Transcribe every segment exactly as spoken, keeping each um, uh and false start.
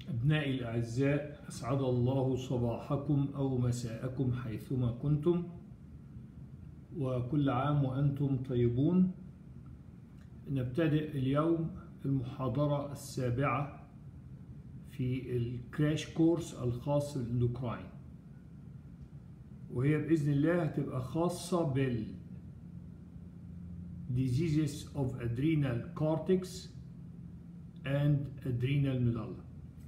أبنائي الأعزاء، أسعد الله صباحكم أو مساءكم حيثما كنتم، وكل عام وأنتم طيبون. نبتدئ اليوم المحاضرة السابعة في الكراش كورس الخاص بالإندوكراين، وهي بإذن الله هتبقى خاصة بال diseases of adrenal cortex and adrenal medulla.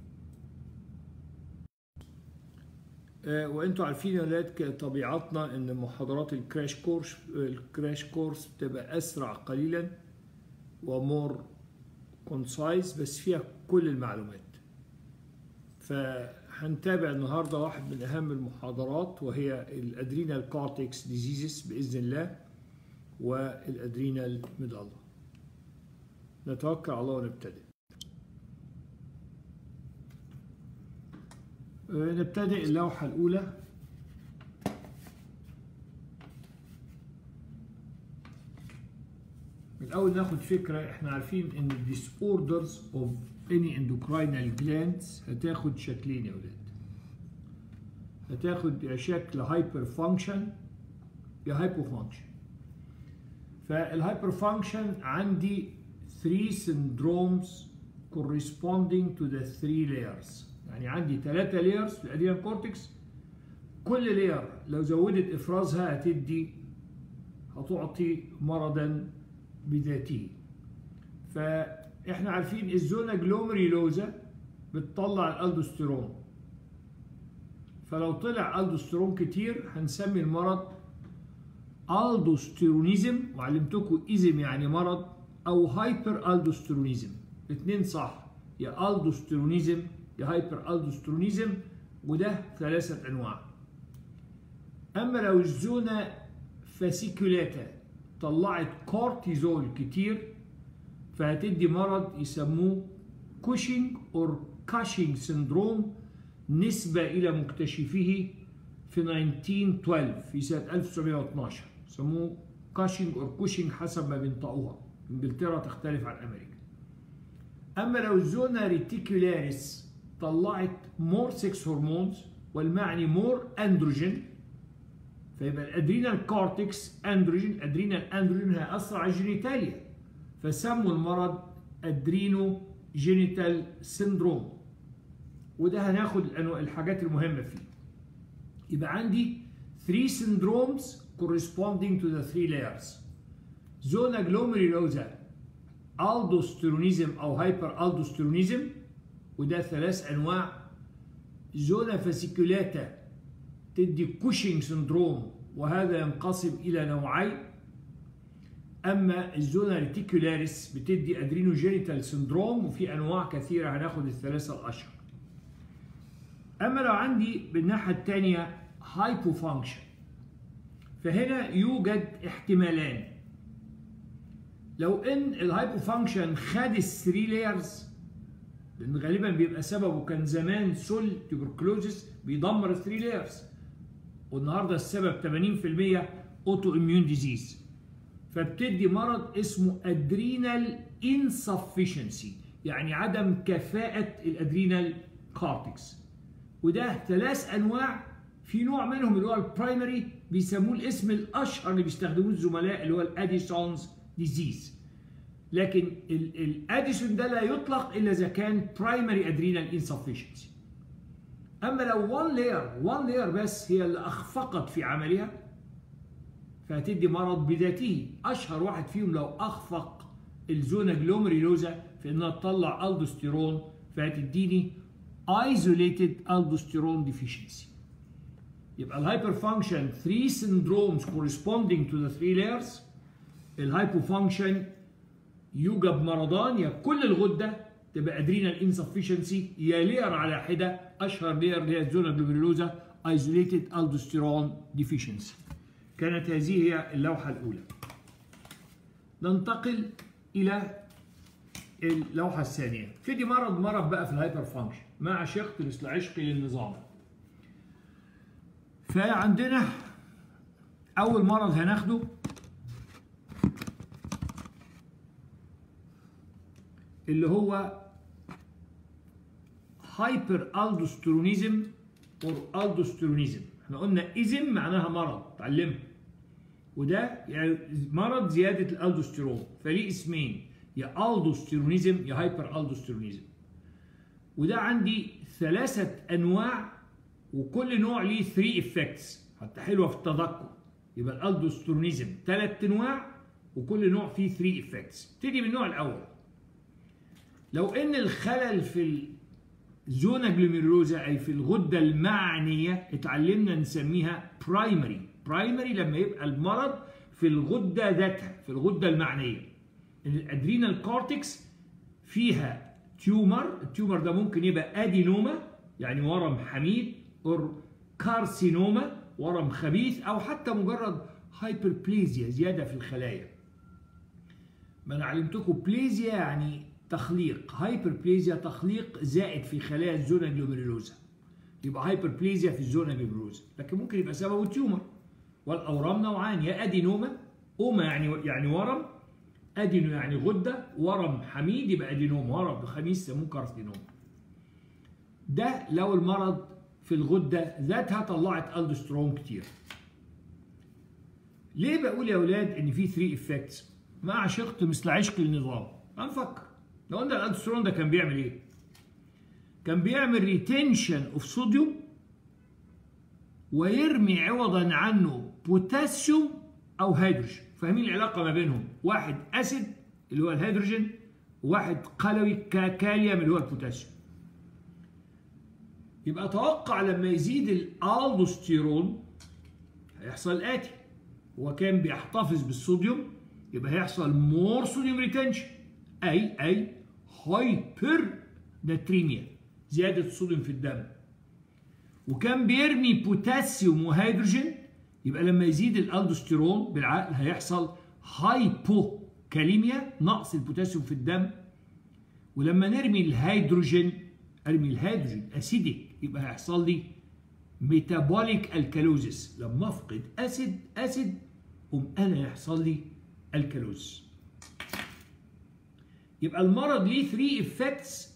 وانتوا عارفين يا ولاد طبيعتنا ان محاضرات الكراش كورس الكراش كورس بتبقى اسرع قليلا ومور كونسايز، بس فيها كل المعلومات. فهنتابع النهارده واحد من اهم المحاضرات، وهي الادرينال كورتكس ديزيزز باذن الله والادرينال ميدولا. نتوكل على الله ونبتدئ. نبتدئ اللوحة الأولى. من أول ناخد فكرة، احنا عارفين إن disorders of any endocrinal glands هتاخد شكلين يا ولاد. هتاخد يا شكل هايبر فانكشن يا هايبو فانكشن. فالهايبر فانكشن عندي three syndromes corresponding to the three layers. يعني عندي ثلاثة لايرز في الادرينال كورتكس، كل لاير لو زودت افرازها هتدي هتعطي مرضا بذاته. فاحنا عارفين الزونا جلوميريلوزا بتطلع الالدوستيرون، فلو طلع الدوستيرون كتير هنسمي المرض الدوستيرونيزم، وعلمتكم ايزم يعني مرض، او هايبر الدوستيرونيزم. الاثنين صح، يا الدوستيرونيزم يا هايبر الدوستيرونيزم، وده ثلاثة أنواع. أما لو الزونة فاسيكولاتا طلعت كورتيزول كتير فهتدي مرض يسموه كوشينج أو كاشينج سندروم، نسبة إلى مكتشفيه في ألف وتسعمائة واثناشر في سنة ألف وتسعمائة واثناشر، يسموه كاشينج أو كوشينج حسب ما بينطقوها. إنجلترا تختلف عن أمريكا. أما لو الزونة ريتيكولاريس طلعت مور سكس هرمونز، والمعني مور اندروجين، فيبقى الادرينال كورتكس اندروجين، ادرينال اندروجين هيأثر على الجينيتاليا، فسموا المرض ادرينو جينيتال سيندروم. وده هناخد الحاجات المهمه فيه. يبقى عندي three syndromes corresponding to the three layers. زونا جلوميريلوزا الدوستيرونيزم او هايبر الدوستيرونيزم، وده ثلاث انواع. زونا فاسيكولاتا تدي كوشينج سندروم، وهذا ينقسم الى نوعين. اما الزونا ريتيكولاريس بتدي ادرينوجينيتال سندروم، وفي انواع كثيره هناخد الثلاثه الاشهر. اما لو عندي بالناحيه الثانيه هايبو فانكشن، فهنا يوجد احتمالان. لو ان الهايبو فانكشن خد الثري لايرز، لان غالبا بيبقى سببه كان زمان سول تيوبركلوزس بيدمر الثري لايرز، والنهارده السبب ثمانين بالمئة اوتو اميون ديزيز، فبتدي مرض اسمه ادرينال انسفشنسي، يعني عدم كفاءة الادرينال كورتكس. وده ثلاث انواع. في نوع منهم اللي هو البرايمري بيسموه الاسم الاشهر اللي بيستخدموه الزملاء، اللي هو الاديسونز ديزيز. لكن الاديسون ده لا يطلق الا اذا كان برايمري ادرينال انسفشنسي. اما لو وان لاير وان لاير بس هي اللي اخفقت في عملها، فهتدي مرض بذاته. اشهر واحد فيهم لو اخفق الزونا جلوميريلوزا في انها تطلع الدوستيرون، فهتديني isolated aldosterone deficiency. يبقى الهايبر فانكشن three syndromes corresponding to the three layers. الهايبو فانكشن يوجد مرضان، يا كل الغده تبقى ادرينال انسفشنسي، يا لير على حده. اشهر لير اللي هي الزونا جلوميريلوزا isolated aldosterone deficiency. كانت هذه هي اللوحه الاولى. ننتقل الى اللوحه الثانيه. ابتدي مرض مرض بقى في الهايبر فانكشن، ما عشقت مثل عشقي للنظام. فعندنا اول مرض هناخده اللي هو هايبر الدوستيرونيزم اور الدوستيرونيزم. احنا قلنا ايزم معناها مرض، اتعلمها، وده يعني مرض زياده الالدوستيرون، فليه اسمين، يا الدوستيرونيزم يا هايبر الدوستيرونيزم. وده عندي ثلاثه انواع، وكل نوع ليه ثلاثة افكتس، حتى حلوه في التذكر. يبقى الالدوستيرونيزم ثلاث انواع وكل نوع فيه ثلاثة افكتس. ابتدي بالنوع الاول. لو ان الخلل في الزونا جلوميروزا اي في الغده المعنيه اتعلمنا نسميها برايمري. برايمري لما يبقى المرض في الغده ذاتها، في الغده المعنيه. الادرينال كورتكس فيها تيومر، التيومر ده ممكن يبقى ادينوما يعني ورم حميد، او كارسينوما ورم خبيث، او حتى مجرد هايبربليزيا زياده في الخلايا. ما انا علمتكم بليزيا يعني تخليق، هايبربليزيا تخليق زائد في خلايا الزونا جلوميروزا، يبقى هايبربليزيا في الزونا جلوميروزا، لكن ممكن يبقى سببه تيومر. والاورام نوعان، يا ادينوما، اوما يعني يعني ورم، ادينو يعني غده، ورم حميد يبقى ادينوما، ورم خبيث يسموه كارسينوما. ده لو المرض في الغده ذاتها طلعت الدوستيرون كتير. ليه بقول يا اولاد ان في ثلاثة افكتس؟ ما عشقت مثل عشق النظام. هنفكر لو قلنا الالدوستيرون ده كان بيعمل ايه؟ كان بيعمل ريتنشن اوف صوديوم ويرمي عوضا عنه بوتاسيوم او هيدروجين. فاهمين العلاقه ما بينهم؟ واحد اسيد اللي هو الهيدروجين، وواحد قلوي كاليوم اللي هو البوتاسيوم. يبقى اتوقع لما يزيد الالدوستيرون هيحصل الاتي: هو كان بيحتفظ بالصوديوم، يبقى هيحصل مور صوديوم ريتنشن، اي اي هايبر ناتريميا، زياده الصوديوم في الدم. وكان بيرمي بوتاسيوم وهيدروجين، يبقى لما يزيد الالدوستيرون بالعقل هيحصل هايبوكاليميا، نقص البوتاسيوم في الدم. ولما نرمي الهيدروجين، ارمي الهيدروجين اسيديك، يبقى هيحصل لي ميتابوليك الكالوزيس. لما افقد اسيد اسيد قوم انا يحصل لي الكالوز. يبقى المرض ليه ثلاثة افكتس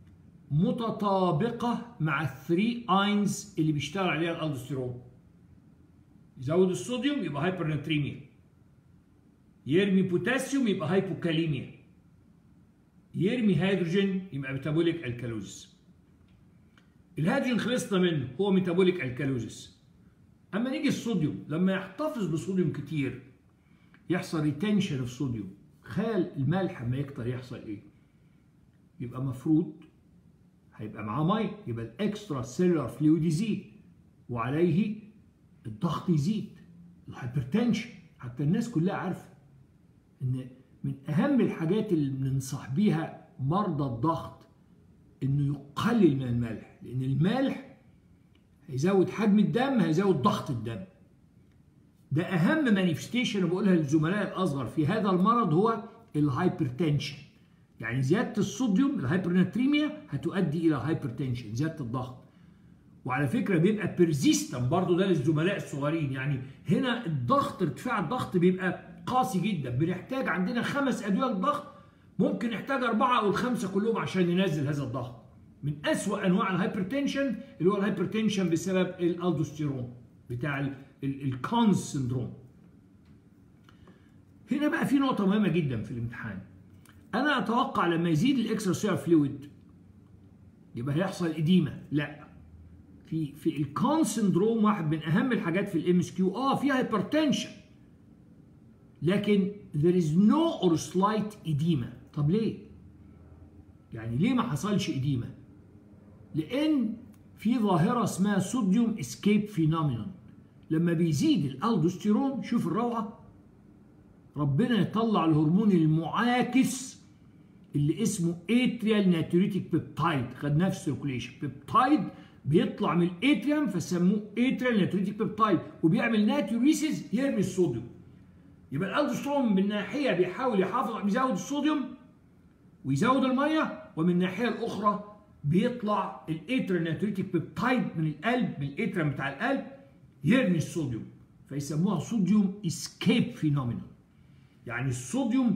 متطابقه مع الثري اينز اللي بيشتغل عليها الالدوستيرون. يزود الصوديوم يبقى هايبرناتريميا، يرمي بوتاسيوم يبقى هايبوكاليميا، يرمي هيدروجين يبقى ميتابوليك الكالوزيس. الهيدروجين خلصنا منه، هو ميتابوليك الكالوزيس. اما نيجي الصوديوم، لما يحتفظ بصوديوم كتير يحصل ريتنشن اوف صوديوم. تخيل الملح لما يكتر يحصل ايه؟ يبقى مفروض هيبقى معاه ميه، يبقى الاكسترا سيلولار فلويد يزيد وعليه الضغط يزيد، الهايبرتنشن. حتى الناس كلها عارفه ان من اهم الحاجات اللي بننصح بيها مرضى الضغط انه يقلل من الملح، لان الملح هيزود حجم الدم، هيزود ضغط الدم. ده اهم مانيفستيشن بقولها للزملاء الاصغر في هذا المرض، هو الهايبرتنشن. يعني زياده الصوديوم الهايبرناتريميا هتؤدي الى هايبرتنشن، زياده الضغط. وعلى فكره بيبقى بيرزيستن برضه ده للزملاء الصغيرين. يعني هنا الضغط، ارتفاع الضغط بيبقى قاسي جدا، بنحتاج عندنا خمس ادويه للضغط، ممكن نحتاج اربعه او الخمسه كلهم عشان ننزل هذا الضغط. من اسوأ انواع الهايبرتنشن اللي هو الهايبرتنشن بسبب الالدوستيرون بتاع الكونز سندروم. هنا بقى في نقطه مهمه جدا في الامتحان. انا اتوقع لما يزيد الاكسترا فلويد يبقى هيحصل اديمه. لا، في في الكون سندروم واحد من اهم الحاجات في الام اس كيو، اه في هايبرتنشن لكن there is no or slight edema. طب ليه؟ يعني ليه ما حصلش اديمه؟ لان في ظاهره اسمها صوديوم اسكيب فينومينون. لما بيزيد الالدوستيرون، شوف الروعه، ربنا يطلع الهرمون المعاكس اللي اسمه اتريال ناتريتيك بيبتايد، خدناه في السيركوليشن. بيبتايد بيطلع من الاتريوم فسموه اتريال ناتريتيك بيبتايد، وبيعمل ناتيوريسيس يرمي الصوديوم. يبقى الالدوستيرون من ناحيه بيحاول يحافظ، بيزود الصوديوم ويزود الميه، ومن الناحيه الاخرى بيطلع الاتريال ناتريتيك بيبتايد من القلب، من الاتريوم بتاع القلب يرمي الصوديوم، فيسموها صوديوم اسكيب فينومينون. يعني الصوديوم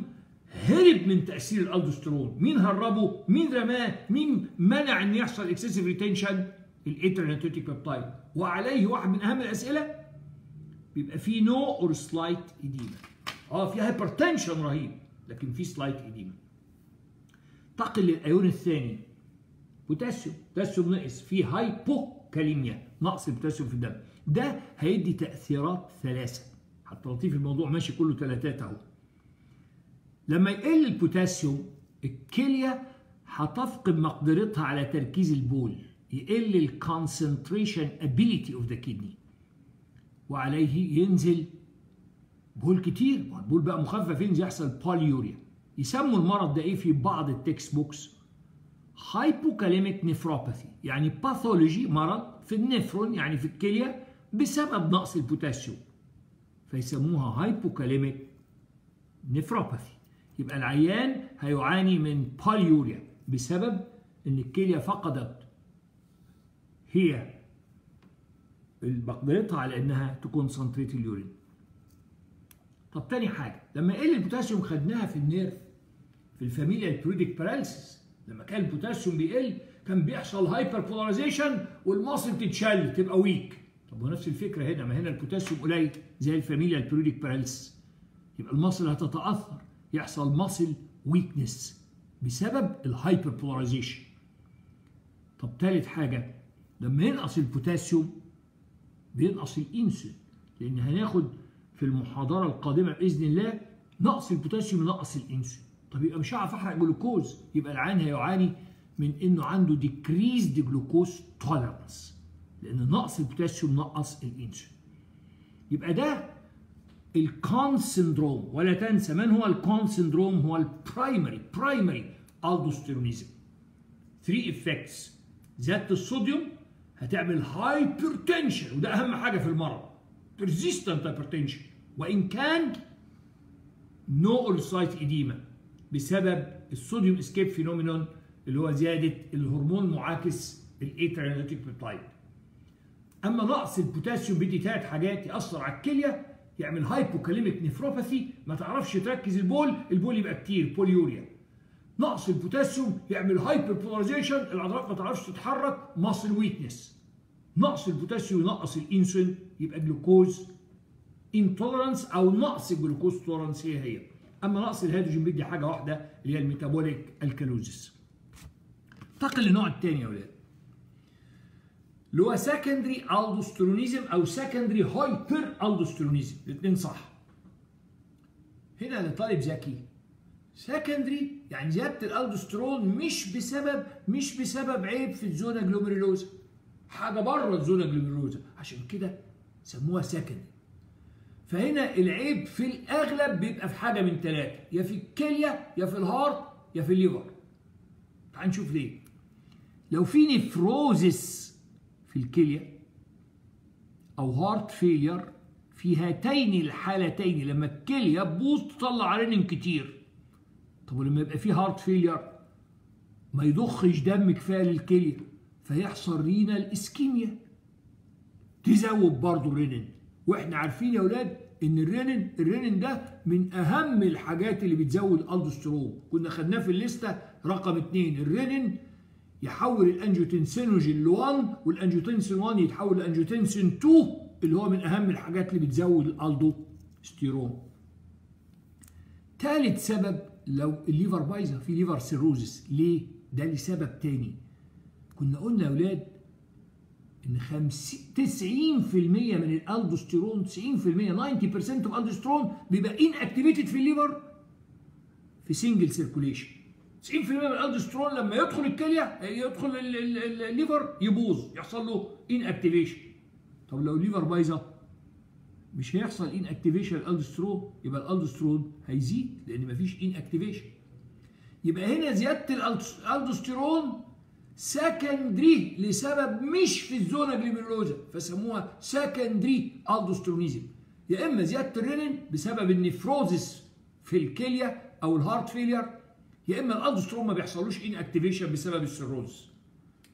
هرب من تاثير الالدوستيرون. مين هربه؟ مين رماه؟ مين منع ان يحصل اكسسيف ريتنشن؟ الادريناليتيك بيبتايد. وعليه واحد من اهم الاسئله بيبقى فيه نو اور سلايت اديما. اه في هايبرتنشن رهيب لكن في سلايت اديما. انتقل للايون الثاني بوتاسيوم. بوتاسيوم نقص، في هايبوكاليميا، نقص البوتاسيوم في الدم. ده هيدي تاثيرات ثلاثه، حتى لطيف الموضوع ماشي كله ثلاثات اهو. لما يقل البوتاسيوم الكليه هتفقد مقدرتها على تركيز البول، يقل الكونسنتريشن ابيليتي اوف ذا كيدني، وعليه ينزل بول كتير. البول بقى مخفف ينزل، يحصل بوليوريا. يسموا المرض ده ايه في بعض التكست بوكس؟ هايبوكاليميك نيفروباثي، يعني باثولوجي، مرض في النفرون يعني في الكليه بسبب نقص البوتاسيوم، فيسموها هايبوكاليميك نيفروباثي. يبقى العيان هيعاني من بوليوريا بسبب ان الكليه فقدت هي مقدرتها على انها تكونسنتريت اليورين. طب تاني حاجه، لما يقل البوتاسيوم خدناها في النيرف في الفاميليا البريديك باراليسيس، لما كان البوتاسيوم بيقل كان بيحصل هايبر بولاريزيشن والمصل تتشل تبقى ويك. طب ونفس الفكره هنا، ما هنا البوتاسيوم قليل زي الفاميليا البريديك باراليسيس، يبقى المصل هتتاثر، يحصل مصل ويكنس بسبب الهايبر بولاريزيشن. طب ثالث حاجه، لما ينقص البوتاسيوم بينقص الانسولين، لان هناخد في المحاضره القادمه باذن الله نقص البوتاسيوم ينقص الانسولين. طب يبقى مش هعرف احرق جلوكوز، يبقى العيان هيعاني من انه عنده decreased جلوكوز tolerance، لان نقص البوتاسيوم نقص الانسولين. يبقى ده الكون سندروم. ولا تنسى من هو الكون سندروم؟ هو البرايمري برايمري الدوستيرونيزم. ثلاثة افكتس. زياده الصوديوم هتعمل هايبرتنشن، وده اهم حاجه في المرض، persistent hypertension، وان كان نو اورسايت اديما بسبب الصوديوم اسكيب فينومينون اللي هو زياده الهرمون المعاكس الادريناليتيك بيبتايد. اما نقص البوتاسيوم بيدي ثلاث حاجات، ياثر على الكليه، يعمل هايبوكاليميك نيفروباثي، ما تعرفش تركز البول، البول يبقى كتير بوليوريا. نقص البوتاسيوم يعمل هايبر بولاريزيشن، العضلات ما تعرفش تتحرك، ماسل ويكنس. نقص البوتاسيوم ينقص الانسولين، يبقى جلوكوز انتولرانس او نقص الجلوكوز تولرانس هي هي. اما نقص الهيدروجين بيدي حاجه واحده اللي هي الميتابوليك الكالوزيس. انتقل للنوع الثاني يا اولاد اللي هو سكندري الدوستيرونيزم او سكندري هايبر الدوستيرونيزم، الاثنين صح. هنا لطالب ذكي، سكندري يعني زياده الالدوستيرون مش بسبب مش بسبب عيب في الزونا جلوميرولوزا، حاجه بره الزونا جلوميرولوزا، عشان كده سموها سكندري. فهنا العيب في الاغلب بيبقى في حاجه من ثلاثه، يا في الكليه يا في الهارت يا في الليفر. تعال نشوف ليه. لو في نفروزس في الكليه او هارت فيلير، في هاتين الحالتين لما الكليه تبوظ تطلع رينين كتير. طب ولما يبقى في هارت فيلير ما يضخش دم كفايه للكليه فيحصل رينال اسكيميا تزود برضه الرينين. واحنا عارفين يا اولاد ان الرينين الرينين ده من اهم الحاجات اللي بتزود الالدوستيرون، كنا خدناه في الليسته رقم اثنين. الرينين يحول الانجيوتنسينوجين ل واحد، والانجيوتنسين واحد يتحول لانجيوتنسين اتنين اللي هو من اهم الحاجات اللي بتزود الالدوستيرون. ثالث سبب لو الليفر بايظه، في ليفر سيروزس. ليه؟ ده لسبب تاني. كنا قلنا يا اولاد ان تسعين في المية من الالدوستيرون، تسعين في المية تسعين بالمية من الالدوستيرون بيبقى ان اكتيفيتد في الليفر في سنجل سيركوليشن. تسعين في المية من الالدوستيرون لما يدخل الكليه يدخل الليفر يبوظ، يحصل له ان اكتيفيشن. طب لو الليفر بايظه مش هيحصل ان اكتيفيشن الالدوستيرون، يبقى الالدوستيرون هيزيد لان مفيش ان اكتيفيشن. يبقى هنا زياده الالدوستيرون سكندري لسبب مش في الزونا جلوميرولوزا، فسموها سكندري الدوستيرونيزم. يا اما زياده الرينين بسبب النفروزس في الكليه او الهارت فيلير، يا اما الالدوستيرون ما بيحصلوش ان اكتيفيشن بسبب السيروز.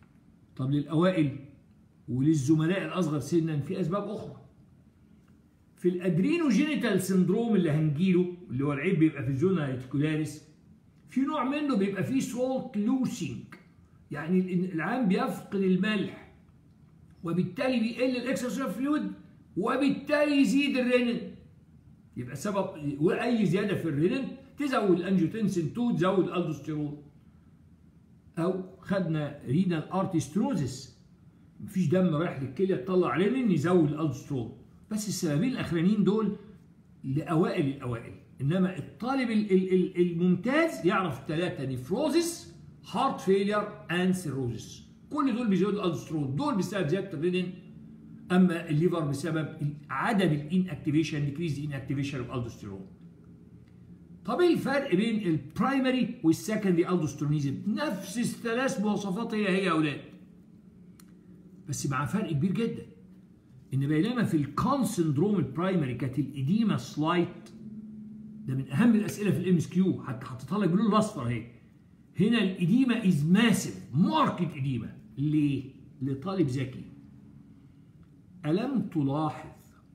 طب للاوائل وللزملاء الاصغر سنا في اسباب اخرى. في الادرينوجينيتال سندروم اللي هنجيله اللي هو العيب بيبقى في الزونا ريتيكولاريس، في نوع منه بيبقى فيه سولت لوسينج، يعني العام بيفقد الملح وبالتالي بيقل الاكسترا فلويد وبالتالي يزيد الرينين. يبقى سبب واي زياده في الرينين تزود الانجيوتنسين اتنين تزود الالدوستيرون. او خدنا رينال ارتيستروزس، مفيش دم رايح للكليه تطلع رينين يزود الالدوستيرون. بس السببين الاخرانيين دول لاوائل الاوائل، انما الطالب الممتاز يعرف الثلاثه: نيفروزس، هارت فيلير، اند سيروزس. كل دول بيزودوا الالدوستيرون، دول بسبب زياده الرينين. اما الليفر بسبب عدم الان اكتيفيشن، ديكريز ان اكتيفيشن اوف الالدوستيرون. طب ايه الفرق بين البرايمري والسكندري الدوستيرونيزم؟ نفس الثلاث مواصفات هي هي يا اولاد، بس مع فرق كبير جدا. ان بينما في الكون سندروم البرايمري كانت الاديمه سلايت، ده من اهم الاسئله في الام اس كيو، حتى حطيتها لك باللون الاصفر اهي. هنا الاديمه از ماسيف، ماركت اديمه. ليه؟ لطالب ذكي. ألم تلاحظ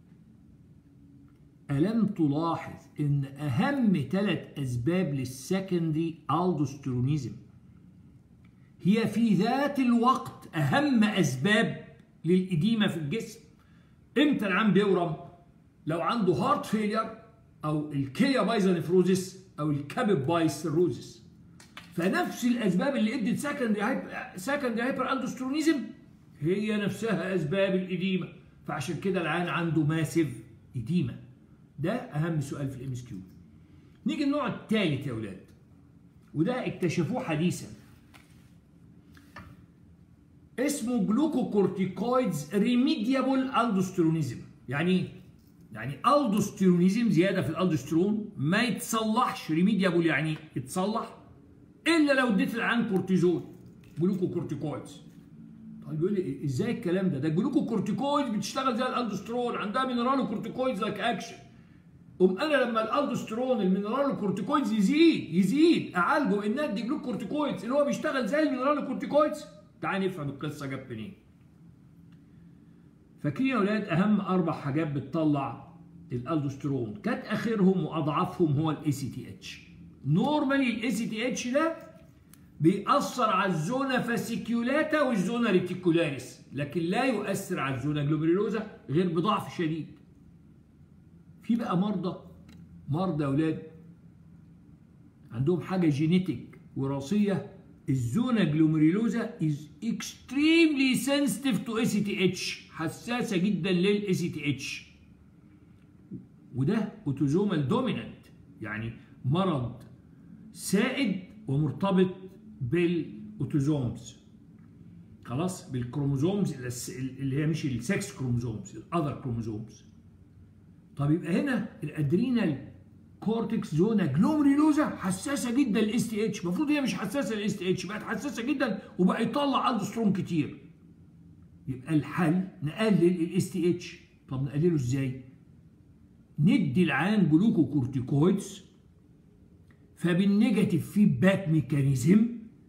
ألم تلاحظ إن أهم ثلاث أسباب للسكندري الدوستيرونيزم هي في ذات الوقت أهم أسباب للإديمة في الجسم؟ إمتى العام بيورم؟ لو عنده هارت فيلير أو الكلية بايظة نفروزس أو الكبد بايظ سيروزس. فنفس الأسباب اللي إدت سكندري هايبر سكندري هايبر الدوستيرونيزم هي نفسها أسباب الإديمة، فعشان كده العيان عنده ماسيف إديمة. ده أهم سؤال في الام اس كيو. نيجي النوع الثالث يا أولاد، وده اكتشفوه حديثا، اسمه جلوكوكورتيكويدز ريميديابل الدوستيرونيزم. يعني ايه؟ يعني الدوستيرونيزم زيادة في الالدوستيرون ما يتصلحش، ريميديابل يعني يتصلح إلا لو اديت العيان كورتيزون جلوكوكورتيكويدز. طيب يقول لي ازاي الكلام ده؟ ده الجلوكوكورتيكويدز بتشتغل زي الالدوستيرون، عندها مينرالوكورتيكويدز لايك اكشن. قوم انا لما الالدوستيرون المينرالوكورتيكويدز يزيد يزيد اعالجه ان ادي جلوكورتيكويدز اللي هو بيشتغل زي المينرالوكورتيكويدز. تعال نفهم القصه جت منين. فاكرين يا اولاد اهم اربع حاجات بتطلع الالدوستيرون، كانت اخرهم واضعفهم هو الاي سي تي اتش. نورمالي الاي سي تي اتش ده بيأثر على الزونا فاسيكيولاتا والزونا ريتيكولاريس، لكن لا يؤثر على الزونا جلوميريلوزا غير بضعف شديد. في بقى مرضى مرضى اولاد عندهم حاجه جينيتك وراثيه، الزونا جلوميريلوزا از اكستريملي سنسيتيف تو اي سي تي اتش، حساسه جدا للاي سي تي اتش. وده اوتوزومال دومينانت، يعني مرض سائد ومرتبط بالاوتوزومز، خلاص، بالكروموزومز اللي هي مش السكس كروموزومز، الاذر كروموزومز. طب يبقى هنا الادرينال كورتكس زونا جلوميريلوزا حساسه جدا للاس تي اتش، المفروض هي مش حساسه للاس تي اتش، بقت حساسه جدا وبقى يطلع الدوستيرون كتير. يبقى الحل نقلل الاس تي اتش. طب نقلله ازاي؟ ندي العيان جلوكوكورتيكويدز، فبالنيجاتيف فيدباك ميكانيزم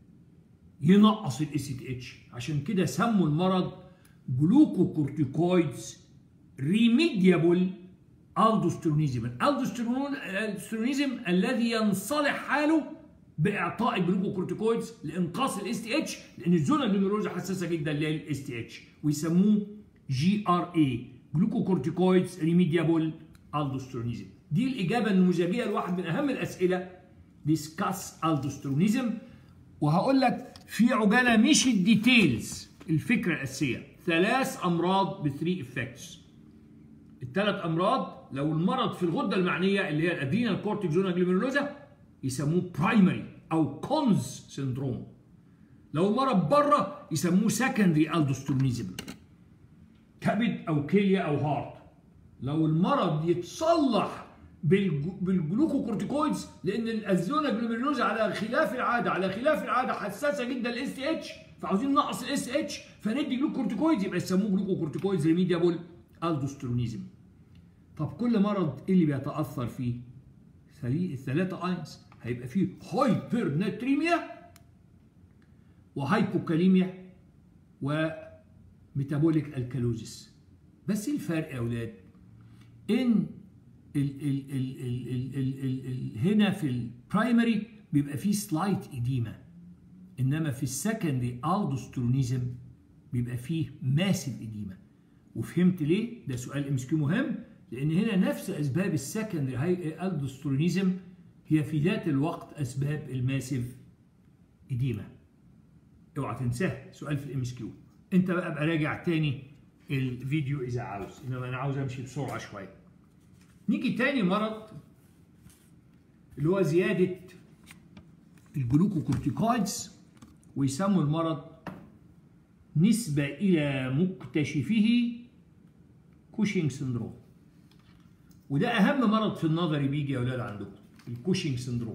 ينقص الاي سي تي اتش. عشان كده سموا المرض جلوكوكورتيكويدز ريميديابل الدوستيرونيزم. الالدوستيرونيزم الذي ينصلح حاله باعطاء الجلوكوكورتيكويدز لانقاص الاس تي اتش، لان الزونا جلوميرولوزا حساسه جدا للاس تي اتش، ويسموه جي ار اي، جلوكوكورتيكويدز ريميديابل الدوستيرونيزم. دي الاجابه النموذجيه لواحد من اهم الاسئله، ديسكاس الدوستيرونيزم. وهقول لك في عجاله مش الديتيلز، الفكره الاساسيه، ثلاث امراض بثري افكتس. الثلاث امراض لو المرض في الغده المعنيه اللي هي الادرينال كورتكس زونا جلوميرولوزا يسموه برايمري او كونز سيندروم. لو المرض بره يسموه سكندري الدوستيرونيزم، كبد او كليه او هارت. لو المرض يتصلح بالجلوكوكورتيكويدز، لان الزونا جلوميرولوزا على خلاف العاده على خلاف العاده حساسه جدا للاس تي اتش، فعاوزين ننقص الاس اتش فندي جلوكوكورتيكويدز، يبقى يسموه جلوكوكورتيكويدز ريميديابل الدوستيرونيزم. طب كل مرض ايه اللي بيتاثر فيه؟ الثلاثه اينز هيبقى فيه هايبر ناتريميا وهايبوكاليميا وميتابوليك الكالوزيس. بس الفرق يا اولاد ان ال ال ال ال ال ال ال ال هنا في البرايمري بيبقى فيه سلايت اديما، انما في السكندري الدوسترونيزم بيبقى فيه ماسيف اديما. وفهمت ليه؟ ده سؤال ام اس كيو مهم، لان هنا نفس اسباب السكندري هاي الدوسترونيزم هي في ذات الوقت اسباب الماسيف اديما. اوعى تنساه، سؤال في الام اس كيو. انت بقى ابقى راجع تاني الفيديو اذا عاوز، انما انا عاوز امشي بسرعه شويه. نيجي تاني مرض اللي هو زياده الجلوكوكورتيكويدز، ويسموا المرض نسبه الى مكتشفه كوشنج سندروم. وده اهم مرض في النظري بيجي يا اولاد عندكم، الكوشنج سندروم.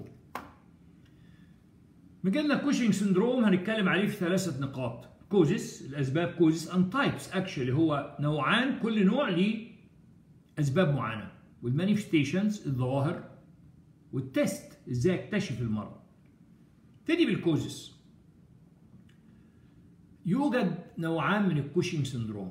مجالنا كوشنج سندروم هنتكلم عليه في ثلاثه نقاط: كوزس، الاسباب كوزس اند تايبس، اكشلي هو نوعان، كل نوع ليه اسباب معينه، والمانيفستيشنز الظواهر، والتست ازاي اكتشف المرض. نبتدي بالكوزس. يوجد نوعان من الكوشنج سندروم.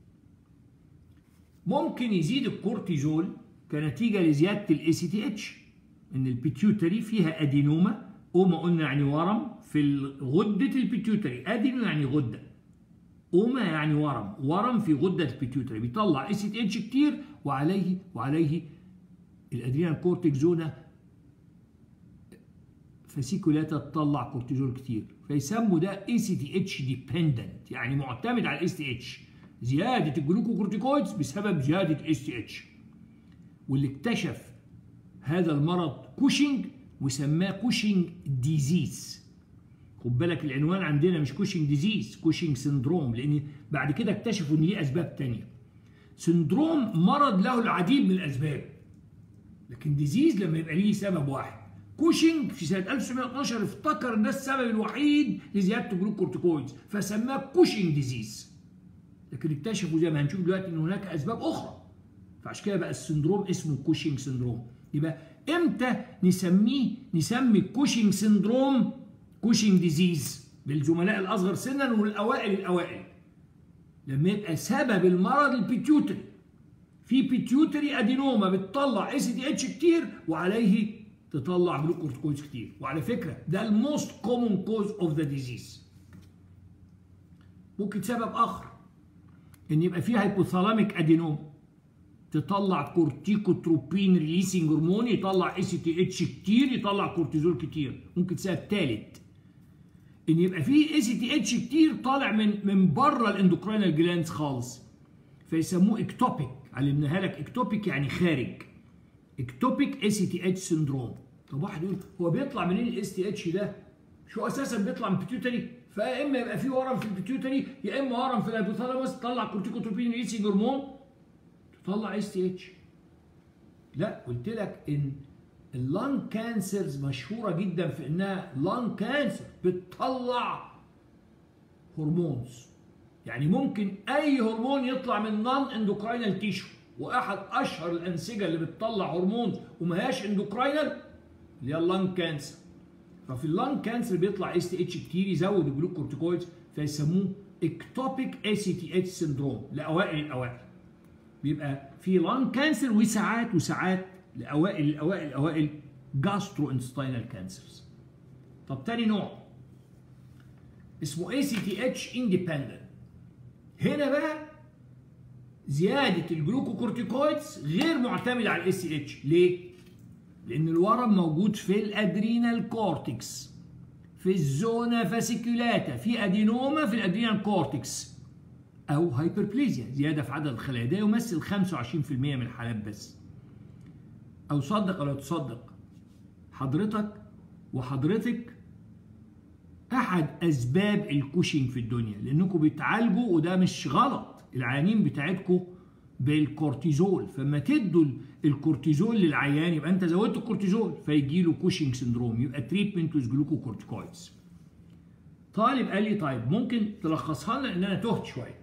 ممكن يزيد الكورتيزول كنتيجه لزياده الاي سي تي اتش، ان البيتيوتري فيها ادينوما. اوما قلنا يعني ورم في غده البيتيوتري، ادينو يعني غده، اوما يعني ورم، ورم في غده البيتيوتري بيطلع اي سي تي اتش كتير، وعليه وعليه الادرينال كورتكس زونا فاسيكولاتا تطلع كورتيزول كتير، فيسموا ده اي سي تي اتش ديبندنت، يعني معتمد على الاي سي تي اتش، زياده الجلوكوكورتيكويدز بسبب زياده الاي سي تي اتش. واللي اكتشف هذا المرض كوشنج وسماه كوشنج ديزيز. خد بالك العنوان عندنا مش كوشنج ديزيز، كوشنج سندروم، لان بعد كده اكتشفوا ان ليه اسباب تانية. سندروم مرض له العديد من الاسباب، لكن ديزيز لما يبقى ليه سبب واحد. كوشنج في سنه ألف وتسعمائة واثناشر افتكر ان ده السبب الوحيد لزياده الجلوكورتيكويدز فسماه كوشنج ديزيز، لكن اكتشفوا زي ما هنشوف دلوقتي ان هناك اسباب اخرى، فعشان كده بقى السندروم اسمه كوشنج سندروم. يبقى امتى نسميه نسمي الكوشنج سندروم كوشنج ديزيز للزملاء الاصغر سنا والاوائل الاوائل؟ لما يبقى سبب المرض البيتيوتري، في بيتيوتري ادينوما بتطلع اي سي تي اتش كتير وعليه تطلع جلوكورتيكويدز كتير. وعلى فكره ده الموست كومون كوز اوف ذا ديزيز. ممكن سبب اخر ان يبقى فيه هايبوثالاميك ادينوما تطلع كورتيكوتروبين ريليسنج هرمون، يطلع اي سي تي اتش كتير، يطلع كورتيزول كتير. ممكن سبب ثالث ان يبقى فيه اي سي تي اتش كتير طالع من من بره الاندوكراينال جلاندز خالص، فيسموه اكتوبيك. علمناها لك، اكتوبيك يعني خارج، اكتوبيك اي سي تي اتش سندروم. طب واحد يقول هو بيطلع منين الاي سي تي اتش ده؟ شو اساسا بيطلع من البيتيوتري، فيا اما يبقى فيه ورم في البيتيوتري، يا اما ورم في الهيبوثالاموس تطلع كورتيكوتروبين ريليسنج هرمون تطلع اي سي تي اتش. لا، قلت لك ان اللانج كانسرز مشهوره جدا في انها لانج كانسر بتطلع هرمونز، يعني ممكن اي هرمون يطلع من نون اندوكراينال تيشو، واحد اشهر الانسجه اللي بتطلع هرمون وما هياش اندوكراينال اللي هي اللانج كانسر. ففي اللانج كانسر بيطلع اي سي تي اتش كتير يزود الجلوكورتيكويدز، فيسموه اكتوبيك اي سي تي اتش سندروم لاوائل الاوائل. بيبقى في لانج كانسر وساعات وساعات لاوائل الاوائل الاوائل جاسترو انستاينال كانسرز. طب تاني نوع اسمه اي سي تي اتش اندبندنت. هنا بقى زياده الجلوكوكورتيكويدز غير معتمده على الاي سي اتش. ليه؟ لان الورم موجود في الادرينال كورتكس، في الزونا فاسيكولاتا، في ادينوما في الادرينال كورتكس، او هايبربليزيا زياده في عدد الخلايا. ده يمثل خمسة وعشرين بالمئة من الحالات بس. او صدق او لا تصدق، حضرتك وحضرتك احد اسباب الكوشنج في الدنيا، لانكم بتعالجوا، وده مش غلط، العيانين بتاعتكم بالكورتيزول، فما تدوا الكورتيزول للعيان يبقى انت زودت الكورتيزول فيجي له كوشنج سندروم، يبقى تريتمنت ويز جلوكوكورتيكويدز. طالب قال لي طيب ممكن تلخصها لنا، ان انا تهت شويه.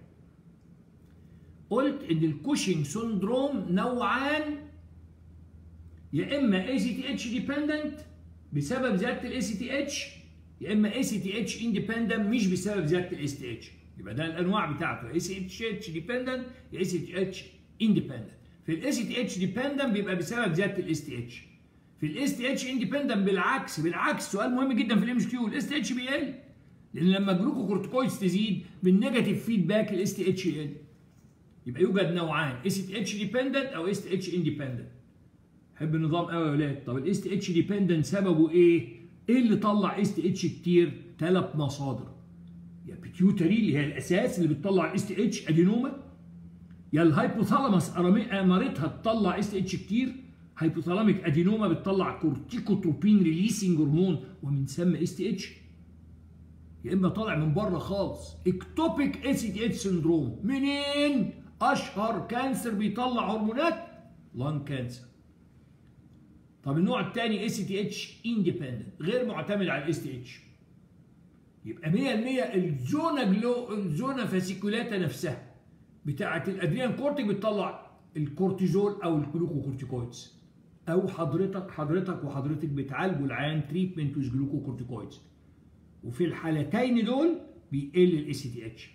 قلت ان الكوشنج سندروم نوعان، يا اما اي سي تي اتش ديبندنت بسبب زياده الاي سي تي اتش، يا اما اي سي تي اتش اندبندنت مش بسبب زياده الاي سي تي اتش. يبقى ده الانواع بتاعته، اي سي تي اتش ديبندنت يا اي سي تي اتش اندبندنت. في الاس تي اتش ديبندنت بيبقى بسبب زياده الاس تي اتش. في الاس تي اتش اندبندنت بالعكس، بالعكس سؤال مهم جدا في الام اس كيو، الاس تي اتش بيقل لان لما الجلوكوكورتيكويدز تزيد بالنيجاتيف فيدباك الاس تي اتش يقل. يبقى يوجد نوعان، اس تي اتش ديبندنت او اس تي اتش اندبندنت. حب النظام قوي يا ولاد. طب الاس تي اتش ديبندنت سببه ايه؟ ايه اللي طلع اس تي اتش كتير؟ ثلاث مصادر. يا بيتيوتري اللي هي الاساس اللي بتطلع اس تي اتش ادينوما، يا الهايبوثالاموس امارتها تطلع اس تي اتش كتير، هايبوثالاميك ادينوما بتطلع كورتيكوتروبين ريليسنج هرمون ومن ثم اس تي اتش، يا اما طالع من بره خالص. اكتوبيك اس تي اتش سندروم منين؟ اشهر كانسر بيطلع هرمونات لان كانسر. طب النوع الثاني اس تي اتش اندبندنت غير معتمد على الاس تي اتش، يبقى مية بالمية الزونا جلو الزونا فاسيكولاتا نفسها بتاعه الادرينال كورتيك بتطلع الكورتيزول او الجلوكوكورتيكويدز، او حضرتك حضرتك وحضرتك بتعالجوا العيان تريتمنت ويز جلوكوكورتيكويدز، وفي الحالتين دول بيقل الاس تي اتش.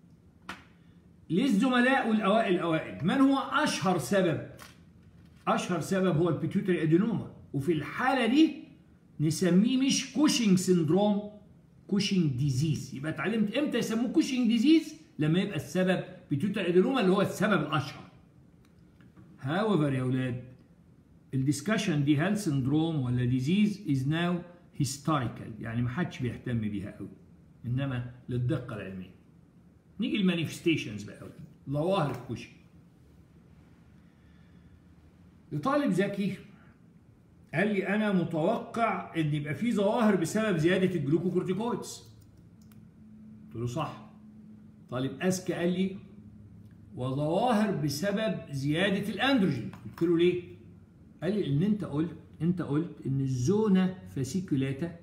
للزملاء والاوائل الاوائل، من هو اشهر سبب؟ اشهر سبب هو البيتيوتري ادينوما، وفي الحاله دي نسميه مش كوشنج سندروم، كوشنج ديزيز. يبقى اتعلمت امتى يسموه كوشنج ديزيز؟ لما يبقى السبب بيتيوتري ادينوما اللي هو السبب الاشهر. هاويفر يا اولاد الديسكشن دي هل سندروم ولا ديزيز از ناو هيستوريكال، يعني ما حدش بيهتم بيها قوي، انما للدقه العلميه. نيجي المانيفستيشنز بقى، ظواهر الكوشنج. لطالب ذكي قال لي انا متوقع ان يبقى في ظواهر بسبب زياده الجلوكوكورتيكويدز. قلت له صح. طالب اذكى قال لي وظواهر بسبب زياده الاندروجين. قلت له ليه؟ قال لي ان انت قلت انت قلت ان الزونا فاسيكولاتا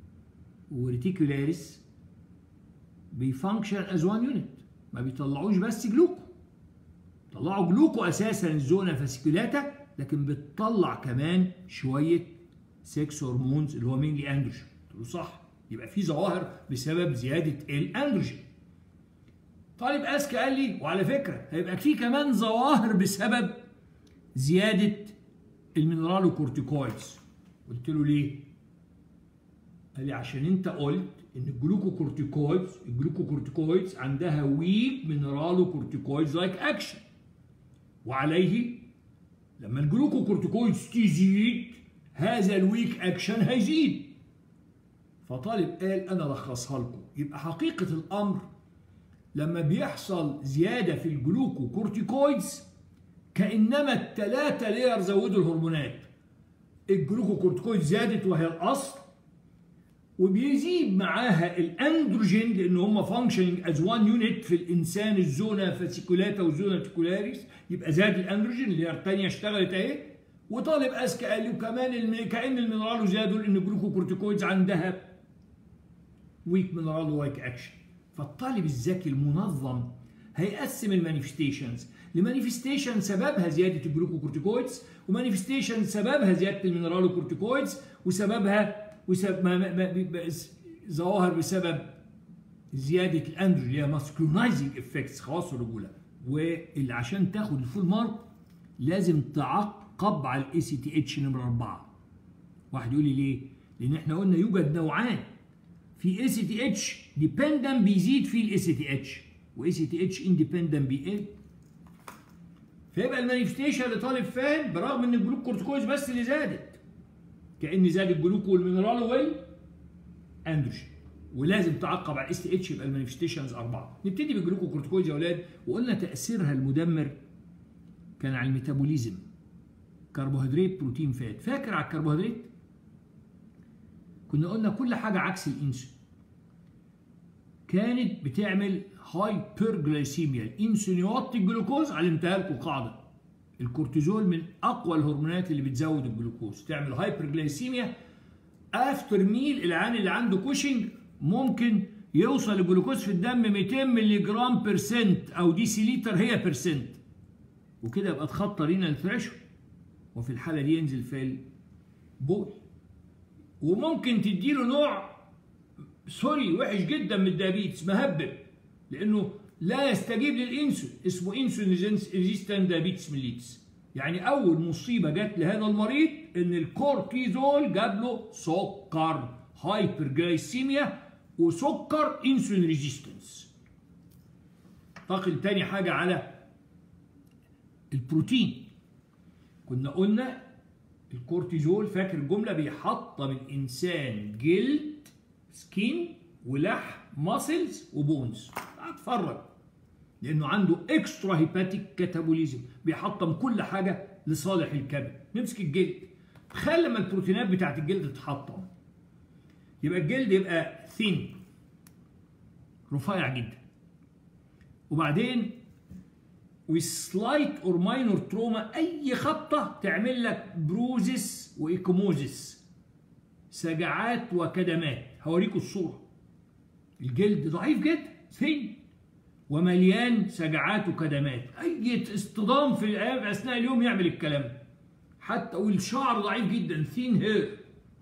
وريتيكولاريس بيفانكشن از وان يونت، ما بيطلعوش بس جلوكو، طلعوا جلوكو اساسا الزونا فاسيكولاتا، لكن بتطلع كمان شويه سكس هرمونز اللي هو مينلي اندروجين. قلت له صح، يبقى في ظواهر بسبب زياده الاندروجين. طالب اذكى قال لي وعلى فكره هيبقى في كمان ظواهر بسبب زياده المينرالوكورتيكويدز. قلت له ليه؟ قال لي عشان انت قلت ان الجلوكوكورتيكويدز الجلوكوكورتيكويدز عندها ويك مينرالوكورتيكويدز لايك اكشن، وعليه لما الجلوكوكورتيكويدز تزيد هذا الويك اكشن هيزيد. فطالب قال انا الخصها لكم. يبقى حقيقه الامر لما بيحصل زياده في الجلوكوكورتيكويدز كانما الثلاثه لير زودوا الهرمونات. الجلوكوكورتيكويد زادت وهي الاصل، وبيزيد معاها الاندروجين لان هم فانكشننج از وان يونت في الانسان، الزونا فاسيكولاتا والزونا تيكولاريس، يبقى زاد الاندروجين اللي هي الثانيه اشتغلت اهي. وطالب اذكى قال لي وكمان الم... كان المينرالو زادوا لان الجلوكوكورتيكويدز عندها ويك مينرالو وايك اكشن. فالطالب الذكي المنظم هيقسم المانيفستيشنز لمانيفستيشن سببها زياده الجلوكوكورتيكويدز، ومانيفستيشن سببها زياده المينرالوكورتيكويدز، وسببها وسبب ما ما ما ظواهر بسبب زياده الاندروجين اللي هي ماسكولينايزنج افكتس خواص الرجوله. واللي عشان تاخد الفول مارك لازم تعقب على الاي سي تي اتش نمره اربعه. واحد يقول لي ليه؟ لان احنا قلنا يوجد نوعان، في اي سي تي اتش ديبندنت بيزيد فيه الاي سي تي اتش، واي سي تي اتش اندبندنت بيقل. فيبقى المانيفستيشن لطالب فاهم برغم ان الجلوكورتيكويدز بس اللي زادت، كأن زاد الجلوكو والمينرال والاندروجين، ولازم تعقب على الاس تي اتش. يبقى المانيفستيشنز اربعه. نبتدي بالجلوكوكورتيكويدز يا اولاد، وقلنا تاثيرها المدمر كان على الميتابوليزم، كربوهيدرات بروتين فات. فاكر على الكربوهيدرات؟ كنا قلنا كل حاجه عكس الانسولين كانت بتعمل هايبرجلايسيميا. الانسولين يوطي الجلوكوز، علمتها لكم قاعده، الكورتيزول من اقوى الهرمونات اللي بتزود الجلوكوز، تعمل هايبرجلايسيميا. افتر ميل العيان اللي عنده كوشنج ممكن يوصل الجلوكوز في الدم مئتين مللي جرام بيرسنت او ديسيليتر هي بيرسنت، وكده يبقى اتخطى رينال ثريشولد، وفي الحاله دي ينزل في البول. وممكن تديله نوع سوري وحش جدا من الدايابيتس، مهبب، لانه لا يستجيب للانسولين، اسمه انسولين ريزيستنت دايابيتس ميليتس. يعني اول مصيبه جت لهذا المريض ان الكورتيزول جاب له سكر، هايبرجلايسيميا وسكر انسولين ريزيستنس. انتقل تاني حاجه على البروتين. كنا قلنا الكورتيزول، فاكر الجمله، بيحطم الانسان جلد سكين ولحم ماسلز وبونز. اتفرج، لانه عنده اكسترا هيباتيك كاتابوليزم، بيحطم كل حاجه لصالح الكبد. نمسك الجلد، تخيل لما البروتينات بتاعت الجلد تتحطم، يبقى الجلد يبقى ثين، رفيع جدا، وبعدين وسلايت اور ماينور تروما، اي خبطه تعمل لك بروزس وايكوموزس، سجعات وكدمات. هوريكم الصوره. الجلد ضعيف جدا، ثين ومليان سجعات وكدمات، اي اصطدام في اثناء اليوم يعمل الكلام. حتى والشعر ضعيف جدا، ثين هير.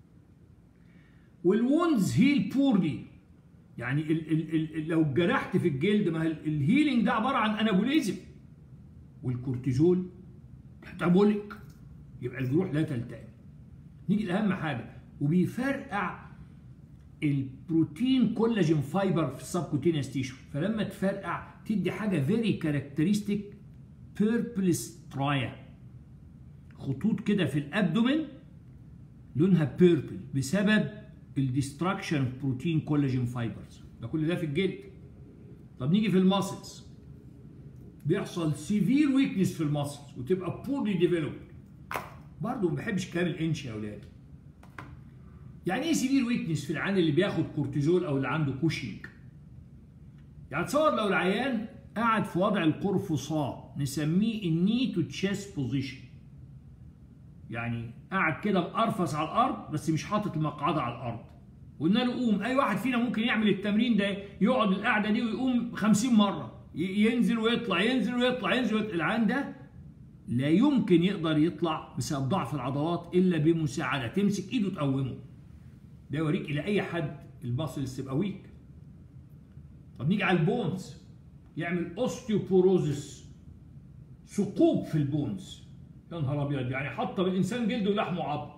والوندز هيل بورلي، يعني ال ال ال لو جرحت في الجلد، ما الهيلينج ده عباره عن انابوليزم، والكورتيزول كاتابوليك، يبقى الجروح لا تلتئم. نيجي لاهم حاجه، وبيفرقع البروتين كولاجين فايبر في السبكوتينيوس تيشو، فلما تفرقع تدي حاجه فيري كاركترستيك بيربل سترايا، خطوط كده في الابدومين لونها بيربل بسبب الديستراكشن بروتين كولاجين فايبرز. ده كل ده في الجلد. طب نيجي في الماسلز، بيحصل سيفير ويكنس في الماسلز وتبقى بورلي ديفلوبد. برضه ما بحبش كلام الانش يا اولاد. يعني ايه سيفير ويكنس في العيان اللي بياخد كورتيزول او اللي عنده كوشنج؟ يعني تصور لو العيان قاعد في وضع القرفصاء، نسميه الني تو تشيست بوزيشن، يعني قاعد كده مقرفص على الارض بس مش حاطط المقعده على الارض، وقلنا له قوم. اي واحد فينا ممكن يعمل التمرين ده، يقعد القعده دي ويقوم خمسين مره، ينزل ويطلع ينزل ويطلع ينزل ويطلع. العيان ده لا يمكن يقدر يطلع بسبب ضعف العضلات الا بمساعده، تمسك ايده تقومه. ده يوريك الى اي حد الماسلز تبقى ويك. طب نيجي على البونز، يعمل اوستيوبوروزس، ثقوب في البونز. يا نهار ابيض، يعني حطم الانسان جلده ولحمه وعظم.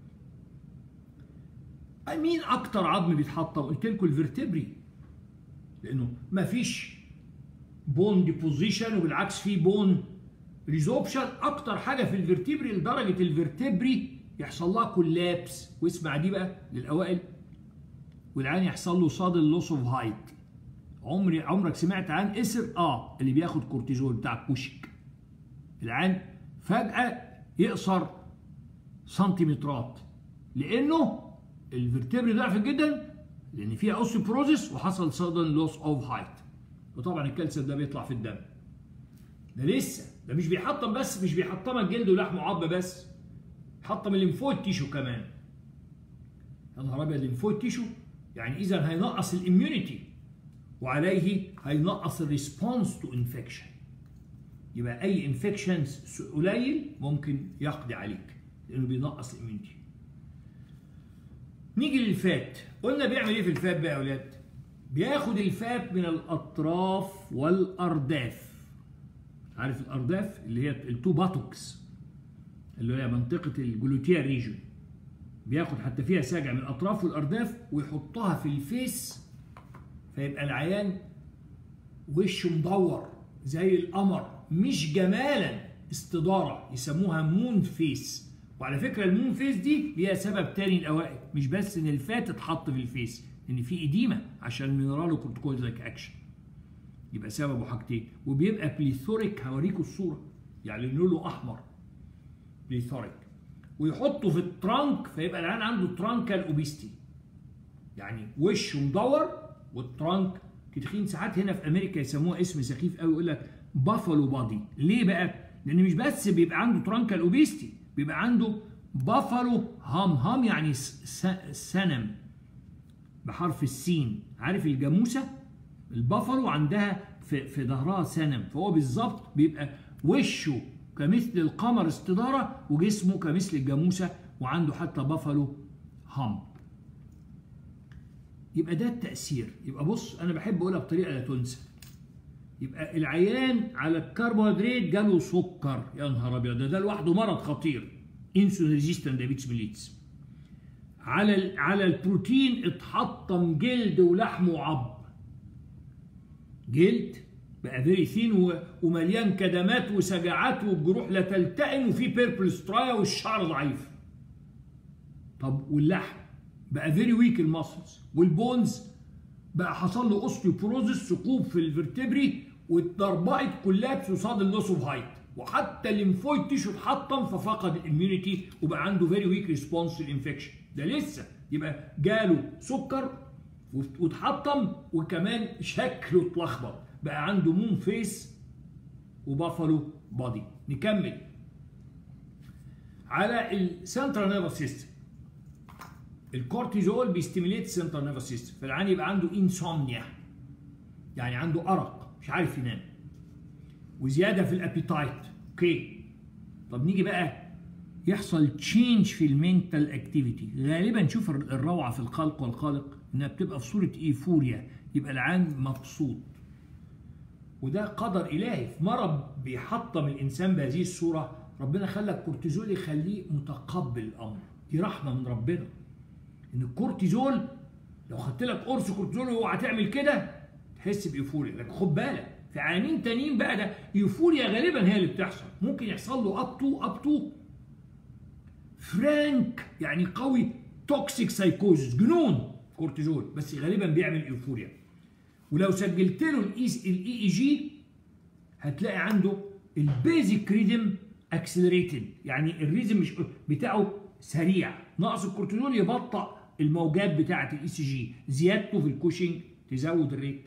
مين اكتر عظم بيتحطم؟ قلت لكم الفرتبري، لانه مفيش بون ديبوزيشن، وبالعكس في بون ريزوبشن. اكتر حاجه في الفرتبري لدرجه الفرتبري يحصل لها كولابس. واسمع دي بقى للاوائل، والعين يحصل له صاد اللوس اوف هايت. عمري عمرك سمعت عن اسر اه اللي بياخد كورتيزول بتاع كوشك؟ العين فجاه يقصر سنتيمترات، لانه الفرتبري ضعفت جدا، لان فيها اوستيوبروزيس وحصل صادن لوس اوف هايت. وطبعا الكالسيوم ده بيطلع في الدم. ده لسه، ده مش بيحطم بس، مش بيحطمك جلد ولحم وعظم بس، حطم الليمفويد تيشو كمان. يا نهار ابيض، الليمفويد تيشو يعني اذا هينقص الاميونيتي، وعليه هينقص الريسبونس تو انفكشن. يبقى اي انفكشنز قليل ممكن يقضي عليك، لانه بينقص الاميونيتي. نيجي للفات، قلنا بيعمل ايه في الفات بقى يا اولاد؟ بياخد الفات من الاطراف والارداف. عارف الارداف اللي هي التو باتوكس، اللي هي منطقه الجلوتيا ريجون، بياخد حتى فيها ساجع من الاطراف والارداف ويحطها في الفيس، فيبقى العيان وشه مدور زي القمر، مش جمالا، استداره، يسموها مون فيس. وعلى فكره المون فيس دي ليها سبب تاني الاوائل، مش بس ان الفات اتحط في الفيس، ان في اديمه عشان المينرالو كورتيكويدك اكشن، يبقى سببه حاجتين. وبيبقى بليثوريك، هوريكم الصوره، يعني لونه احمر، بليثوريك. ويحطه في الترانك، فيبقى العيان عنده ترانكال اوبيستي، يعني وشه مدور والترانك تدخين. ساعات هنا في امريكا يسموها اسم سخيف قوي، يقول لك بافالو بادي. ليه بقى؟ لان مش بس بيبقى عنده ترانكال اوبيستي، بيبقى عنده بافالو هام. هام يعني سنم بحرف السين. عارف الجاموسه البافالو عندها في في ظهرها سنم، فهو بالظبط بيبقى وشه كمثل القمر استداره، وجسمه كمثل الجاموسه، وعنده حتى بافالو هام. يبقى ده التأثير. يبقى بص، أنا بحب أقولها بطريقة لا تنسى. يبقى العيان على الكربوهيدرات جاله سكر، يا نهار ابيض، ده ده لوحده مرض خطير، انسولين ريزيستنت دايابيتس ميليتس. على على البروتين اتحطم جلد ولحم وعظم، جلد بقى فيري ثين ومليان كدمات وسجعات والجروح لا تلتئم وفي بيربل سترايا والشعر ضعيف. طب واللحم بقى فيري ويك الماسلز، والبونز بقى حصل له اوستيوبروزس، ثقوب في الفرتبري واتضربقت كولابس وصاد اللوس اوف هايت، وحتى الليمفويد تيشو اتحطم ففقد الاميونيتي وبقى عنده فيري ويك ريسبونس للانفكشن. ده لسه يبقى جاله سكر واتحطم وكمان شكله اتلخبط، بقى عنده مون فيس وبافالو بادي. نكمل على السنترال نيرفس سيستم. الكورتيزول بيستيميليت السنترال نيرفس سيستم، فالعيان يبقى عنده انسومنيا، يعني عنده ارق مش عارف ينام، وزياده في الابيتايت. اوكي، طب نيجي بقى يحصل تشينج في المينتال اكتيفيتي. غالبا نشوف الروعه في الخلق والخالق انها بتبقى في صوره ايفوريا، يبقى العيان مبسوط، وده قدر الهي. في مرض بيحطم الانسان بهذه الصوره ربنا خلى الكورتيزول يخليه متقبل الامر، دي رحمه من ربنا. ان الكورتيزول لو خدت لك قرص كورتيزول واوعى تعمل كده تحس بايفوريا، لكن خد بالك في عيانين تانيين بقى ده ايفوريا غالبا هي اللي بتحصل، ممكن يحصل له اب تو اب تو فرانك يعني قوي توكسيك سايكوزس، جنون كورتيزول، بس غالبا بيعمل ايفوريا. ولو سجلت له الاي اي جي هتلاقي عنده البيزك ريدم اكسلريتد، يعني الريزم مش بتاعه سريع، نقص الكورتيزول يبطئ الموجات بتاعه الاي سي جي، زيادته في الكوشنج تزود الريت.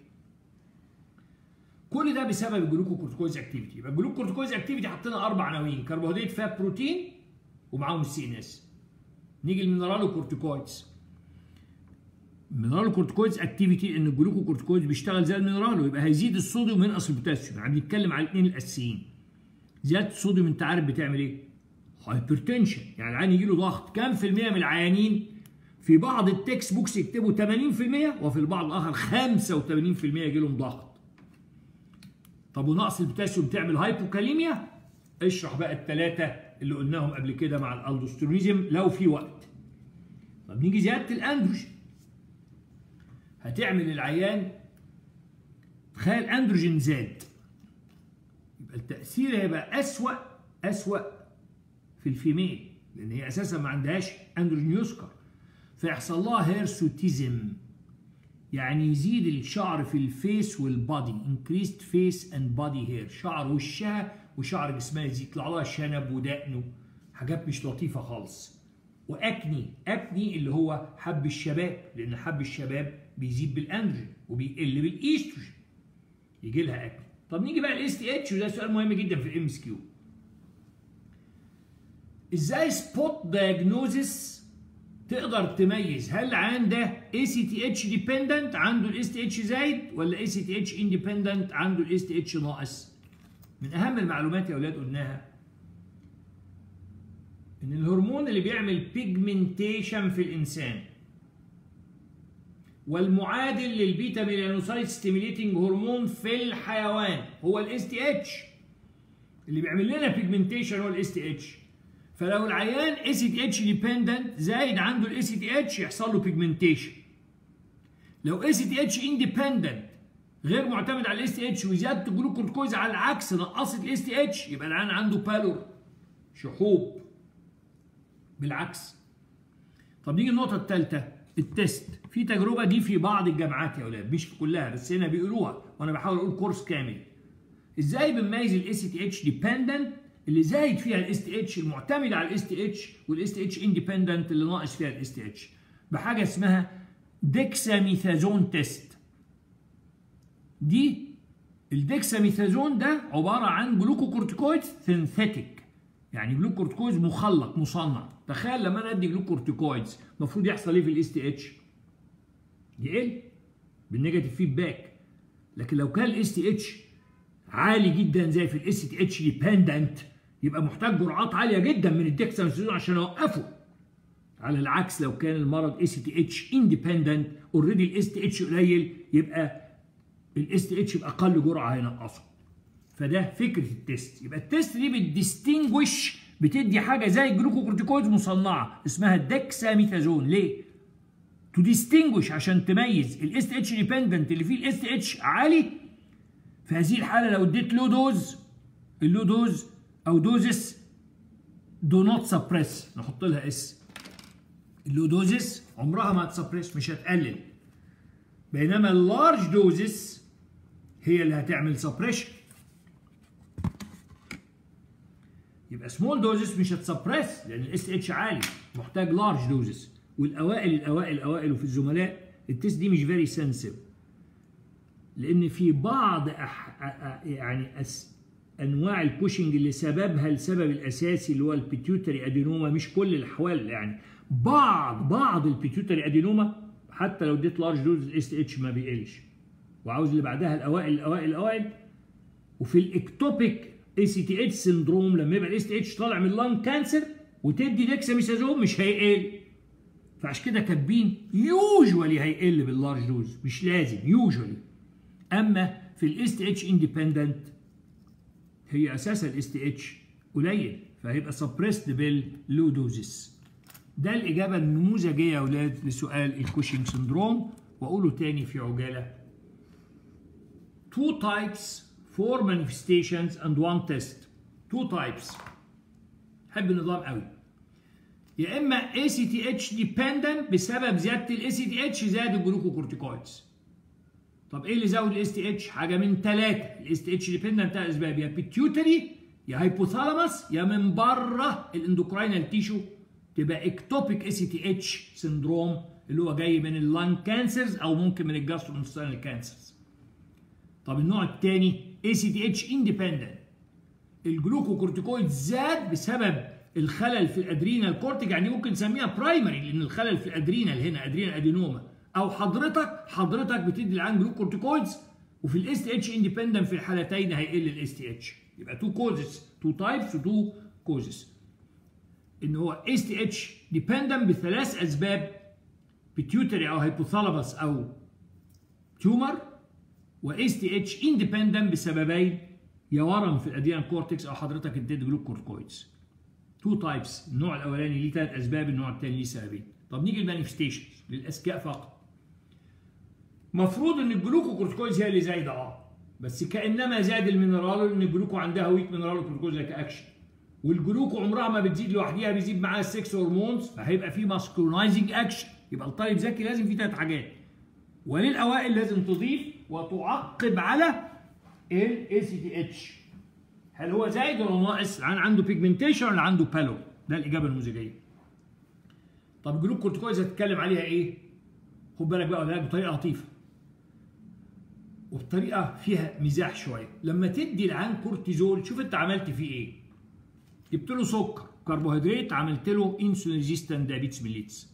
كل ده بسبب الجلوكوكورتيكويز اكتيفيتي. يبقى الجلوكوكورتيكويز اكتيفيتي حطينا اربع عناوين: كربوهيدرات، فات، بروتين، ومعاهم السي ان اس. نيجي للمينرالوكورتيكويدز. المينرالوكورتيكويدز اكتيفيتي ان الجلوكوكورتيكويدز بيشتغل زي المينرال، ويبقى هيزيد الصوديوم وينقص البوتاسيوم. يعني بنتكلم على الاثنين الاساسيين. زياده الصوديوم انت عارف بتعمل ايه؟ هايبرتنشن، يعني العيان يجي له ضغط. كام في المية من العيانين في بعض التكست بوكس يكتبوا ثمانين في المية، وفي البعض الاخر خمسة وثمانين في المية يجي لهم ضغط. طب ونقص البوتاسيوم تعمل هايبوكاليميا؟ اشرح بقى الثلاثه اللي قلناهم قبل كده مع الالدوستيرونيزم لو في وقت. طب نيجي زياده الاندروجين، هتعمل العيان تخيل اندروجين زاد، يبقى التاثير هيبقى اسوأ اسوأ في الفيميل، لان هي اساسا ما عندهاش اندروجين يذكر، فيحصل لها هيرسوتيزم، يعني يزيد الشعر في الفيس والبادي، increased face and body hair، شعر وشها وشعر جسمها يزيد، يطلع لها شنب ودقن، حاجات مش لطيفه خالص. واكني، اكني اللي هو حب الشباب، لان حب الشباب بيزيد بالاندروجين وبيقل بالايستروجين، يجي لها اكني. طب نيجي بقى الاس تي اتش، وده سؤال مهم جدا في الام اس كيو. ازاي سبوت دايجنوزس تقدر تميز هل العيان ده اي سي تي اتش ديبندنت عنده الاس تي اتش زايد، ولا اي سي تي اتش اندبندنت عنده الاس تي اتش ناقص؟ من اهم المعلومات يا اولاد قلناها ان الهرمون اللي بيعمل بيجمنتيشن في الانسان والمعادل للبيتا ميلانوسايت ستيميليتنج هرمون في الحيوان هو الاس تي اتش. اللي بيعمل لنا بيجمنتيشن هو الاس تي اتش. فلو العيان اي سي تي اتش ديبندنت زايد عنده الاي سي تي اتش يحصل له بيجمنتيشن. لو اي سي تي اتش اندبندنت غير معتمد على الاس تي اتش وزياده الجلوكورتيكويز على العكس نقصت الاس تي اتش، يبقى العيان عنده بالور، شحوب بالعكس. طب نيجي النقطه الثالثه، التست. في تجربه دي في بعض الجامعات يا اولاد، مش في كلها بس هنا بيقولوها وانا بحاول اقول كورس كامل. ازاي بنميز الاي سي تي اتش ديبندنت اللي زايد فيها الاس تي اتش المعتمد على الاس تي اتش، والاس تي اتش اندبندنت اللي ناقص فيها الاس تي اتش، بحاجه اسمها ديكساميثازون تيست. دي الديكساميثازون ده عباره عن جلوكوكورتيكويد سينثيتيك، يعني جلوكوكورتيكويد مخلق مصنع. تخيل لما انا ادي جلوكوكورتيكويدز المفروض يحصل ايه في الاس تي اتش؟ يقل بالنيجاتيف فيدباك. لكن لو كان الاس تي اتش عالي جدا زي في الاس تي اتش ديبندنت يبقى محتاج جرعات عاليه جدا من الديكساميثازون عشان اوقفه. على العكس لو كان المرض اس تي اتش اندبندنت اوريدي الاس تي اتش قليل يبقى الاس تي اتش باقل جرعه هينقصه. فده فكره التست. يبقى التست دي بتديستنجوش، بتدي حاجه زي الجلوكوكورتيكويدز مصنعه اسمها الدكساميثازون. ليه؟ تو ديستنجوش، عشان تميز الاس تي اتش ديبندنت اللي فيه الاس تي اتش عالي. في هذه الحاله لو اديت لو دوز، اللو دوز او دوزس دو نوت سبريس، نحط لها اس. اللو دوزس عمرها ما هتسبريس، مش هتقلل. بينما اللارج دوزس هي اللي هتعمل سبريشن. يبقى سمول دوزس مش هتسبريس لان الاس تي اتش عالي، محتاج لارج دوزس. والاوائل الاوائل الاوائل وفي الزملاء التست دي مش فيري سنسيف، لان في بعض أح... يعني أس... انواع الكوشنج اللي سببها السبب الاساسي اللي هو البيتيوتري ادينوما، مش كل الاحوال يعني، بعض بعض البيتيوتري ادينوما حتى لو اديت لارج دوز الاس تي اتش ما بيقلش. وعاوز اللي بعدها الاوائل الاوائل الاوائل. وفي الاكتوبيك اي سي تي اتش سندروم لما يبقى الاس تي اتش طالع من اللانج كانسر وتدي ديكساميثازون مش هيقل. فعشان كده كاتبين يوجوالي هيقل باللارج دوز، مش لازم، يوجوالي. اما في الاس تي اتش اندبندنت هي اساسا الاس تي اتش قليل، فهيبقى سبريسد باللو دوزس. ده الاجابه النموذجيه يا اولاد لسؤال الكوشنج سندروم. واقوله تاني في عجاله: two types four manifestations and one test. two types. حب النظام قوي. يا اما اي سي تي اتش dependent بسبب زياده الاي سي تي اتش زائد الجلوكوكورتيكويدز. طب ايه اللي زود الاس تي اتش؟ حاجه من ثلاثه. الاس تي اتش ديبندنت بتاع اسباب يا بيتيوتري يا هايبوثالاموس يا من بره الاندوكراينال تيشو، تبقى اكتوبيك اي سي تي اتش سندروم اللي هو جاي من اللانج كانسرز او ممكن من الجاستروانتستينال كانسرز. طب النوع الثاني اي سي تي اتش اندبندنت، الجلوكوكورتيكويد زاد بسبب الخلل في الادرينال كورتيك، يعني ممكن نسميها برايمري لان الخلل في الادرينال هنا ادرينال ادينوما، او حضرتك حضرتك بتدي العين جلوكورتيكويدز. وفي الاس تي اتش اندبندنت في الحالتين هيقل الاس تي اتش. يبقى تو كوزز، تو تايبس وتو كوزز. ان هو اس تي اتش ديبندنت بثلاث اسباب: بيتيوتري او هايبوثالاموس او تيومر، واس تي اتش اندبندنت بسببين: يا ورم في الادرينال كورتكس او حضرتك اديت جلوكورتيكويدز. تو تايبس، النوع الاولاني ليه ثلاث اسباب، النوع الثاني ليه سببين. طب نيجي المانيفستيشنز للاذكياء فقط. مفروض ان الجلوكوكورتيكويدز هي اللي زايده اه، بس كانما زاد المينرال لان الجلوكو عندها ويك مينرال وكورتيكويدز لك اكشن. والجلوكو عمرها ما بتزيد لوحديها، بيزيد معاها السكس هرمونز، فهيبقى في ماسكولينايزنج اكشن. يبقى الطالب ذكي لازم في ثلاث حاجات. وللاوائل لازم تضيف وتعقب على الاي سي تي اتش. هل هو زايد ولا ناقص؟ العيان عنده بيجمنتيشن ولا عنده بالو؟ ده الاجابه النموذجيه. طب الجلوكورتيكويدز هتتكلم عليها ايه؟ خد بالك بقى ده بطريقه لطيفه وبطريقه فيها مزاح شويه. لما تدي العيان كورتيزول شوف انت عملت فيه ايه. جبت له سكر، كربوهيدرات، عملت له انسولين ريزيستنت دايابيتس ميليتس.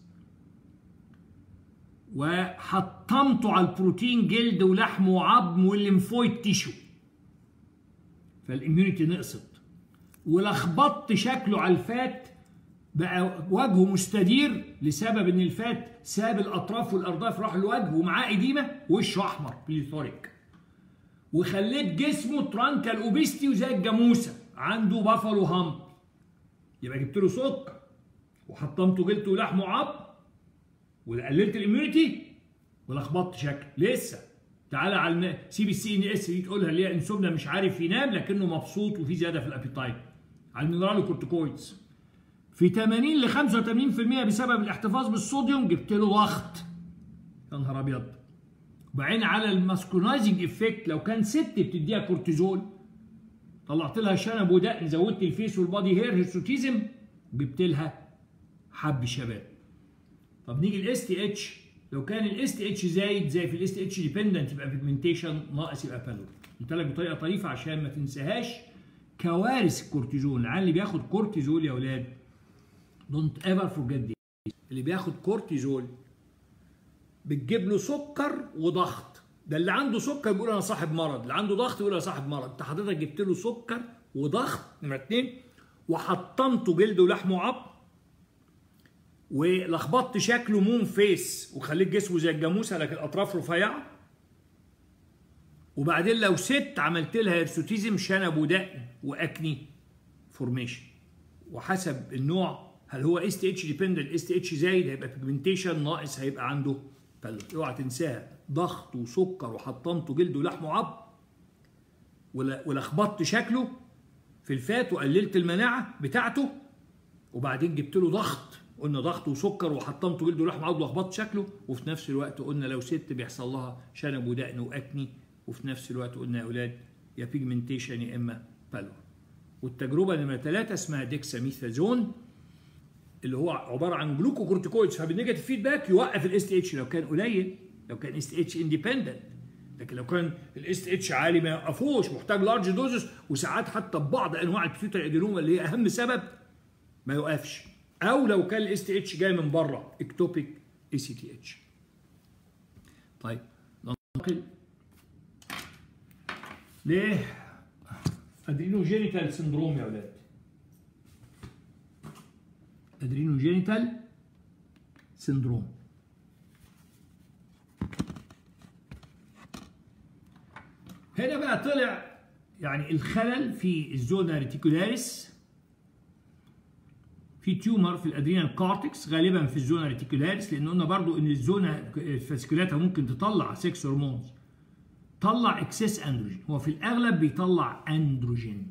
وحطمته على البروتين جلد ولحم وعظم والليمفويد تيشو. فالاميونيتي نقصت. ولخبطت شكله على الفات بقى وجهه مستدير لسبب ان الفات ساب الاطراف والارداف راح الوجه ومعاه اديمه وشه احمر بليثوريك. وخليت جسمه ترانكال اوبيستي وزي الجاموسه عنده بافالو هامب. يبقى جبت له سكر وحطمته جلد ولحم وعظم وقللت الاميونيتي ولخبطت شكل. لسه تعالى على سي بي سي ان اس دي تقولها اللي هي انسومنا مش عارف ينام لكنه مبسوط وفي زياده في الابيتايت. على المينرال وكورتيكويدز في ثمانين ل خمسة وثمانين بالمئة بسبب الاحتفاظ بالصوديوم جبت له ضغط. يا نهار ابيض. وبعدين على الماسكونايزنج افكت لو كان ست بتديها كورتيزول طلعت لها شنب ودقن، زودت الفيس والبادي هير هيرسوتيزم وجبت لها حب شباب. طب نيجي الاس تي اتش، لو كان الاس تي اتش زايد زي في الاس تي اتش ديبندنت يبقى بيجمنتيشن، ناقص يبقى بالو. قلت لك بطريقه طريفه عشان ما تنساهاش كوارث الكورتيزول. العيال اللي بياخد كورتيزول يا اولاد دونت ايفر فورجيت دي، اللي بياخد كورتيزول بتجيب له سكر وضغط. ده اللي عنده سكر بيقول انا صاحب مرض، اللي عنده ضغط بيقول انا صاحب مرض. انت حضرتك جبت له سكر وضغط نمره اثنين وحطمته جلد ولحم وعظم ولخبطت شكله مون فيس وخليت جسمه زي الجاموسه لكن الاطراف رفيعه وبعدين لو ست عملت لها هيرسوتيزم شنب ودقن واكني فورميشن. وحسب النوع، هل هو اس تي اتش ديبندنت، اس تي اتش زايد هيبقى بيجمنتيشن، ناقص هيبقى عنده بلور. اوعى تنساها، ضغط وسكر وحطمته جلد ولحم وعظم ولخبطت شكله في الفات وقللت المناعه بتاعته، وبعدين جبت له ضغط، قلنا ضغط وسكر وحطمته جلد ولحم وعظم ولخبطت شكله، وفي نفس الوقت قلنا لو ست بيحصل لها شنب ودقن واكني، وفي نفس الوقت قلنا يا اولاد يا بيجمنتيشن يا اما بالور. والتجربه نمره ثلاثه اسمها ديكساميثازون، اللي هو عباره عن جلوكوكورتيكويدز، فبالنيجاتيف فيدباك يوقف الاس تي اتش لو كان قليل، لو كان اس تي اتش اندبندنت. لكن لو كان الاس تي اتش عالي ما يوقفوش، محتاج لارج دوزز، وساعات حتى ببعض انواع البيتيوتري ادينوما اللي هي اهم سبب ما يوقفش. او لو كان الاس تي اتش جاي من بره اكتوبيك اي سي تي اتش. طيب ننتقل ليه ادرينوجينيتال سندروم يا اولاد. ادرينوجينيتال سندروم هنا بقى طلع يعني الخلل في الزونا ريتيكولاريس، في تيومر في الادرينال كورتكس غالبا في الزونا ريتيكولاريس، لان قلنا برضو ان الزونا فاسكولاتها ممكن تطلع سكس هرمونز، طلع اكسس اندروجين، هو في الاغلب بيطلع اندروجين.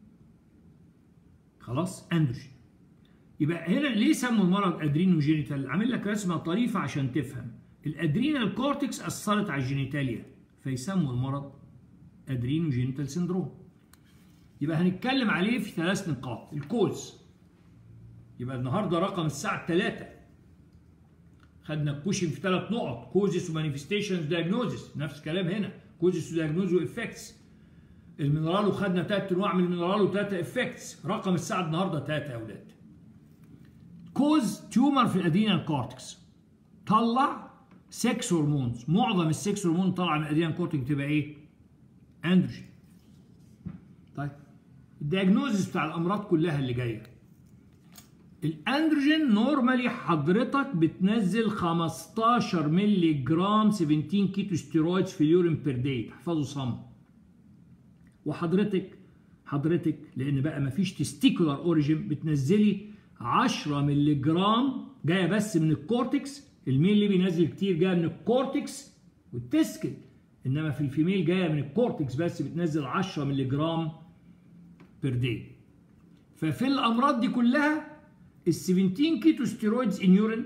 خلاص اندروجين. يبقى هنا ليه سموا المرض ادرينوجينيتال؟ عامل لك رسمه طريفه عشان تفهم. الادرينال كورتكس اثرت على الجينيتاليا فيسموا المرض ادرينوجينيتال سندروم. يبقى هنتكلم عليه في ثلاث نقاط. الكوز، يبقى النهارده رقم الساعه ثلاثة خدنا الكوشن في ثلاث نقط، كوزس ومانيفستيشنز دايجنوزس، نفس الكلام هنا، كوزس ودايجنوز وافكتس. المينرال وخدنا ثلاث انواع من المينرال وثلاثه افكتس. رقم الساعه النهارده ثلاثة يا اولاد. كوز تيومر في الادرينال كورتكس، طلع سكس هرمونز، معظم السكس هرمون طالعه من الادرينال كورتكس تبقى ايه؟ اندروجين. طيب الدياجنوزس بتاع الامراض كلها اللي جايه، الاندروجين نورمالي حضرتك بتنزل خمستاشر مللي جرام سبعتاشر كيتو ستيرويدز في اليورين بير داي، تحفظوا صم. وحضرتك حضرتك لان بقى مفيش تستيكولار اوريجين بتنزلي عشرة مللي جرام جايه بس من الكورتكس، الميل اللي بينزل كتير جايه من الكورتكس والتسكل، انما في الفيميل جايه من الكورتكس بس بتنزل عشرة مللي جرام بير داي. ففي الامراض دي كلها ال سبعتاشر كيتو ستيرويدز ان يورين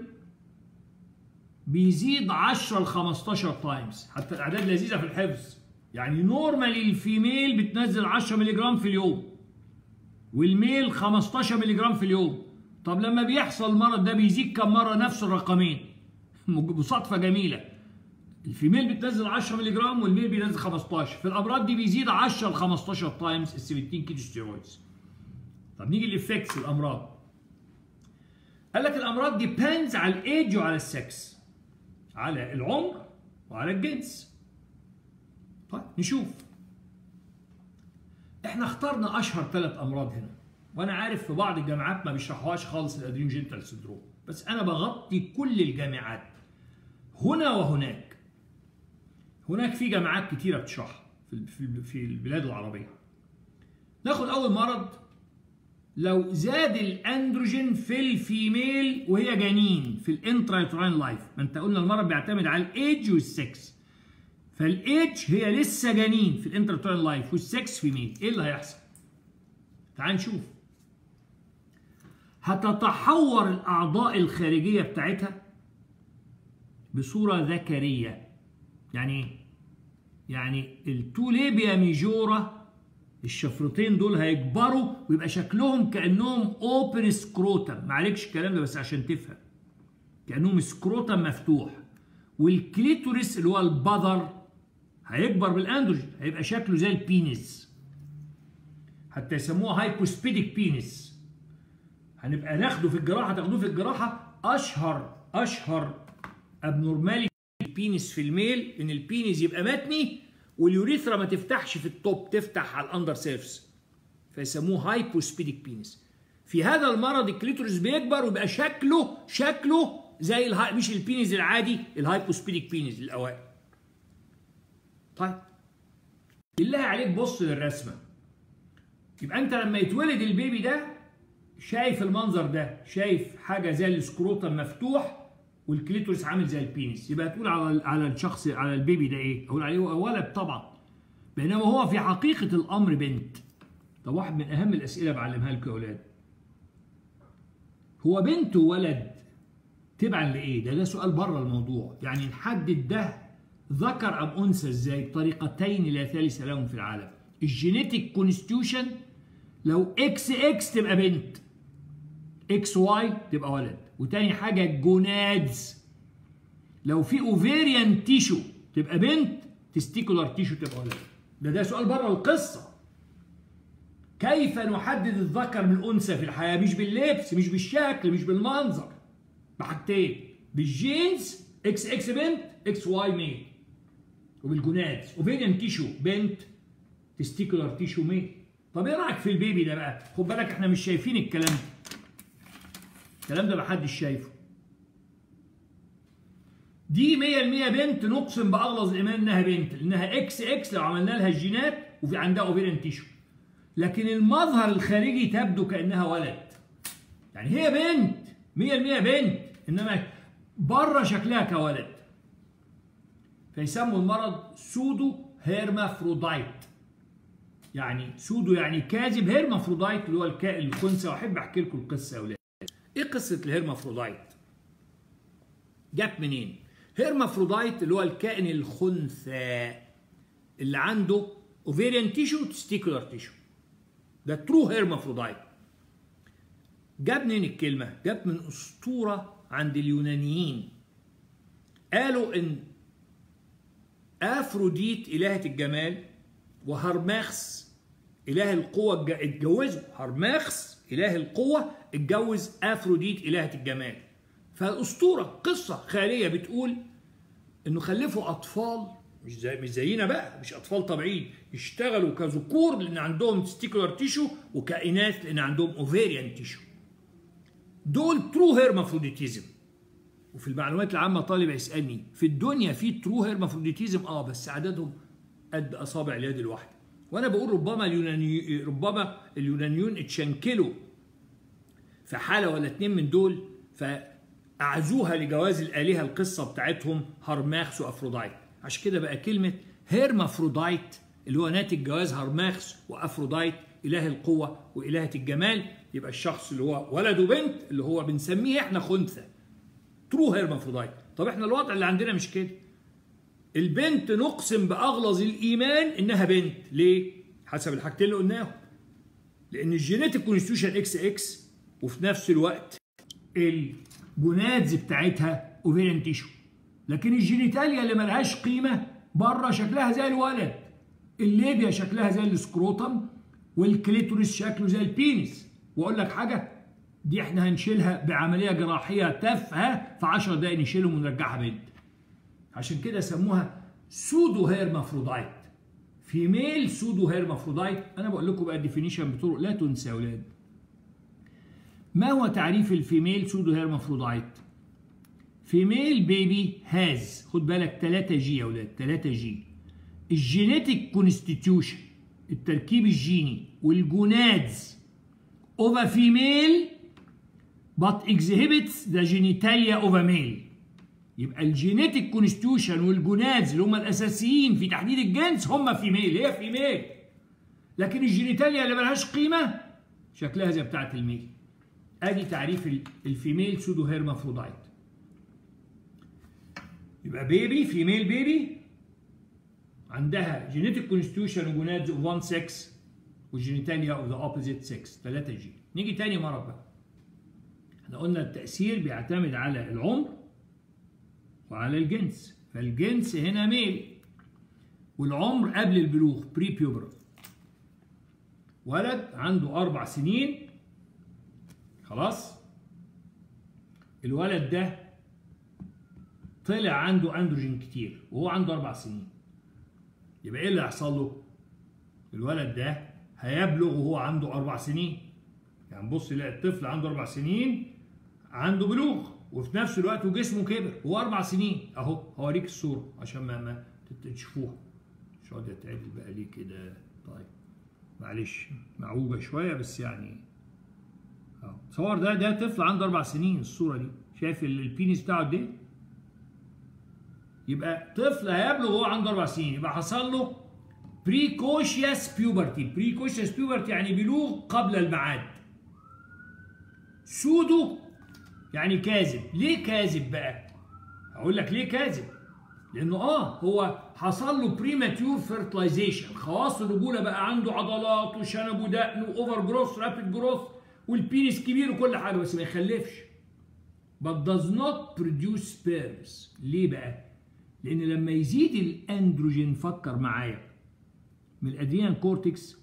بيزيد عشرة ل خمستاشر تايمز، حتى الاعداد لذيذه في الحفظ. يعني نورمالي الفيميل بتنزل عشرة مللي جرام في اليوم والميل خمستاشر مللي جرام في اليوم. طب لما بيحصل المرض ده بيزيد كم مره؟ نفس الرقمين بصدفه جميله. الفيميل بتنزل عشرة مللي جرام والميل بينزل خمستاشر. في الامراض دي بيزيد عشرة ل خمستاشر تايمز ال سبعتاشر كيتو ستيرويدز. طب نيجي للافكتس الامراض. قال لك الامراض ديبيندز على الايدج وعلى السكس، على العمر وعلى الجنس. طيب نشوف. احنا اخترنا اشهر ثلاث امراض هنا، وانا عارف في بعض الجامعات ما بيشرحوهاش خالص الادرينوجينيتال سندروم، بس انا بغطي كل الجامعات هنا وهناك. هناك في جامعات كتيره بتشرحها في في البلاد العربيه. ناخد اول مرض، لو زاد الاندروجين في الفيميل وهي جنين في الانترايتراين لايف. ما انت قلنا المرض بيعتمد على الايدج والسكس، فالايدج هي لسه جنين في الانترايتراين لايف والسكس فيميل. ايه اللي هيحصل؟ تعال نشوف. هتتحور الاعضاء الخارجيه بتاعتها بصوره ذكريه. يعني ايه؟ يعني التوليبيا ميجورا، الشفرتين دول هيكبروا ويبقى شكلهم كانهم اوبن سكروتم. معلكش الكلام ده بس عشان تفهم، كانهم سكروتم مفتوح. والكليتوريس اللي هو البذر هيكبر بالاندروجين، هيبقى شكله زي البينس، حتى يسموها هايبوسبيديك بينس. هنبقى ناخده في الجراحه، تاخدوه في الجراحه. اشهر اشهر ابنورمالي البينس في الميل ان البينس يبقى متني واليوريثرا ما تفتحش في التوب، تفتح على الاندر سيرفس، فيسموه هايبوسبيديك بينس. في هذا المرض الكليتوريس بيكبر ويبقى شكله شكله زي الهاي، مش البينس العادي، الهايبوسبيديك بينس الاوائل. طيب بالله عليك بص للرسمه. يبقى انت لما يتولد البيبي ده شايف المنظر ده، شايف حاجه زي السكروتم مفتوح والكليتورس عامل زي البينس، يبقى تقول على على الشخص على البيبي ده ايه؟ اقول عليه ولد طبعا، بينما هو في حقيقه الامر بنت. طب واحد من اهم الاسئله بعلمها لكم يا اولاد، هو بنت وولد تبعا لايه؟ ده ده سؤال بره الموضوع، يعني نحدد ده ذكر ام انثى ازاي؟ بطريقتين لا ثالث لهم في العالم. الجينيتيك كونستيوشن، لو اكس اكس تبقى بنت، اكس واي تبقى ولد. وتاني حاجه الجونادز، لو في اوفيريان تيشو تبقى بنت، تستيكولار تيشو تبقى ولد. ده ده سؤال بره القصه. كيف نحدد الذكر من الانثى في الحياه؟ مش باللبس، مش بالشكل، مش بالمنظر، بحاجتين، بالجينز اكس اكس بنت، اكس واي ميل، وبالجونادز اوفيريان تيشو بنت، تستيكولار تيشو ميل. طب ايه رايك في البيبي ده بقى؟ خد بالك احنا مش شايفين الكلام ده، الكلام ده محدش شايفه. دي مية بالمية بنت، نقسم باغلظ الايمان انها بنت، لانها اكس اكس لو عملنا لها الجينات وفي عندها اوفيريان تيشو. لكن المظهر الخارجي تبدو كانها ولد. يعني هي بنت مية بالمية بنت، انما بره شكلها كولد. فيسموا المرض سودو هيرمافرودايت. يعني سودو يعني كاذب، هيرمافرودايت اللي هو الكائن الخنثى. واحب احكي لكم القصه يا اولاد. ايه قصه الهيرمافرودايت؟ جت منين؟ هيرمافرودايت اللي هو الكائن الخنثى اللي عنده اوفيريان تيشو وتستيكولار تيشو، ده ترو هيرمافرودايت. جاب منين الكلمه؟ جاب من اسطوره عند اليونانيين. قالوا ان افروديت الهه الجمال وهرماخس اله القوه اتجوزوا. هرماخس اله القوه اتجوز افروديت الهه الجمال. فالاسطوره قصه خياليه بتقول انه خلفوا اطفال مش زي مش زينا بقى، مش اطفال طبيعيين، يشتغلوا كذكور لان عندهم تستيكولار تيشو، وكائنات لان عندهم اوفيريان تيشو. دول ترو هيرمافروديتيزم. وفي المعلومات العامه طالب يسالني في الدنيا في ترو هيرمافروديتيزم؟ اه بس عددهم قد اصابع اليد الواحده. وانا بقول ربما اليوناني ربما اليونانيون اتشنكلوا في حاله ولا اتنين من دول، فاعزوها لجواز الالهه القصه بتاعتهم هرماخس وافروديت. عشان كده بقى كلمه هيرمافروديت اللي هو ناتج جواز هرماخس وافروديت اله القوه والهه الجمال، يبقى الشخص اللي هو ولد وبنت اللي هو بنسميه احنا خنثى، ترو هيرمافروديت. طب احنا الوضع اللي عندنا مش كده. البنت نقسم باغلظ الايمان انها بنت. ليه؟ حسب الحاجتين اللي قلناهم. لان الجينيتيك كونستيوشن اكس اكس، وفي نفس الوقت الجونادز بتاعتها اوفيريان تيشو. لكن الجينيتاليا اللي ملهاش قيمه بره شكلها زي الولد، الليبيا شكلها زي السكروتم، والكليتوريس شكله زي البينس. واقول لك حاجه، دي احنا هنشيلها بعمليه جراحيه تافهه في عشر دقائق، نشيلهم ونرجعها بنت. عشان كده سموها سودو هيرمافرودايت، فيميل سودو هيرمافرودايت. انا بقول لكم بقى الديفينيشن بطرق لا تنسى يا اولاد. ما هو تعريف الفيميل سودو هيرمافرودايت؟ فيميل بيبي هاز، خد بالك تلاتة جي يا اولاد، تلاتة جي. الجينيتيك كونستيتيوشن، التركيب الجيني، والجونادز of a female but exhibits the genitalia of a male. يبقى الجينيتيك كونستيوشن والجونادز اللي هم الاساسيين في تحديد الجنس هم فيميل، هي فيميل. لكن الجينيتاليا اللي ملهاش قيمه شكلها زي بتاعه الميل. ادي تعريف الفيميل سودو هيرمافرودايت. يبقى بيبي، فيميل بيبي عندها جينيتيك كونستيوشن وجونادز اوف وان سكس، والجينيتاليا اوف ذا اوبوزيت سكس، تلاتة جي. نيجي تاني مرض بقى. احنا قلنا التأثير بيعتمد على العمر وعلى الجنس. فالجنس هنا ميل، والعمر قبل البلوغ بري بيوبرال. ولد عنده أربع سنين خلاص، الولد ده طلع عنده أندروجين كتير وهو عنده أربع سنين. يبقى إيه اللي هيحصل له؟ الولد ده هيبلغ وهو عنده أربع سنين. يعني بص يلاقي الطفل عنده أربع سنين عنده بلوغ، وفي نفس الوقت وجسمه كبر وهو أربع سنين. أهو هوريك الصورة عشان ما ما تشوفوها. اقعد اتعدل بقى ليه كده؟ طيب معلش معوجه شويه بس يعني اهو. تصور ده ده طفل عنده اربع سنين الصوره دي، شايف البينيس بتاعه قد ايه؟ يبقى طفل هيبلغ وهو عنده اربع سنين، يبقى حصل له بريكوشيوس بيوبرتي. بريكوشيوس بيوبرتي يعني بلوغ قبل الميعاد. سودو يعني كاذب. ليه كاذب بقى؟ هقول لك ليه كاذب. لانه اه هو حصل له بريماتيور فيرتلايزيشن، خواص الرجوله بقى عنده عضلات وشنب ودقن واوفر جروث رابيد جروث والبينس كبير وكل حاجه، بس ما يخلفش. but does not produce sperms. ليه بقى؟ لان لما يزيد الاندروجين، فكر معايا، من الادرينال كورتكس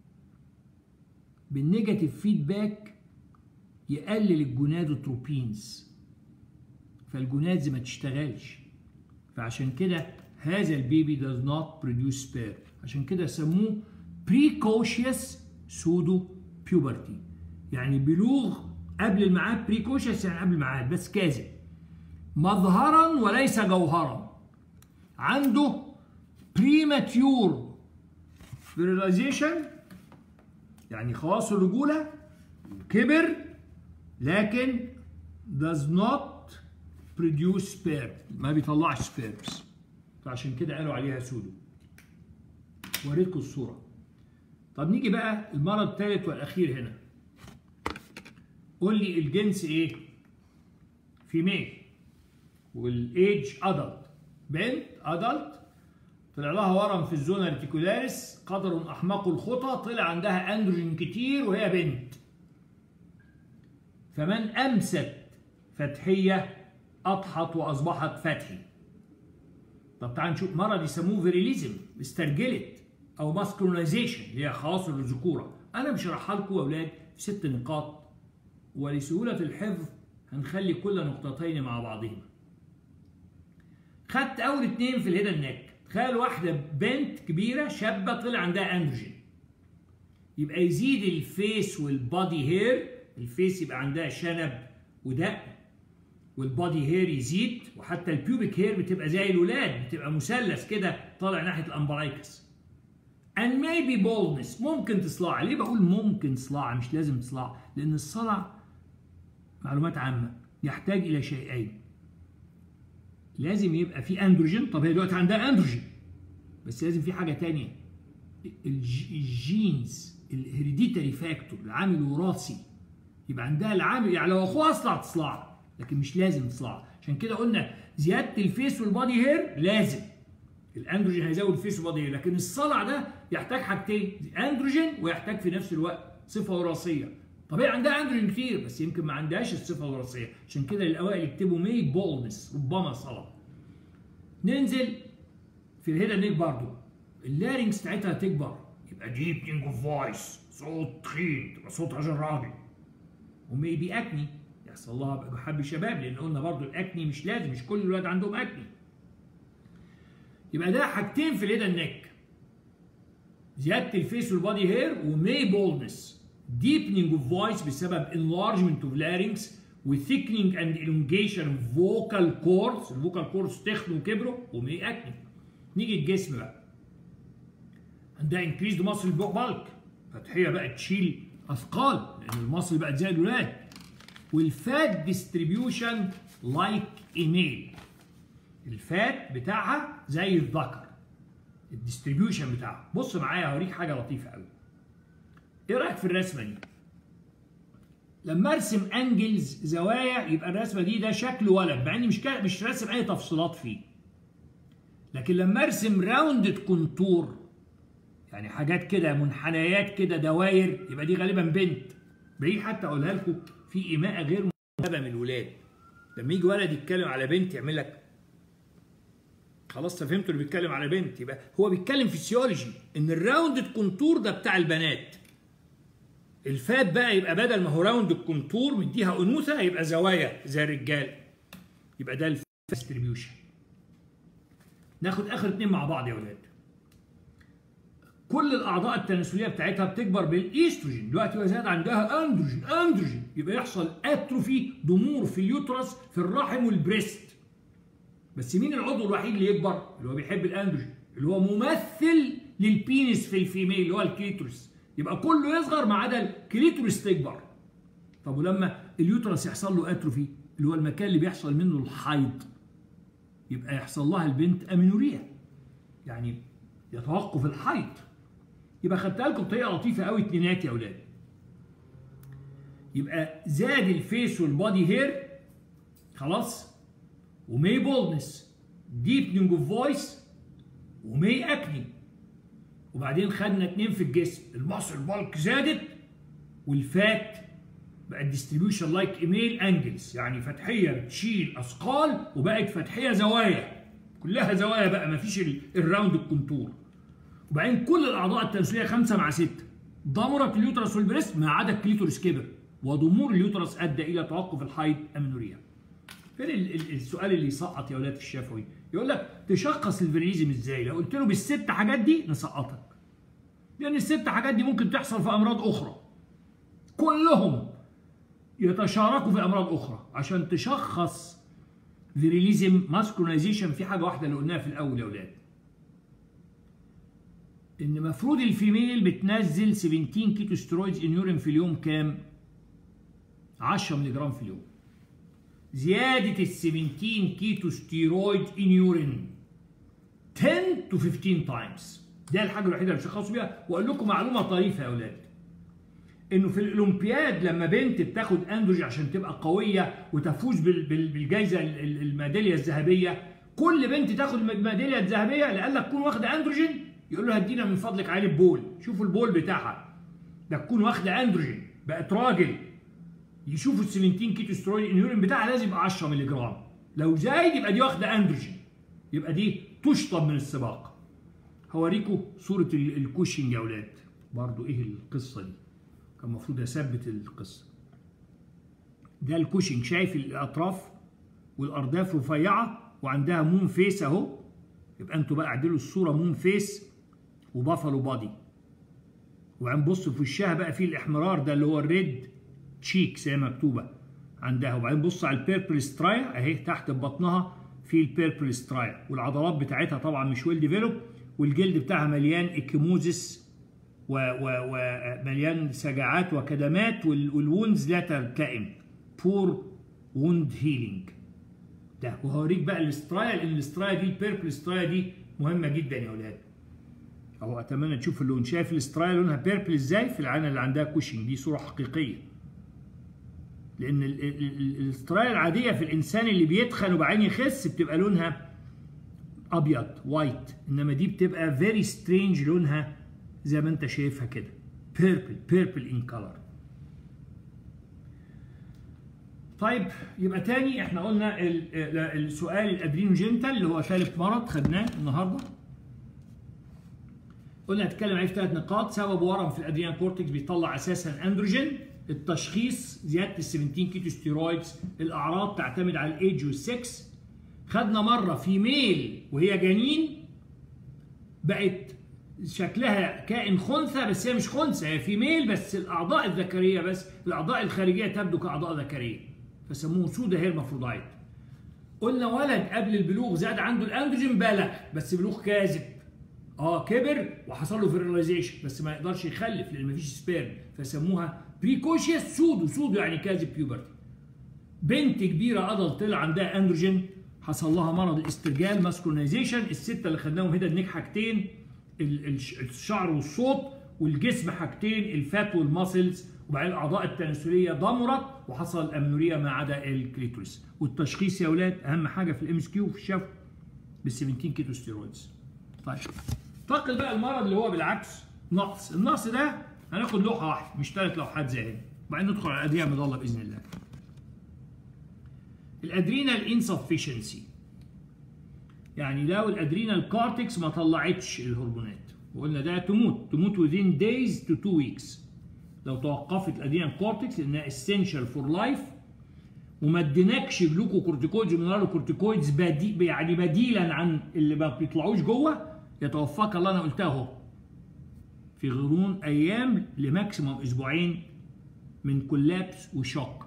بالنيجاتيف فيدباك يقلل الجونادوتروبينز، فالجونادز ما تشتغلش. فعشان كده هذا البيبي does not produce sperm. عشان كده سموه precocious pseudo puberty، يعني بلوغ قبل الميعاد. precocious يعني قبل الميعاد بس كاذب، مظهرا وليس جوهرا. عنده premature virilization يعني خواص الرجولة كبر، لكن does not produce sperm، ما بيطلعش sperms، فعشان كده قالوا عليها سودو. وريتكم الصورة. طب نيجي بقى المرض الثالث والأخير هنا. قول لي الجنس إيه؟ فيميل، والإيج أدلت. بنت أدلت طلع لها ورم في الزونة ريتيكولاريس، قدر أحمق الخطى، طلع عندها أندروجين كتير وهي بنت. فمن أمست فتحية أضحت وأصبحت فتحي. طب تعال نشوف مرض يسموه فيريليزم، استرجلت، أو ماسكولينايزيشن اللي هي خواص الذكورة. أنا بشرحها لكم يا أولاد في ست نقاط، ولسهولة الحفظ هنخلي كل نقطتين مع بعضهما. خدت أول اتنين في الهيدا النك. تخيل واحدة بنت كبيرة شابة طلع عندها أندروجين، يبقى يزيد الفيس والبادي هير. الفيس يبقى عندها شنب ودقن، والبادي هير يزيد، وحتى البيوبيك هير بتبقى زي الولاد، بتبقى مثلث كده طالع ناحيه الامبرايكس. and maybe baldness، ممكن تصلع. ليه بقول ممكن تصلع مش لازم تصلع؟ لان الصلع معلومات عامه يحتاج الى شيئين. لازم يبقى في اندروجين. طب هي دلوقتي عندها اندروجين، بس لازم في حاجه ثانيه، الجينز، الهيريديتري فاكتور، العامل الوراثي، يبقى عندها العامل. يعني لو اخوها اصلع تصلع، لكن مش لازم تصلع. عشان كده قلنا زياده الفيس والبادي هير لازم، الاندروجين هيزود الفيس والبادي هير، لكن الصلع ده يحتاج حاجتين، اندروجين ويحتاج في نفس الوقت صفه وراثيه. طب هي عندها اندروجين كتير بس يمكن ما عندهاش الصفه الوراثيه، عشان كده الاوائل يكتبوا مي بولنس، ربما صلع. ننزل في الهيدا نيك برضه، اللارينكس بتاعتها تكبر، يبقى ديبنينج اوف فويس، صوت تخين، تبقى صوت راجل راجل. وميبي اكني يحصل لها حب شباب، لان قلنا برضو الاكني مش لازم، مش كل الولاد عندهم اكني. يبقى ده حاجتين في الهيدا النك، زياده الفيس والبادي هير، ومي بولنس، deepening of voice بسبب enlargement of larynx، وthickening and elongation of vocal cords، الفوكال كوردز تخنوا وكبروا، ومي اكني. نيجي الجسم بقى، عندها increased muscle bulk، فتحيه بقى تشيل اثقال لان المصل بقت زي الولاد. والفات ديستريبيوشن لايك ايميل، الفات بتاعها زي الذكر، الديستريبيوشن بتاعها. بص معايا هوريك حاجه لطيفه قوي. ايه رايك في الرسمه دي؟ لما ارسم انجلز زوايا يبقى الرسمه دي ده شكل ولد، مع اني مش مش راسم اي تفصيلات فيه. لكن لما ارسم راوندد كونتور، يعني حاجات كده منحنيات كده دواير، يبقى دي غالبا بنت. بعيد حتى اقولها لكم، في ايماء غير مرتبه من الولاد. لما يجي ولد يتكلم على بنت يعمل لك خلاص فهمتوا اللي بيتكلم على بنت، يبقى هو بيتكلم فيسيولوجي ان الراوندد كونتور ده بتاع البنات. الفات بقى يبقى بدل ما هو راوند الكونتور مديها انوثه يبقى زوايا زي الرجال، يبقى ده الفات ديستريبيوشن. ناخد اخر اتنين مع بعض يا ولاد. كل الاعضاء التناسليه بتاعتها بتكبر بالايستروجين، دلوقتي هو زاد عندها اندروجين، اندروجين يبقى يحصل اتروفي، ضمور في اليوترس، في الرحم والبريست. بس مين العضو الوحيد اللي يكبر اللي هو بيحب الاندروجين؟ اللي هو ممثل للبينس في الفيميل اللي هو الكليتورس، يبقى كله يصغر ما عدا الكليتورس تكبر. طب ولما اليوترس يحصل له اتروفي اللي هو المكان اللي بيحصل منه الحيض، يبقى يحصل لها البنت امينوريا، يعني يتوقف الحيض. يبقى خدتها لكم بطريقه لطيفه قوي اتنينات يا اولاد. يبقى زاد الفيس والبادي هير خلاص، ومي بولدنس، ديبنينج اوف فويس، ومي اكني. وبعدين خدنا اتنين في الجسم، الماسل بالك زادت والفات بقت ديستريبيوشن لايك ايميل انجلز، يعني فتحيه بتشيل اثقال وبقت فتحيه زوايا، كلها زوايا بقى ما فيش الراوند الكونتور. وبعدين كل الاعضاء التناسليه خمسه مع سته ضمرت اليوترس والبريست ما عدا الكليتورس كبر، وضمور اليوترس ادى الى توقف الحيض امينوريا. فين السؤال اللي يسقط يا اولاد في الشفوي؟ يقول لك تشخص الفيريليزم ازاي؟ لو قلت له بالست حاجات دي نسقطك، لان الست حاجات دي ممكن تحصل في امراض اخرى كلهم يتشاركوا في امراض اخرى. عشان تشخص فيريليزم ماسكولينايزيشن في حاجه واحده اللي قلناها في الاول يا اولاد، ان المفروض الفيميل بتنزل سبعتاشر كيتو ستيرويدز ان يورين في اليوم كام؟ عشرة مللي جرام في اليوم. زياده ال سبعتاشر كيتو ستيرويد ان يورين عشرة تو خمستاشر تايمز، ده الحاجه الوحيده اللي شخصوا بيها. واقول لكم معلومه طريفه يا اولاد، انه في الاولمبياد لما بنت بتاخد اندروجين عشان تبقى قويه وتفوز بالجائزه الميداليه الذهبيه، كل بنت تاخد الميداليه الذهبيه لألا تكون واخده اندروجين يقول له هدينا من فضلك عليه بول، شوفوا البول بتاعها ده تكون واخده اندروجين بقت راجل، يشوفوا ال سبعتاشر كيتو ستيرويد اليورين بتاعها لازم يبقى عشرة مللي جرام، لو زايد يبقى دي واخده اندروجين، يبقى دي تشطب من السباق. هوريكم صوره الكوشنج يا اولاد برضو ايه القصه دي، كان المفروض اثبت القصه. ده الكوشنج، شايف الاطراف والارداف رفيعه وعندها مون فيس اهو، يبقى انتوا بقى اعدلوا الصوره مون فيس وبافالو بادي. وبعدين بصوا في وشها بقى في الاحمرار ده اللي هو الريد تشيك زي ما مكتوبه عندها. وبعدين بص على البيربل سترايا اهي تحت بطنها في البيربل سترايا، والعضلات بتاعتها طبعا مش ويل ديفلوب، والجلد بتاعها مليان اكيموزيس ومليان سجعات وكدمات، والوندز لا تلتئم، بور ووند هيلينج ده. وهوريك بقى الاسترايا، لان الاسترايا دي البيربل سترايا دي مهمه جدا يا اولاد اهو. اتمنى تشوف اللون، شايف الاسترايا لونها بيربل ازاي في العينه اللي عندها كوشنج، دي صوره حقيقيه. لان الاسترايا العاديه في الانسان اللي بيتخن وبعدين يخس بتبقى لونها ابيض وايت، انما دي بتبقى فيري سترينج لونها زي ما انت شايفها كده بيربل بيربل ان كلر. طيب يبقى تاني احنا قلنا السؤال الادرينوجينتال اللي هو ثالث مرض خدناه النهارده. قلنا هنتكلم عليه في ثلاث نقاط. سبب ورم في الادرينال كورتكس بيطلع اساسا اندروجين، التشخيص زياده ال سبعتاشر كيتو ستيرويدز، الاعراض تعتمد على الايدج والسكس. خدنا مره في ميل وهي جنين بقت شكلها كائن خنثى بس هي مش خنثى، هي في ميل بس الاعضاء الذكريه بس الاعضاء الخارجيه تبدو كاعضاء ذكريه فسموه سودا هيرمافرودايت. قلنا ولد قبل البلوغ زاد عنده الاندروجين بلغ بس بلوغ كاذب، اه كبر وحصل له فيرلايزيشن بس ما يقدرش يخلف لان مفيش سبيرم فسموها بريكوشيوس سودو، سودو يعني كاذب بيوبرتي. بنت كبيره ادلت طلع عندها اندروجين حصل لها مرض الاسترجال ماسكولينايزيشن. السته اللي خدناهم هنا النيك حاجتين، الشعر والصوت، والجسم حاجتين الفات والماسلز، وبعدين الاعضاء التناسليه ضمرت وحصل الامنوريا ما عدا الكليتوريس. والتشخيص يا اولاد اهم حاجه في الام اس كيو في الشفا بال سبعتاشر كيتو ستيرويدز. طيب انتقل بقى المرض اللي هو بالعكس نقص. النقص ده هناخد لوحه واحده مش ثلاث لوحات زي هنا، وبعدين ندخل على الادرينال ميدولا باذن الله. الادرينال انسفشنسي يعني لو الادرينال كورتكس ما طلعتش الهرمونات، وقلنا ده تموت تموت within days to two weeks لو توقفت الادرينال كورتكس لانها essential for life، وما اديناكش جلوكو كورتيكويدز ومينرالو كورتيكويدز بدي يعني بديلا عن اللي ما بيطلعوش جوه، يتوفاك الله. انا قلتها اهو في غضون ايام لماكسيموم اسبوعين من كولابس وشوك.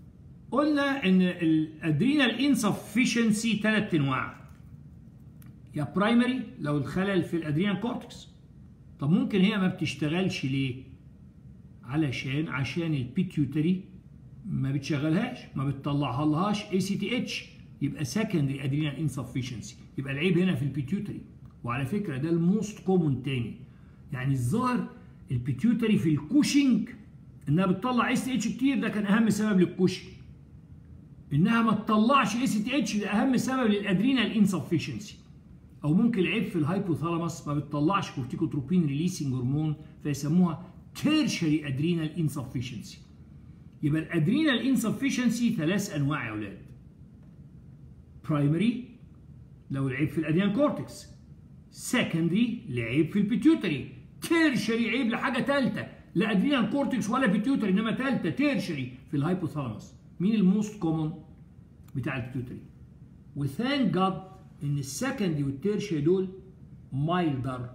قلنا ان الادرينال انسفشنسي ثلاث انواع، يا برايمري لو الخلل في الادرينال كورتكس. طب ممكن هي ما بتشتغلش ليه؟ علشان عشان البيتيوتري ما بتشغلهاش، ما بتطلعها لهاش اي سي تي اتش، يبقى سكندري ادرينال انسفشنسي. يبقى العيب هنا في البيتيوتري. وعلى فكره ده الموست كومون تاني، يعني الظاهر البيتيوتري في الكوشنج انها بتطلع اي سي تي اتش كتير، ده كان اهم سبب للكوشنج. انها ما تطلعش اي سي تي اتش ده اهم سبب للادرينال انسفشنسي. او ممكن العيب في الهايبوثالاموس ما بتطلعش كورتيكوتروبين ريليسنج هرمون، فيسموها تيرشري ادرينال انسفشنسي. يبقى الادرينال انسفشنسي ثلاث انواع يا اولاد. برايمري لو العيب في الادرينال كورتكس، سكندري لعيب في البيتيوتري، تيرشري عيب لحاجه ثالثه، لا ادرينال كورتكس ولا بيتيوتري انما ثالثه تيرشري في الهايبوثالاموس. مين الموست كومون؟ بتاع البيتيوتري. وثانك جاد ان السكندري والتيرشري دول مايلدر.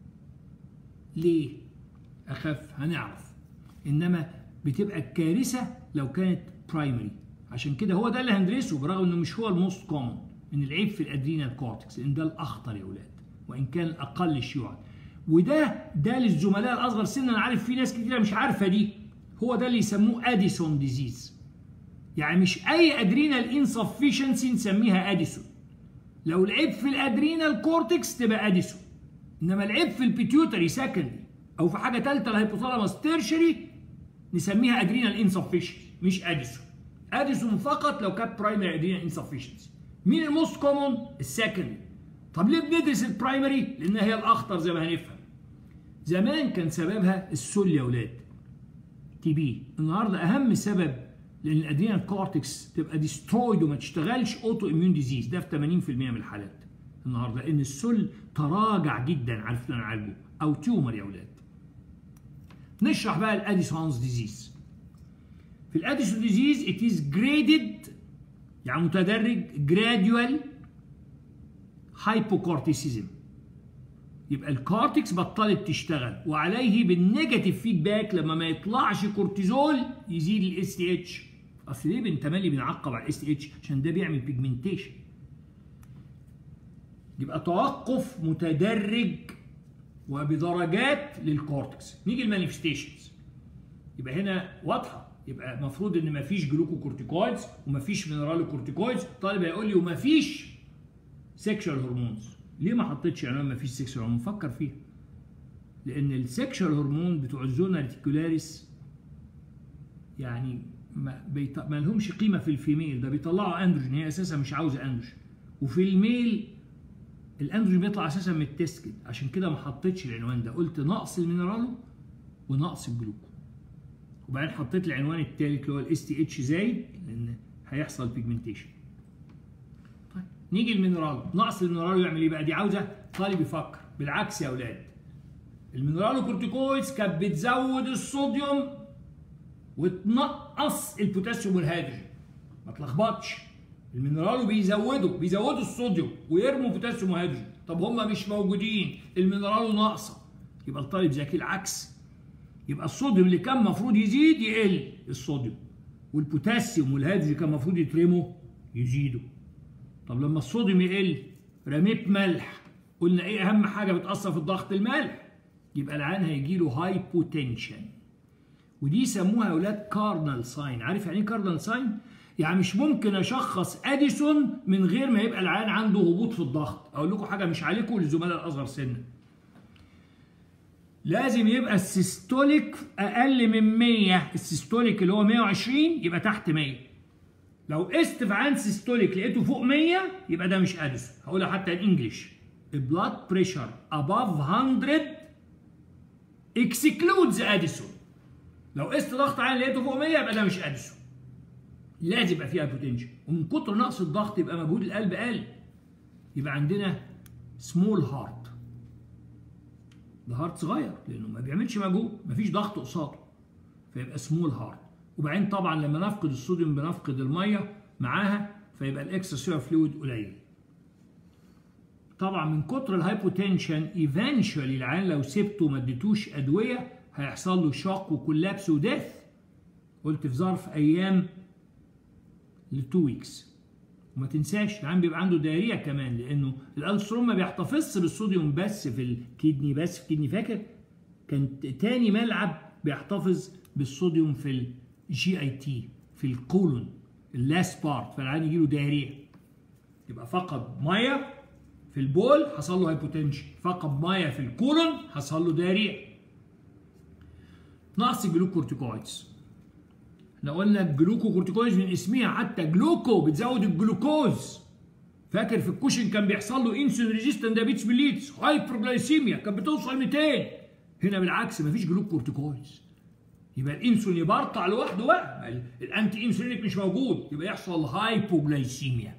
ليه؟ اخف هنعرف. انما بتبقى الكارثه لو كانت برايمري. عشان كده هو ده اللي هندرسه برغم انه مش هو الموست كومون، ان العيب في الادرينال كورتكس، لان ده الاخطر يا اولاد وان كان الاقل شيوعا. وده ده للزملاء الاصغر سنا، انا عارف في ناس كتيره مش عارفه دي. هو ده اللي يسموه اديسون ديزيز. يعني مش اي ادرينال انسفشنسي نسميها اديسون. لو العيب في الادرينال كورتكس تبقى اديسون، انما العيب في البيتيوتري سكندري او في حاجه ثالثه الهيبوثالاموس تيرشري نسميها ادرينال انسفشنسي مش اديسون. اديسون فقط لو كانت برايمري ادرينال انسفشنسي. مين الموست كومون؟ السكندري. طب ليه بندرس البرايمري؟ لانها هي الاخطر زي ما هنفهم. زمان كان سببها السل يا اولاد، تي بي. النهارده اهم سبب لان الادرينال كورتكس تبقى ديسترويد وما تشتغلش اوتو اميون ديزيز، ده في ثمانين بالمئة من الحالات النهارده، لان السل تراجع جدا عرفنا نعالجه، او تيومر يا اولاد. نشرح بقى الاديسونز ديزيز. في الاديسون ديزيز it is graded يعني متدرج gradual hypocorticism. يبقى الكورتكس بطلت تشتغل، وعليه بالنيجاتيف فيدباك لما ما يطلعش كورتيزول يزيد الاس تي اتش. اصل ليه بنتملي بنعقب على الاس تي اتش؟ عشان ده بيعمل بيجمنتيشن. يبقى توقف متدرج وبدرجات للكورتكس. نيجي المانيفستيشنز. يبقى هنا واضحه، يبقى المفروض ان مفيش جلوكوكورتيكويدز ومفيش مينرالوكورتيكويدز. الطالب هيقول لي ومفيش سيكشوال هرمونز. ليه ما حطيتش عنوان مفيش سيكشوال هرمون؟ فكر فيها. لان السيكشوال هرمون بتوع الزونا ريتيكولاريس يعني ما, بيط... ما لهمش قيمه في الفيميل، ده بيطلعوا اندروجين، هي اساسا مش عاوزه اندروجين. وفي الميل الاندروجين بيطلع اساسا من التست كده، عشان كده ما حطيتش العنوان ده، قلت نقص المينرالو ونقص الجلوكو. وبعدين حطيت العنوان الثالث اللي هو الاس تي اتش زايد لان هيحصل بيجمنتيشن. طيب نيجي المينرالو. نقص المينرالو يعمل ايه بقى؟ دي عاوزه طالب يفكر. بالعكس يا اولاد، المينرالو كورتيكويدز كانت بتزود الصوديوم وتنقص البوتاسيوم والهيدروجين. ما تلخبطش، المينرالو بيزودوا بيزودوا الصوديوم ويرموا بوتاسيوم وهيدروجين. طب هم مش موجودين، المينرالو ناقصه، يبقى الطالب ذكي. العكس، يبقى الصوديوم اللي كان المفروض يزيد يقل الصوديوم، والبوتاسيوم والهيدروجين كان المفروض يترموا يزيدوا. طب لما الصوديوم يقل رميت ملح، قلنا ايه اهم حاجه بتاثر في الضغط؟ الملح. يبقى العيان هيجي له هايبوتنشن، ودي يسموها يا اولاد كاردينال ساين. عارف يعني ايه كاردينال ساين؟ يعني مش ممكن اشخص اديسون من غير ما يبقى العيان عنده هبوط في الضغط. اقول لكم حاجه مش عليكم للزملاء الاصغر سنا، لازم يبقى السيستوليك اقل من مية. السيستوليك اللي هو مية وعشرين يبقى تحت مية. لو قست في عين سيستوليك لقيته فوق مية يبقى ده مش اديسون. هقولها حتى الانجليش، البلاد بريشر above مية excludes اديسون. لو قست ضغط عين لقيته فوق مية يبقى ده مش اديسون، لازم يبقى فيها بوتنشال. ومن كتر نقص الضغط يبقى مجهود القلب قل، يبقى عندنا سمول هارت. ده هارت صغير لانه ما بيعملش مجهود، مفيش ضغط قصاده، فيبقى سمول هارت. وبعدين طبعا لما نفقد الصوديوم بنفقد الميه معاها، فيبقى الاكسترا فلويد قليل. طبعا من كتر الهايبوتنشن ايفينشولي العيان لو سبته ما اديتوش ادويه هيحصل له شوك وكولابس وديث. قلت في ظرف ايام لتو ويكس. وما تنساش العيان بيبقى عنده دايريه كمان، لانه الالسترون ما بيحتفظش بالصوديوم بس في الكدني، بس في الكدني فاكر كان تاني ملعب بيحتفظ بالصوديوم في الجي اي تي في القولون اللاست بارت، فالعيان يجي له دايريه. يبقى فقد ميه في البول حصل له هايبوتنشن، فقد ميه في الكولون حصل له دايريه. نقص الجلوكورتيكويدز. احنا قلنا الجلوكوكورتيكويدز من اسمها حتى جلوكو بتزود الجلوكوز. فاكر في الكوشن كان بيحصل له انسولين ريزيستنت دايابيتس ميليتس، هايبرجلايسيميا كانت بتوصل ميتين. هنا بالعكس مفيش جلوكورتيكويدز، يبقى الانسولين يبرطع لوحده بقى، الانتي انسولينيك مش موجود، يبقى يحصل هايبوجلايسيميا.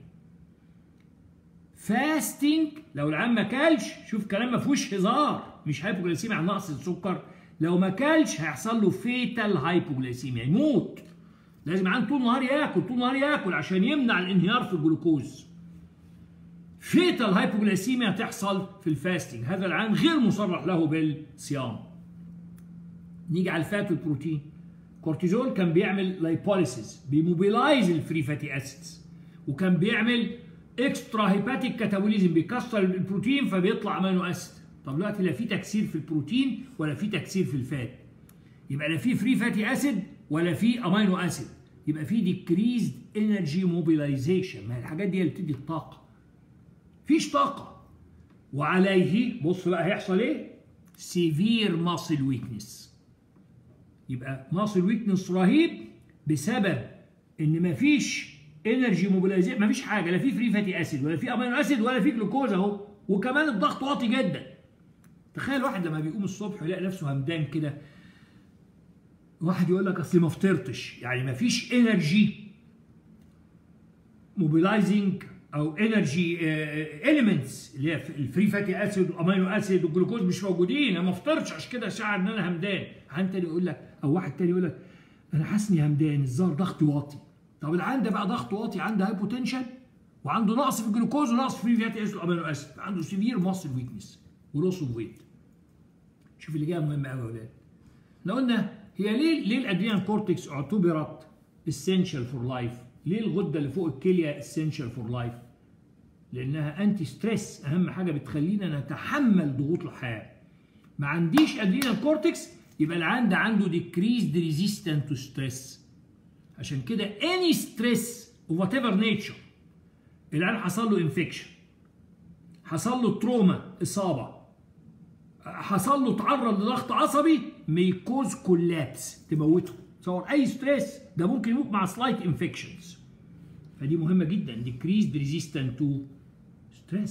فاستنج لو العيان ما كلش، شوف كلام ما فيهوش هزار، مش هايبوجلايسيميا عن نقص السكر، لو ما كلش هيحصل له فيتال هايبوجلايسيميا، يموت. لازم العيان طول النهار ياكل طول النهار ياكل عشان يمنع الانهيار في الجلوكوز. فيتال هايبوجلايسيميا تحصل في الفاستنج، هذا العيان غير مصرح له بالصيام. نيجي على الفات والبروتين. كورتيزول كان بيعمل لايبوليسيس، بيموبيلايز الفري فاتي اسيدز، وكان بيعمل اكسترا هيباتيك كاتابوليزم، بيكسر البروتين فبيطلع امينو اسيد. طب دلوقتي لا في تكسير في البروتين ولا في تكسير في الفات، يبقى لا في فري فاتي اسيد ولا في امينو اسيد، يبقى في ديكريزد انرجي موبيلايزيشن. ما الحاجات دي اللي بتدي الطاقه، فيش طاقه. وعليه بص بقى هيحصل ايه؟ سيفير ماسل ويكنس. يبقى ماسل ويكنس رهيب بسبب ان مفيش انرجي موبيلايزيشن، مفيش حاجه، لا في فري فاتي اسيد ولا في امينو اسيد ولا في جلوكوز اهو، وكمان الضغط واطي جدا. تخيل واحد لما بيقوم الصبح يلاقي نفسه همدان كده، واحد يقول لك اصل ما فطرتش، يعني ما فيش انرجي موبيلايزنج او انرجي اليمنتس اللي هي الفري فاتي اسيد والامينو اسيد والجلوكوز مش موجودين، انا ما فطرتش عشان كده شعر ان انا همدان. عن تاني يقول لك، او واحد تاني يقول لك انا حاسس اني همدان، الظاهر ضغطي واطي. طب العيان ده بقى ضغطه واطي، عنده هايبوتنشن وعنده نقص في الجلوكوز ونقص في الفري فاتي اسيد والامينو اسيد، عنده سيفير ماسل ويكنس ولوس اوف ويت. شوف اللي جايه مهمه قوي يا ولاد. احنا قلنا هي ليه ليه الادرينال كورتكس اعتبرت اسينشال فور لايف؟ ليه الغده اللي فوق الكليه اسينشال فور لايف؟ لانها انتي ستريس، اهم حاجه بتخلينا نتحمل ضغوط الحياه. ما عنديش ادرينال كورتكس يبقى العيان ده عنده decreased resistance to stress. عشان كده any stress of whatever nature، العيان حصل له انفكشن، حصل له تروما اصابه، حصل له تعرض لضغط عصبي، ميكوز كولابس تموته. تصور اي ستريس ده ممكن يموت مع سلايت انفكشنز. فدي مهمه جدا، decreased resistance to stress.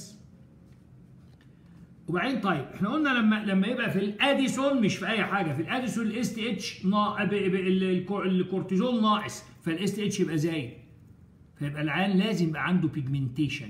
وبعدين طيب احنا قلنا لما لما يبقى في الاديسون، مش في اي حاجه، في الاديسون الاس تي اتش الكورتيزول ناقص، فالاس تي اتش يبقى زايد، فيبقى العيان لازم يبقى عنده بيجمنتيشن.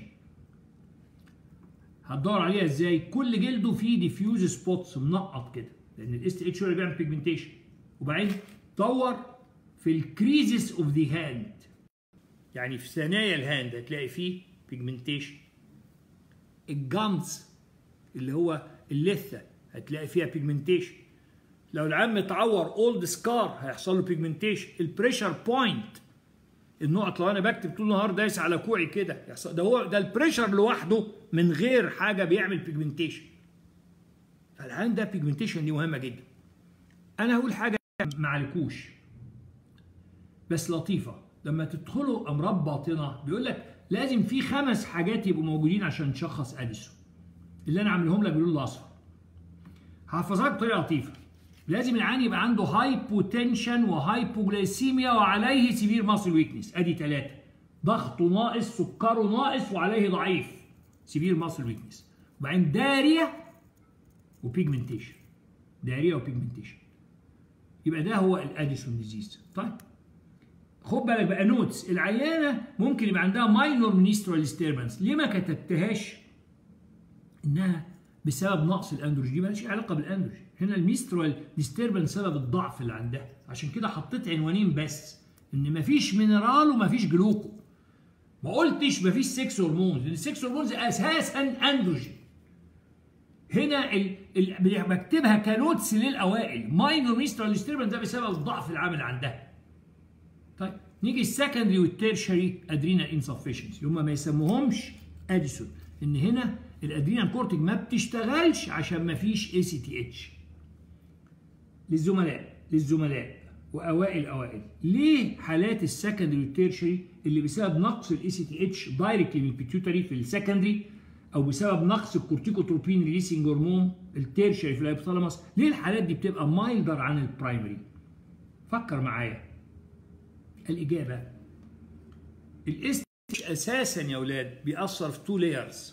هتدور عليها ازاي؟ كل جلده فيه ديفيوز سبوتس منقط كده، لان الاس تي اتش هو اللي بيعمل بيجمنتيشن. وبعدين دور في الكريزس اوف ذا هاند، يعني في ثنايا الهاند هتلاقي فيه بيجمنتيشن. الجامز اللي هو اللثه هتلاقي فيها بيجمنتيشن. لو العيان متعور اولد سكار هيحصل له بيجمنتيشن. البريشر بوينت، النقط، لو انا بكتب طول النهار دايس على كوعي كده يحصل، ده هو ده البريشر لوحده من غير حاجه بيعمل بيجمنتيشن. فالعيان ده بيجمنتيشن دي مهمه جدا. انا هقول حاجه ما عليكوش بس لطيفه، لما تدخلوا امراض باطنه بيقول لك لازم في خمس حاجات يبقوا موجودين عشان تشخص اديسون، اللي انا عاملهم لك باللون الاصفر. هحفظها لك بطريقه لطيفه. لازم العيان يبقى عنده هايبوتنشن وهايبوجلايسيميا وعليه سيفير ماسل ويكنس، ادي ثلاثه. ضغطه ناقص، سكره ناقص، وعليه ضعيف، سيفير ماسل ويكنس. وبعدين داريا وبيجمنتيشن، داريا وبيجمنتيشن. يبقى ده هو الاديسون ديزيز. طيب خد بالك بقى نوتس، العيانه ممكن يبقى عندها ماينور منسترال ديستربنس، ليه ما كتبتهاش انها بسبب نقص الاندروجين؟ دي مالهاش علاقه بالاندروجين، هنا الميسترال ديستربنس سبب الضعف اللي عندها، عشان كده حطيت عنوانين بس، ان مفيش مينرال ومفيش جلوكو. ما قلتش مفيش سكس هرمونز، لان السكس هرمونز اساسا اندروجين. هنا ال... ال... بكتبها كنوتس للاوائل، ماينور ميسترال ديستربنس ده بسبب الضعف العامل عندها. طيب نيجي السكندري والتيرشري ادرينال انسفشنسي، هم ما يسموهمش اديسون، ان هنا الادرينال كورتكس ما بتشتغلش عشان ما فيش اي سي تي اتش. للزملاء للزملاء واوائل اوائل، ليه حالات السكندري والتيرشري اللي بسبب نقص الاي سي تي اتش دايركتلي من البيتيوتري في السكندري، او بسبب نقص الكورتيكوتروبين ريليسنج هرمون التيرشري في الهيبوثالاموس، ليه الحالات دي بتبقى مايلدر عن البرايمري؟ فكر معايا. الاجابه الاس اتش اساسا يا اولاد بيأثر في تو لايرز،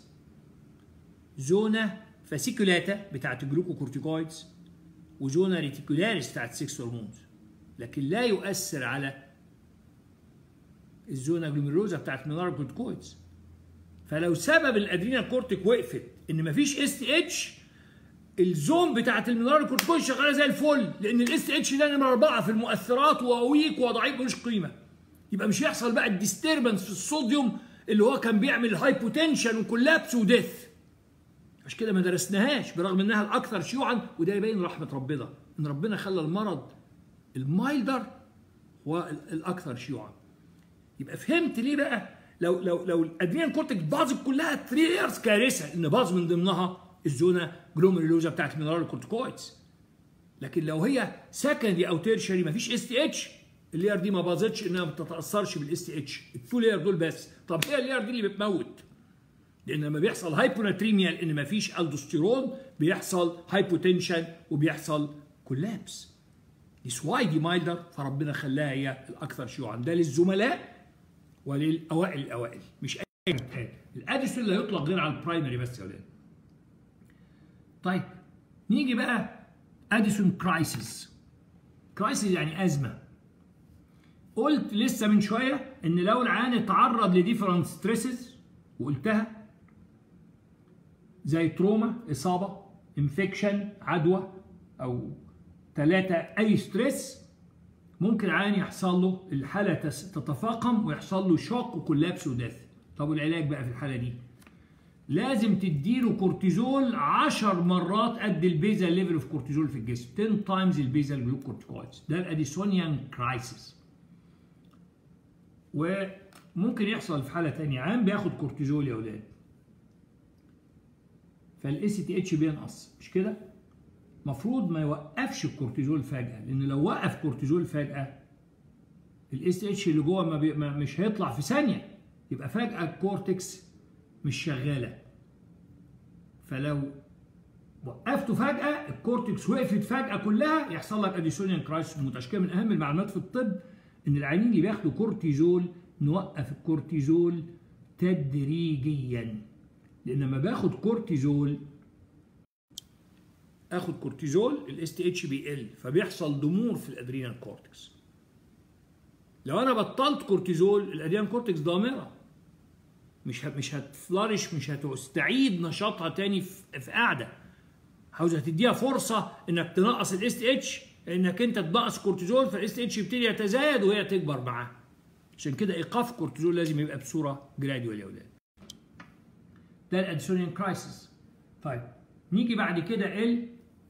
زونا فاسيكولاتا بتاعت الجلوكوكورتيكويدز وزونا ريتيكولاريس بتاعت السكس هرمونز، لكن لا يؤثر على الزونا جلوميروزا بتاعت المينرال كورتيكويدز. فلو سبب الادرينال كورتيك وقفت ان مفيش اس تي اتش، الزون بتاعت المينرال كورتيكويد شغاله زي الفل، لان الاس تي اتش ده نمره اربعه في المؤثرات وويك وضعيف ملوش قيمه. يبقى مش هيحصل بقى الديستربنس في الصوديوم اللي هو كان بيعمل هايبوتنشن وكولابس وديث. عشان كده ما درسناهاش برغم انها الاكثر شيوعا، وده يبين رحمه ربنا ان ربنا خلى المرض المايلدر هو الاكثر شيوعا. يبقى فهمت ليه بقى لو لو لو الادرينال كورتكس باظت كلها ثلاثة لايرز كارثه، ان باظ من ضمنها الزونا جلوميرولوزا بتاعت المينرال كورتيكويدز. لكن لو هي سكندري او تيرشري مفيش اس تي اتش، اللاير دي ما باظتش انها ما بتتاثرش بالاس تي اتش، التو لاير دول بس. طب هي اللاير دي اللي بتموت، لان لما بيحصل هايبوناتريميا لان مفيش الدوستيرون بيحصل هايبوتنشن وبيحصل كولابس. This why دي مايلدر، فربنا خلاها هي الاكثر شيوعا. ده للزملاء وللاوائل الاوائل، مش اي حاجه. الاديسون لا يطلق غير على البرايمري بس يا ولاد. طيب نيجي بقى اديسون كرايسيس. كرايسيس يعني ازمه. قلت لسه من شويه ان لو العيان اتعرض لديفرنت ستريسز، وقلتها زي تروما، اصابه، انفكشن، عدوى، او ثلاثه اي ستريس، ممكن العيان يحصل له الحاله تتفاقم ويحصل له شوك وكولابس وديث. طب والعلاج بقى في الحاله دي؟ لازم تديله كورتيزول عشر مرات قد البيزال ليفل اوف كورتيزول في الجسم، عشرة تايمز البيزال جلوكورتيكويدز. ده الاديسونيان كرايسيس. وممكن يحصل في حاله ثانيه، عيان بياخد كورتيزول يا اولاد، فالاس تي اتش بينقص، مش كده؟ مفروض ما يوقفش الكورتيزول فجاه، لان لو وقف كورتيزول فجاه الاس تي اتش اللي جوه ما بي... ما مش هيطلع في ثانيه، يبقى فجاه الكورتكس مش شغاله. فلو وقفته فجاه الكورتكس وقفت فجاه كلها، يحصل لك اديسونيان كرايسيس. متشكله من اهم المعلومات في الطب ان العيانين اللي بياخدوا كورتيزول نوقف الكورتيزول تدريجيا، لان لما باخد كورتيزول اخد كورتيزول الاس تي اتش بيقل، فبيحصل ضمور في الادرينال كورتكس. لو انا بطلت كورتيزول الادرينال كورتكس ضامره، مش مش هتفلرش، مش هتستعيد نشاطها تاني في قاعده. عاوزه تديها فرصه انك تنقص الاس تي اتش، انك انت تنقص كورتيزول فالاس تي اتش يبتدي يتزايد وهي تكبر معاه. عشان كده ايقاف الكورتيزول لازم يبقى بصوره جراديوال يا اولاد. ده الاديسونيان كرايسيس. طيب نيجي بعد كده ال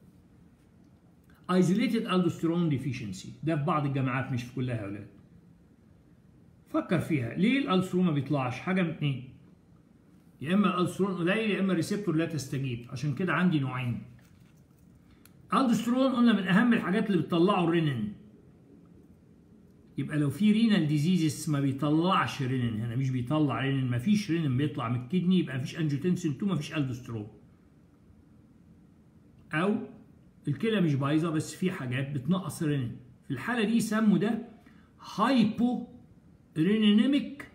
isolated aldosterone deficiency. ده في بعض الجامعات مش في كلها يا اولاد. فكر فيها، ليه الالسترون ما بيطلعش؟ حاجه من اثنين، يا اما الالسترون قليل يا اما الريسبتور لا تستجيب. عشان كده عندي نوعين. الالسترون قلنا من اهم الحاجات اللي بتطلعه الرينين، يبقى لو في رينال ديزيزز ما بيطلعش رينين، هنا مش بيطلع رينين، ما فيش رينين بيطلع من الكدني، يبقى ما فيش انجيوتنسين اتنين، ما فيش الدوسترون. او الكلى مش بايظه بس في حاجات بتنقص رينين، في الحاله دي يسموا ده هايبو رينينيميك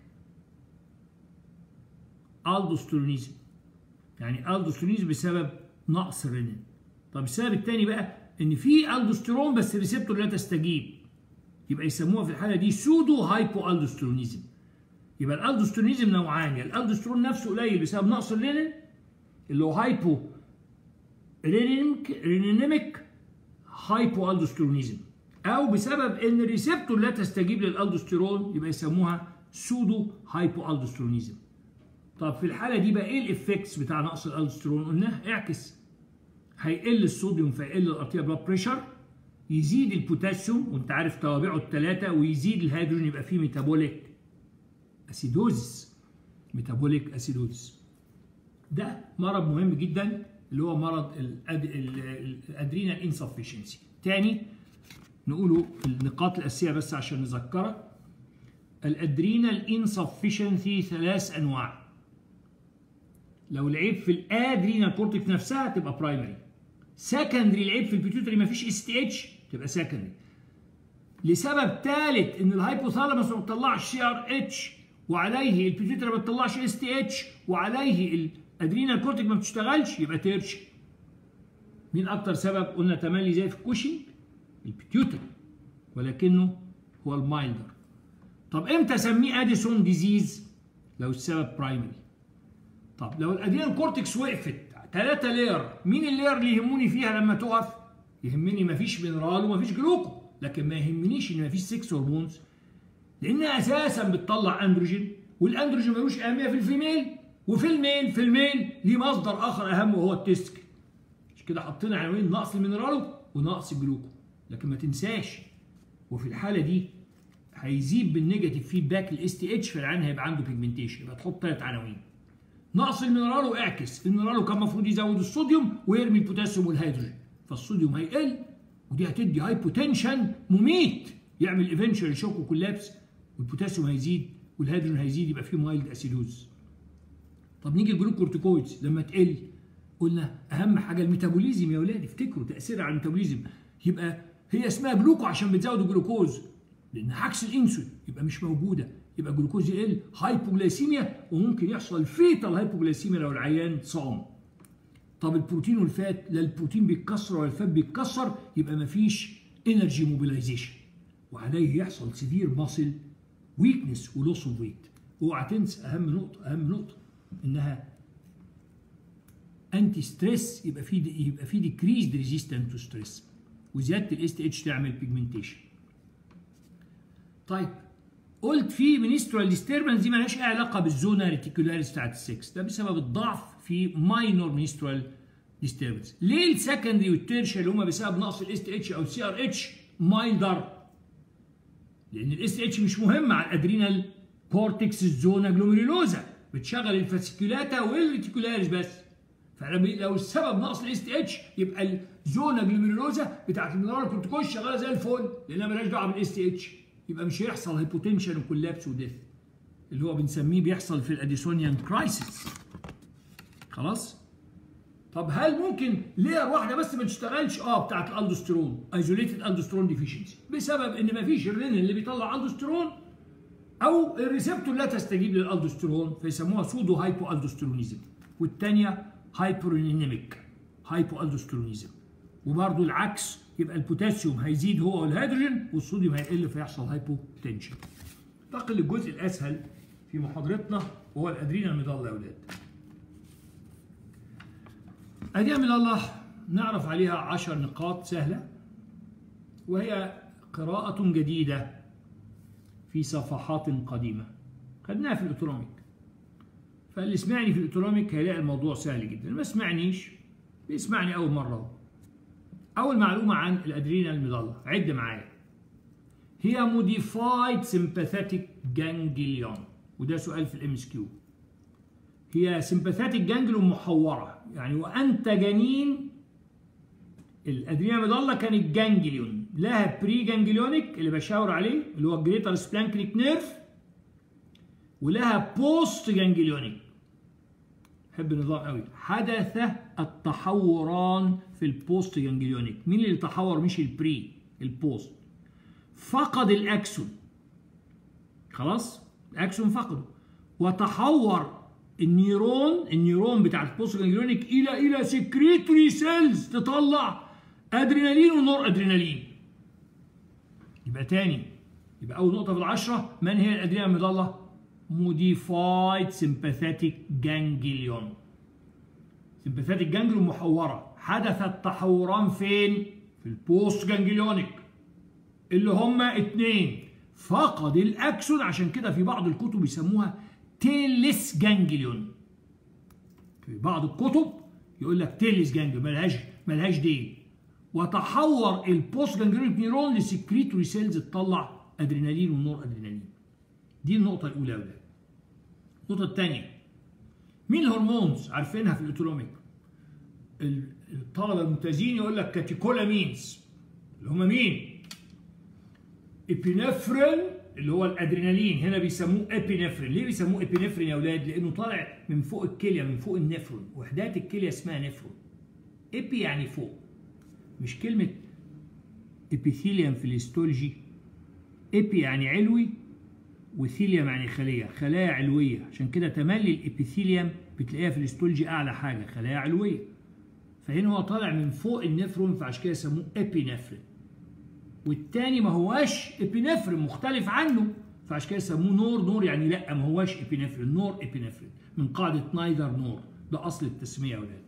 الدوسترونيزم، يعني الدوسترونيزم بسبب نقص الرينين. طب السبب الثاني بقى ان في الدوسترون بس الريسبتور لا تستجيب، يبقى يسموها في الحاله دي سودو هايبو الدوسترونيزم. يبقى الالدوسترونيزم نوعان، يا الالدوسترون نفسه قليل بسبب نقص الرينين اللي هو هايبو رينينيميك هايبو الدوسترونيزم، او بسبب ان الريسبتور لا تستجيب للالدوستيرون يبقى يسموها سودو هايبو الدوسترونيزم. طب في الحاله دي بقى ايه الافكتس بتاع نقص الالدوستيرون؟ قلنا اعكس، هيقل الصوديوم فيقل الارتيال بلاد بريشر، يزيد البوتاسيوم وانت عارف توابعه الثلاثه، ويزيد الهيدروجين، يبقى فيه ميتابوليك اسيدوزس. ميتابوليك اسيدوزس ده مرض مهم جدا، اللي هو مرض الادرينال انسفشنسي. تاني نقوله النقاط الاساسيه بس عشان نذكرك. الادرينال انسفشنسي ثلاث انواع. لو العيب في الادرينال كورتكس نفسها تبقى برايمري. سكندري العيب في البيتيوتري مفيش اس تي اتش تبقى سكندري. لسبب ثالث ان الهايبوثالاموس ما بتطلعش سي ار اتش، وعليه البيتيوتري ما بتطلعش اس تي اتش، وعليه الادرينال كورتكس ما بتشتغلش، يبقى تيرشي. مين اكتر سبب؟ قلنا تملي زي في الكوشنج البيتيوتري، ولكنه هو المايلدر. طب امتى اسميه اديسون ديزيز؟ لو السبب برايمري. طب لو الادرينال كورتكس وقفت ثلاثة لير، مين اللير اللي يهموني فيها لما تقف؟ يهمني مفيش مينرال ومفيش جلوكو، لكن ما يهمنيش ان مفيش سكس هرمونز، لانها اساسا بتطلع اندروجين، والاندروجين ملوش اهميه في الفيميل، وفي الميل في الميل ليه مصدر اخر اهم وهو التستكل. مش كده حطينا عناوين نقص المينرال ونقص الجلوكو. لكن ما تنساش، وفي الحاله دي هيزيد بالنيجاتيف فيدباك الاس تي اتش، فالعيان هيبقى عنده بيجمنتيشن. يبقى تحط ثلاث عناوين: نقص المينرال واعكس، المينرال كان المفروض يزود الصوديوم ويرمي البوتاسيوم والهيدروجين، فالصوديوم هيقل، ودي هتدي هايبوتنشن مميت يعمل ايفنشال شوك وكولابس، والبوتاسيوم هيزيد والهيدروجين هيزيد، يبقى فيه مايلد اسيدوز. طب نيجي الجلوكورتيكويدز لما تقل، قلنا اهم حاجه الميتابوليزم يا اولاد، افتكروا تاثيرها على الميتابوليزم. يبقى هي اسمها جلوكو عشان بتزود الجلوكوز، لان عكس الانسولين يبقى مش موجوده، يبقى الجلوكوز يقل، هايبوجلايسيميا، وممكن يحصل فيتال هايبوجلايسيميا لو العيان صام. طب البروتين والفات، لا البروتين بيتكسر ولا الفات بيتكسر، يبقى مفيش انرجي موبيلايزيشن، وعليه يحصل سيفير ماسل ويكنس ولوس اوف ويت. اوعى تنسى اهم نقطه، اهم نقطه انها انتي ستريس، يبقى في يبقى في ديكريزد ريزيستنت تو ستريس، وزياده الاس تي اتش تعمل بيجمنتيشن. طيب قلت في منسترال ديستربنس دي مالهاش اي علاقه بالزونا ريتيكولاريس بتاعت السكس، ده بسبب الضعف في ماينور منسترال ديستربنس. ليه السكندري والتيرشري اللي هم بسبب نقص الاس تي اتش او السي ار اتش مايلدر؟ لان الاس تي اتش مش مهم على الادرينال كورتكس الزونا جلوميرولوزا، بتشغل الفاسيكولاتا والريتيكولاريس بس. فلو السبب نقص الاس تي اتش يبقى الزونا جلوميرولوزا بتاعت المينرال كورتيكويد شغاله زي الفل، لانها مالهاش دعوه بالاس تي اتش، يبقى مش هيحصل هايبوتنشن وكولابس وديث، اللي هو بنسميه بيحصل في الاديسونيان كرايسيس. خلاص؟ طب هل ممكن لير واحده بس ما تشتغلش؟ اه بتاعت الالدوستيرون، ايزوليتد الدوستيرون ديفيشنسي، بسبب ان مفيش الرينين اللي بيطلع الدوستيرون، او الريسبتور لا تستجيب للالدوستيرون، فيسموها سودو هايبو الدوستيرونيزم، والثانيه هايبورينيميك هايبو الدوستيرونيزم. وبرده العكس، يبقى البوتاسيوم هيزيد هو والهيدروجين، والصوديوم هيقل فيحصل هايبوتنشن. انتقل للجزء الاسهل في محاضرتنا وهو الادرينال ميدالا يا اولاد. الادرينال ميدالا نعرف عليها عشر نقاط سهله، وهي قراءة جديدة في صفحات قديمة خدناها في الاوتونوميك، فاللي سمعني في الاوتونوميك هيلاقي الموضوع سهل جدا، ما سمعنيش بيسمعني اول مره. اول معلومه عن الادرينال ميدالا، عد معايا، هي موديفايد سمباثيتك جانجليون، وده سؤال في الام اس كيو. هي سمباثيتك جانجليون محوره، يعني وانت جنين الادرينال ميدالا كانت جانجليون، لها بري جانجليونيك اللي بشاور عليه اللي هو الجريتر سبلانكنيك نيرف، ولها بوست جانجليونيك. بحب النظام قوي. حدث التحوران في البوست جانجليونيك. مين اللي تحور؟ مش البري، البوست. فقد الاكسون، خلاص الاكسون فقده، وتحور النيرون النيرون بتاع البوست جانجليونيك الى الى سكريتوري سيلز تطلع ادرينالين ونور ادرينالين. يبقى تاني، يبقى اول نقطه في العشره، من هي الادرينال ميدالا؟ modified sympathetic ganglion. sympathetic ganglion محورة، حدث التحوران فين؟ في البوست جانجليونيك اللي هما اتنين، فقد الاكسون، عشان كده في بعض الكتب يسموها تيلس جانجليون. في بعض الكتب يقول لك تيلس جانجليون، ملهاش ملهاش ديل. وتحور البوست جانجليونيك نيرون لسكريتوري سيلز تطلع ادرينالين ونور ادرينالين. دي النقطة الأولى يا ولاد. النقطة الثانية، مين الهرمونز؟ عارفينها في الاوتونوميك. الطلبة الممتازين يقول لك كاتيكولامينز اللي هم مين؟ ابينفرين اللي هو الادرينالين، هنا بيسموه ابينفرين. ليه بيسموه ابينفرين يا اولاد؟ لانه طالع من فوق الكليه، من فوق النفرون، وحدات الكليه اسمها نفرون. ابي يعني فوق، مش كلمه ابيثيليوم في الهيستولوجي. ابي يعني علوي وثيليوم يعني خليه، خلايا علويه، عشان كده تملي الابيثيليوم بتلاقيها في الهيستولوجي اعلى حاجه، خلايا علويه. فهنا هو طالع من فوق النفرون، فعشان كده يسموه ابينفرين. والتاني ما هواش ابينفرين، مختلف عنه، فعشان كده يسموه نور. نور يعني لا، ما هواش ابينفرين، نور ابينفرين من قاعده نايدر نور. ده اصل التسميه يا اولاد.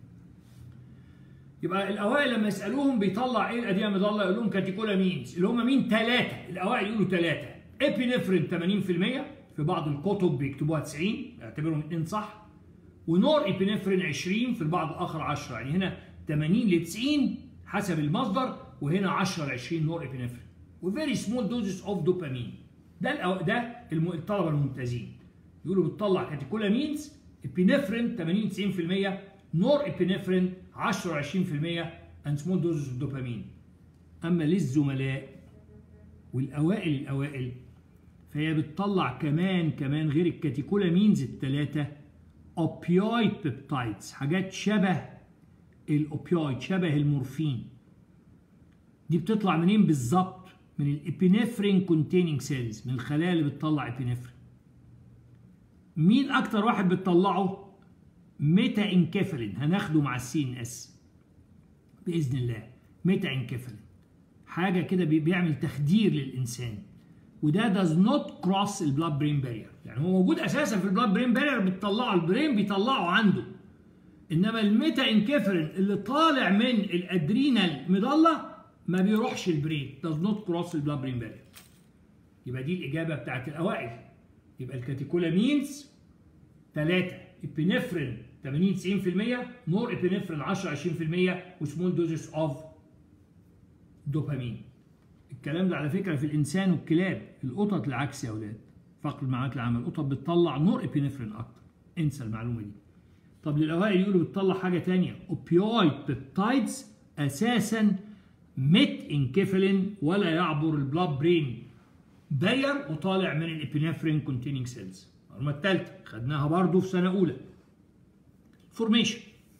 يبقى الاوائل لما يسالوهم بيطلع ايه الاديان ميدالا، يقول لهم كاتيكولامينز اللي هم مين؟ ثلاثه. الاوائل يقولوا ثلاثه. ابينفرين ثمانين في المية، في بعض الكتب بيكتبوها تسعين، اعتبرهم اثنين صح. ونور ابينفرين عشرين، في البعض الاخر عشرة، يعني هنا ثمانين ل تسعين حسب المصدر، وهنا عشرة ل عشرين نور ابينفرين. وفيري سمول دوزز اوف دوبامين. ده الأو... ده الطلبه الممتازين يقولوا بتطلع كاتيكولامينز ابينفرين ثمانين تسعين في المية، نور ابينفرين عشرة عشرين في المية، and small doses of دوبامين. اما للزملاء والاوائل الاوائل فهي بتطلع كمان كمان غير الكاتيكولامينز الثلاثه اوبيويد بيبتايدز، حاجات شبه الاوبيويد، شبه المورفين. دي بتطلع منين بالظبط؟ من الابينفرين كونتيننج سيلز، من الخلايا اللي بتطلع ابينفرين. مين اكتر واحد بتطلعه؟ ميتا انكفالين، هناخده مع السي ان اس باذن الله. ميتا انكفالين حاجه كده بيعمل تخدير للانسان، وده does not cross البلاد برين بارير، يعني هو موجود اساسا في البلاد برين بارير، بتطلعه البرين بيطلعه عنده. انما الميتا انكفالين اللي طالع من الادرينال ميدالا ما بيروحش البرين، does not cross البلاد برين بارير. يبقى دي الاجابه بتاعت الاوائل. يبقى الكاتيكولامينز ثلاثه، ابينفرين ثمانين تسعين في المية، نور ابينفرين عشرة عشرين في المية، وسمول دوزز اوف دوبامين. الكلام ده على فكره في الانسان والكلاب. القطط العكس يا اولاد، فقر المعلومات العامه، القطط بتطلع نور ابينفرين اكتر، انسى المعلومه دي. طب للاوائل يقولوا بتطلع حاجه ثانيه، اوبيويد بيبتايدز، اساسا ميت انكفالين ولا يعبر البلاد برين بارير، وطالع من الابينفرين كونتيننج سيلز. المعلومه الثالثه خدناها برضو في سنه اولى، فورميشن.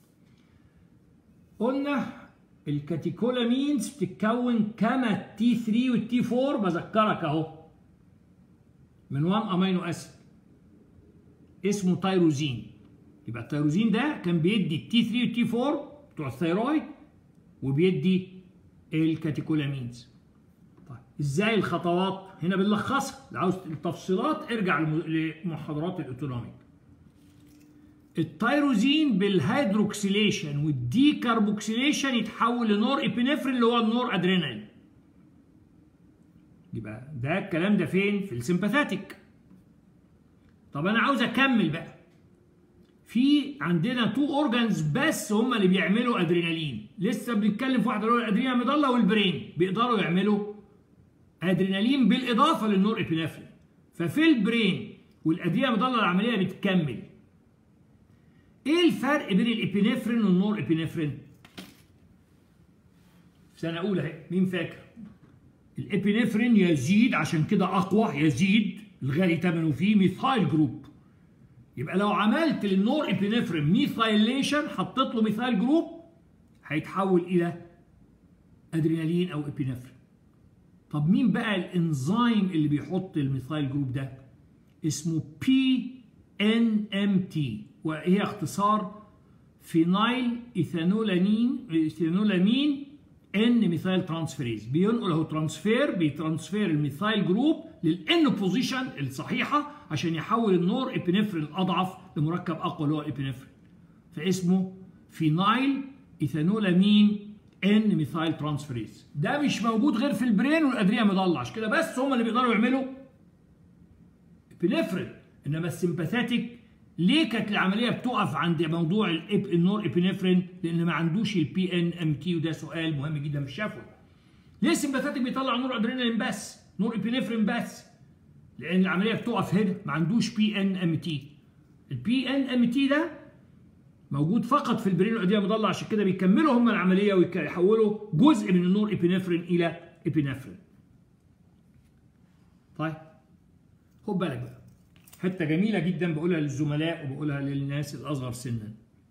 قلنا الكاتيكولامينز بتتكون كما التي ثلاثة والتي أربعة، بذكرك اهو، من واحد امينو اسيد اسمه تيروزين. يبقى التيروزين ده كان بيدي التي ثلاثة والتي أربعة بتوع الثيرويد، وبيدي الكاتيكولامينز. طيب ازاي الخطوات؟ هنا بنلخصها، لو عاوز التفصيلات ارجع لمحاضرات الاوتونوميك. التيروزين بالهيدروكسيليشن والديكربوكسيليشن يتحول لنور ابينفرين اللي هو النور ادرينال. يبقى ده الكلام ده فين؟ في السمباثاتيك. طب انا عاوز اكمل بقى. في عندنا تو اورجانز بس هم اللي بيعملوا ادرينالين، لسه بنتكلم في واحده اللي هو الادرينال ميدالا والبرين، بيقدروا يعملوا ادرينالين بالاضافه للنور ابينفرين. ففي البرين والادرينال ميدالا العمليه بتكمل. ايه الفرق بين الابينفرين والنور ابينفرين؟ في سنه اولى اهي، مين فاكر؟ الابينفرين يزيد، عشان كده اقوى، يزيد الغالي ثمنه فيه ميثايل جروب. يبقى لو عملت للنور ابينفرين ميثايليشن، حطيت له ميثايل جروب، هيتحول الى ادرينالين او ابينفرين. طب مين بقى الانزيم اللي بيحط الميثايل جروب ده؟ اسمه بي ان ام تي، وهي اختصار فينايل ايثانولامين ايثانولامين ان ميثايل ترانسفيريز. بينقل اهو ترانسفير، بيترانسفير الميثايل جروب للان بوزيشن الصحيحه عشان يحول النور ابينفرين الاضعف لمركب اقوى اللي هو الابينفرين. فاسمه فينايل ايثانولامين ان ميثايل ترانسفيريز. ده مش موجود غير في البرين والادرينال ميدالا، عشان كده بس هم اللي بيقدروا يعملوا ابينفرين. انما السمباثاتيك ليه كانت العمليه بتقف عند موضوع النور ابينفرين؟ لان ما عندوش البي ان ام تي، وده سؤال مهم جدا في الشفوي. ليه السمباثيك بيطلع نور ادرينالين بس، نور ابينفرين بس؟ لان العمليه بتقف هنا، ما عندوش بي ان ام تي. البي ان ام تي ده موجود فقط في البرين والادرينال ميدولا، عشان كده بيكملوا هم العمليه ويحولوا جزء من النور ابينفرين الى ابينفرين. طيب خد بالك بقى، حته جميله جدا بقولها للزملاء وبقولها للناس الاصغر سنا،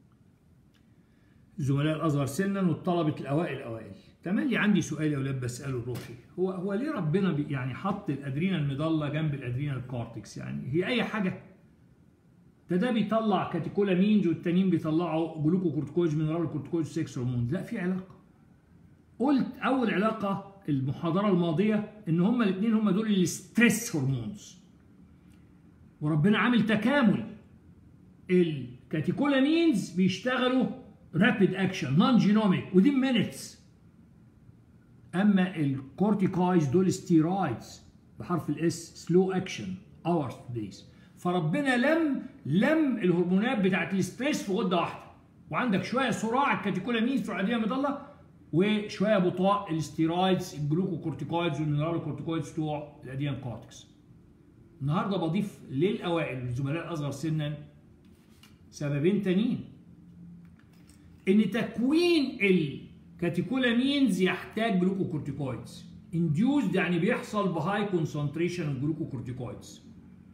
الزملاء الاصغر سنا والطلبه الاوائل الاوائل. تملي عندي سؤال يا اولاد بساله روحي، هو هو ليه ربنا بي يعني حط الادرينال ميدولا جنب الادرينال كورتكس؟ يعني هي اي حاجه؟ ده ده بيطلع كاتيكولامينز والتانيين بيطلعوا جلوكوكورتيكويدز مينرال كورتيكويدز سكس هرمونز. لا، في علاقه. قلت اول علاقه المحاضره الماضيه ان هما الاثنين هما دول الستريس هرمونز، وربنا عامل تكامل. الكاتيكولامينز بيشتغلوا رابيد اكشن نون جينوميك ودين مينتس، اما الكورتيكويدز دول ستيرويدز بحرف الاس سلو اكشن اورز دايز. فربنا لم لم الهرمونات بتاعت الاستريس في غده واحده، وعندك شويه صراع الكاتيكولامينز بتوع الادرينال ميدولا وشويه بطاء الستيرويدز الجلوكوكورتيكويدز والمينرال كورتيكويدز بتوع الادرينال كورتكس. النهارده بضيف للاوائل الزملاء الاصغر سنا سببين تانيين، ان تكوين الكاتيكولامينز يحتاج جلوكوكورتيكويدز انديوزد، يعني بيحصل بهاي كونسنتريشن الجلوكوكورتيكويدز،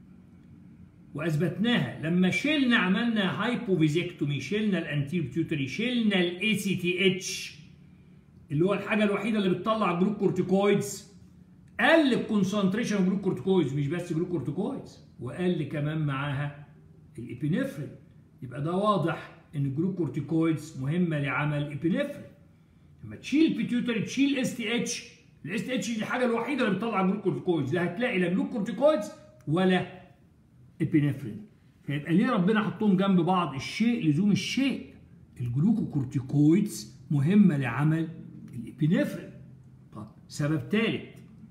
واثبتناها لما شلنا عملنا هايبوفيزيكتومي، شلنا الانتير بيتيوتري، شلنا الاي سي تي اتش اللي هو الحاجه الوحيده اللي بتطلع جلوكورتيكويدز، قل الكونسنتريشن اوف جلوكورتيكويدز، مش بس جلوكورتيكويدز، وقل كمان معاها الابينفرين. يبقى ده واضح ان الجلوكورتيكويدز مهمه لعمل الابينفرين. لما تشيل البيتيوتري تشيل اس تي اتش، الاس تي اتش دي الحاجه الوحيده اللي بتطلع جلوكورتيكويدز، لا هتلاقي لا جلوكورتيكويدز ولا ابينفرين. فيبقى ليه ربنا حطهم جنب بعض؟ الشيء لزوم الشيء. الجلوكوكورتيكويدز مهمه لعمل الابينفرين. طب سبب ثالث،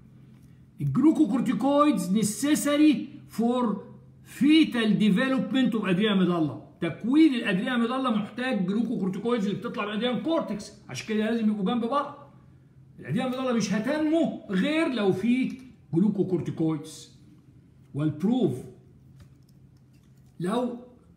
الجلوكوكورتيكويدز نيسيسري فور فيتال ديفلوبمنت اوف ادرينال ميدولا. تكوين الادرينال ميدولا محتاج جلوكوكورتيكويدز اللي بتطلع من الادرينال كورتكس، عشان كده لازم يبقوا جنب بعض. الادرينال ميدولا مش هتنمو غير لو في جلوكوكورتيكويدز. والبروف لو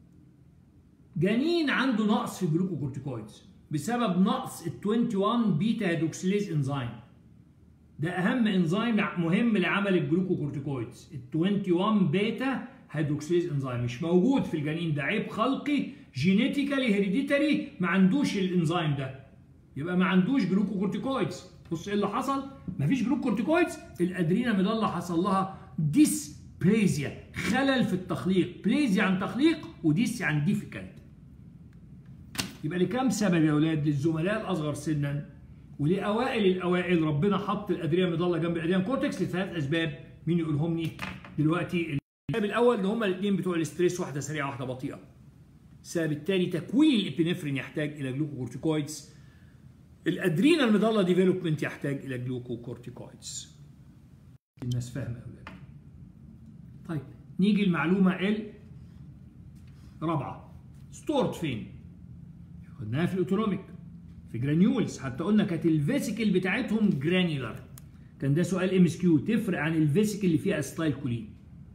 جنين عنده نقص في الجلوكوكورتيكويدز بسبب نقص ال واحد وعشرين بيتا هيدروكسيليز انزيم، ده اهم انزيم مهم لعمل الجلوكوكورتيكويدز، ال واحد وعشرين بيتا هيدروكسيليز انزيم مش موجود في الجنين، ده عيب خلقي جينيتيكالي هيريديتري، ما عندوش الانزيم ده، يبقى ما عندوش جلوكوكورتيكويدز. بص ايه اللي حصل؟ ما فيش جلوكوكورتيكويدز، الادرينال ميدولا حصل لها ديس بليزيا، خلل في التخليق، بليزيا عن تخليق وديس عن ديفيكالت. يبقى لكام سبب يا اولاد للزملاء الاصغر سنا ولاوائل الاوائل ربنا حط الادرينال ميدولا جنب الادرينال كورتكس؟ لثلاث اسباب. مين يقولهم لي دلوقتي؟ السبب الاول اللي هم الاثنين بتوع الاستريس، واحده سريعه واحده بطيئه. السبب الثاني تكوين الابينفرين يحتاج الى جلوكوكورتيكويدز. الادرينال ميدولا ديفلوبمنت يحتاج الى جلوكوكورتيكويدز. الناس فاهمه يا اولاد؟ طيب نيجي المعلومه الرابعه، ستورد فين؟ خدناها في الاوتونوميك في جرانيولز، حتى قلنا كانت الفيسيكل بتاعتهم جرانيولار، كان ده سؤال ام اس كيو، تفرق عن الفيسيكل اللي فيها استايل كولين.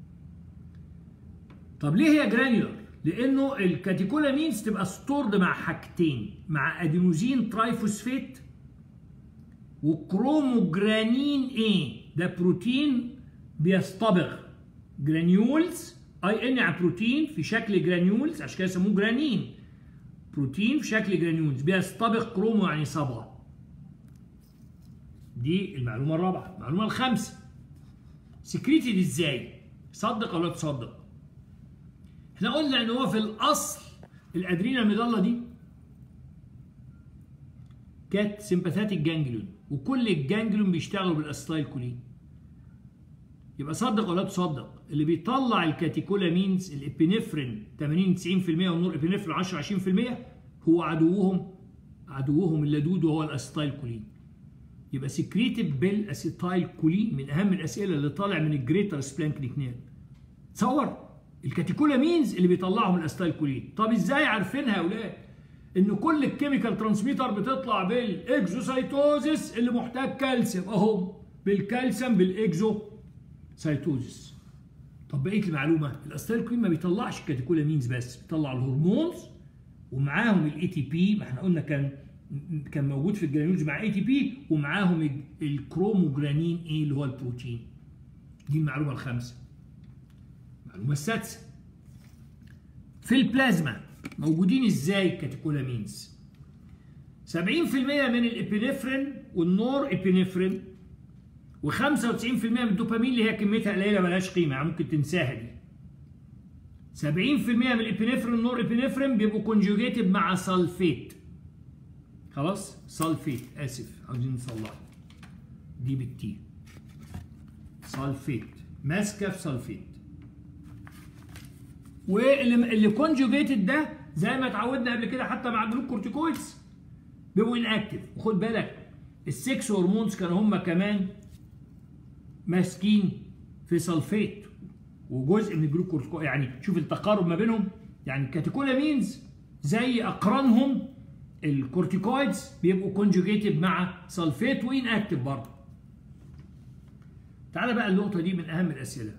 طب ليه هي جرانيولار؟ لانه الكاتيكولامينز تبقى ستورد مع حاجتين، مع ادينوزين ترايفوسفيت وكروموجرانين ايه، ده بروتين بيصطبغ جرانيولز، اي ان على بروتين في شكل جرانيولز، عشان كده يسموه جرانين، بروتين في شكل جرانيولز بيصطبغ كرومو يعني صبغه. دي المعلومه الرابعه. المعلومه الخامسه، سكريتد ازاي؟ صدق ولا تصدق؟ احنا قلنا ان هو في الاصل الادرينال ميدولا دي كانت سمباثاتيك جانجليون، وكل الجانجليون بيشتغلوا بالاستايل كولين. يبقى صدق ولا تصدق؟ اللي بيطلع الكاتيكولامينز الابينفرين ثمانين تسعين بالمئة والنور ابينفرين عشرة عشرين بالمئة هو عدوهم عدوهم اللدود وهو الاسيتايل كولين. يبقى سكريتد بالاسيتايل كولين من اهم الاسئله اللي طالع من الجريتر سبلانكنيك نيرف. تصور الكاتيكولامينز اللي بيطلعهم الاسيتايلكولين. طب ازاي عارفينها يا اولاد؟ ان كل الكيميكال ترانسميتر بتطلع بالاكزوسايتوزيس اللي محتاج كالسيوم اهو، بالكالسيوم بالاكزوسايتوزيس. طب بقيه المعلومه، الاسيتايلكولين ما بيطلعش الكاتيكولامينز بس، بيطلع الهرمونز ومعاهم الاي تي بي، ما احنا قلنا كان كان موجود في الجرانيولز مع اي تي بي، ومعاهم الكروموجرانين ايه اللي هو البروتين. دي المعلومه الخامسه. المعلومه السادسه، في البلازما موجودين ازاي الكاتيكولامينز؟ سبعين في المية من الابينفرين والنور ابينفرين وخمسة وتسعين في المية من الدوبامين اللي هي كميتها قليله ملهاش قيمه، يعني ممكن تنساها دي. سبعين في المية من الابينفرين والنور ابينفرين بيبقوا كونجوجيتد مع سلفيت. خلاص؟ سلفيت، اسف عاوزين نصلحها. دي بالتي. سلفيت، ماسكه في سلفيت. واللي اللي كونجوجيتد ده زي ما اتعودنا قبل كده حتى مع الجلوكورتيكويدز بيبقوا اناكتف. وخد بالك السكس هرمونز كانوا هم كمان ماسكين في سلفيت وجزء من الجلوكورتيكويد، يعني شوف التقارب ما بينهم. يعني الكاتيكولامينز زي اقرانهم الكورتيكويدز بيبقوا كونجوجيتد مع سلفيت واناكتف برضه. تعالى بقى النقطه دي من اهم الاسئله.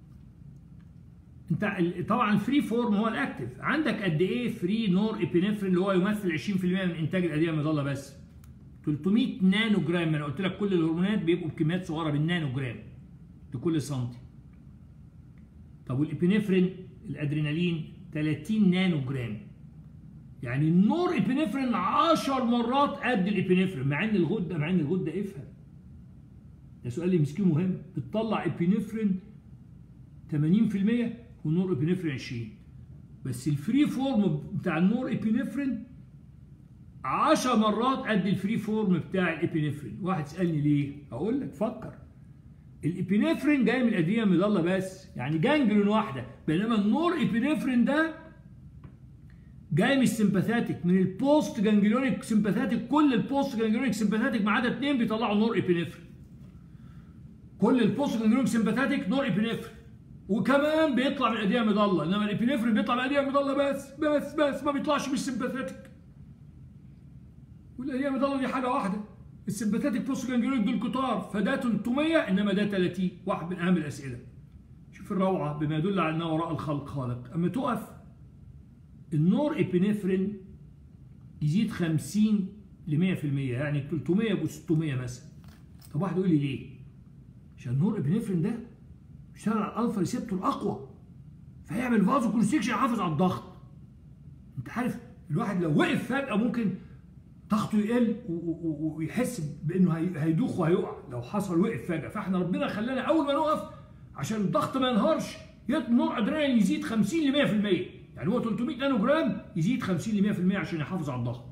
انت طبعا الفري فورم هو الاكتف، عندك قد ايه فري نور ابينفرين اللي هو يمثل عشرين في المية من انتاج الادويه المضله بس؟ ثلاثمية نانو جرام. انا قلت لك كل الهرمونات بيبقوا بكميات صغيره بالنانو جرام لكل سنتي. طب والابينفرين الادرينالين ثلاثين نانو جرام. يعني النور ابينفرين عشر مرات قد الابينفرين، مع ان الغده مع ان الغده افهم. ده سؤال ام اس كيو مهم، بتطلع ابينفرين ثمانين في المية والنور ابينفرين عشرين، بس الفري فورم بتاع النور ابينفرين عشر مرات قد الفري فورم بتاع الابينفرين. واحد سالني ليه؟ اقول لك فكر. الابينفرين جاي من الادويه المضله بس، يعني جانجلون واحده، بينما النور ابينفرين ده جاي من السمباثاتيك، من البوست جانجليونيك سمباثاتيك. كل البوست جانجليونيك سمباثاتيك ما عدا اثنين بيطلعوا نور ابينفرين. كل البوست جانجليونيك سمباثاتيك نور ابينفرين، وكمان بيطلع من الادويه المضله، انما الابينفرين بيطلع من الادويه المضله بس بس بس ما بيطلعش من السمباثاتيك. والادويه المضله دي حاجه واحده، السمباثاتيك بوست جانجليونيك دول كتار، فده ثلاثمية انما ده ثلاثين. واحد من اهم الاسئله. شوف الروعه بما يدل على ان وراء الخلق خالق. اما تقف النور ابينفرين يزيد خمسين ل مية في المية، يعني ثلاثمية يبقوا ستمية مثلا. طب واحد يقول لي ليه؟ عشان النور ابينفرين ده بيشتغل على الالفا ريسبتور اقوى، فيعمل فازو كونستريكشن يحافظ على الضغط. انت عارف الواحد لو وقف فجاه ممكن ضغطه يقل ويحس بانه هيدوخ وهيقع لو حصل وقف فجاه. فاحنا ربنا خلانا اول ما نقف عشان الضغط ما ينهارش النور ادرينالين يزيد خمسين ل مية في المية، يعني هو ثلاثمية نانو جرام يزيد خمسين ل مية في المية عشان يحافظ على الضغط.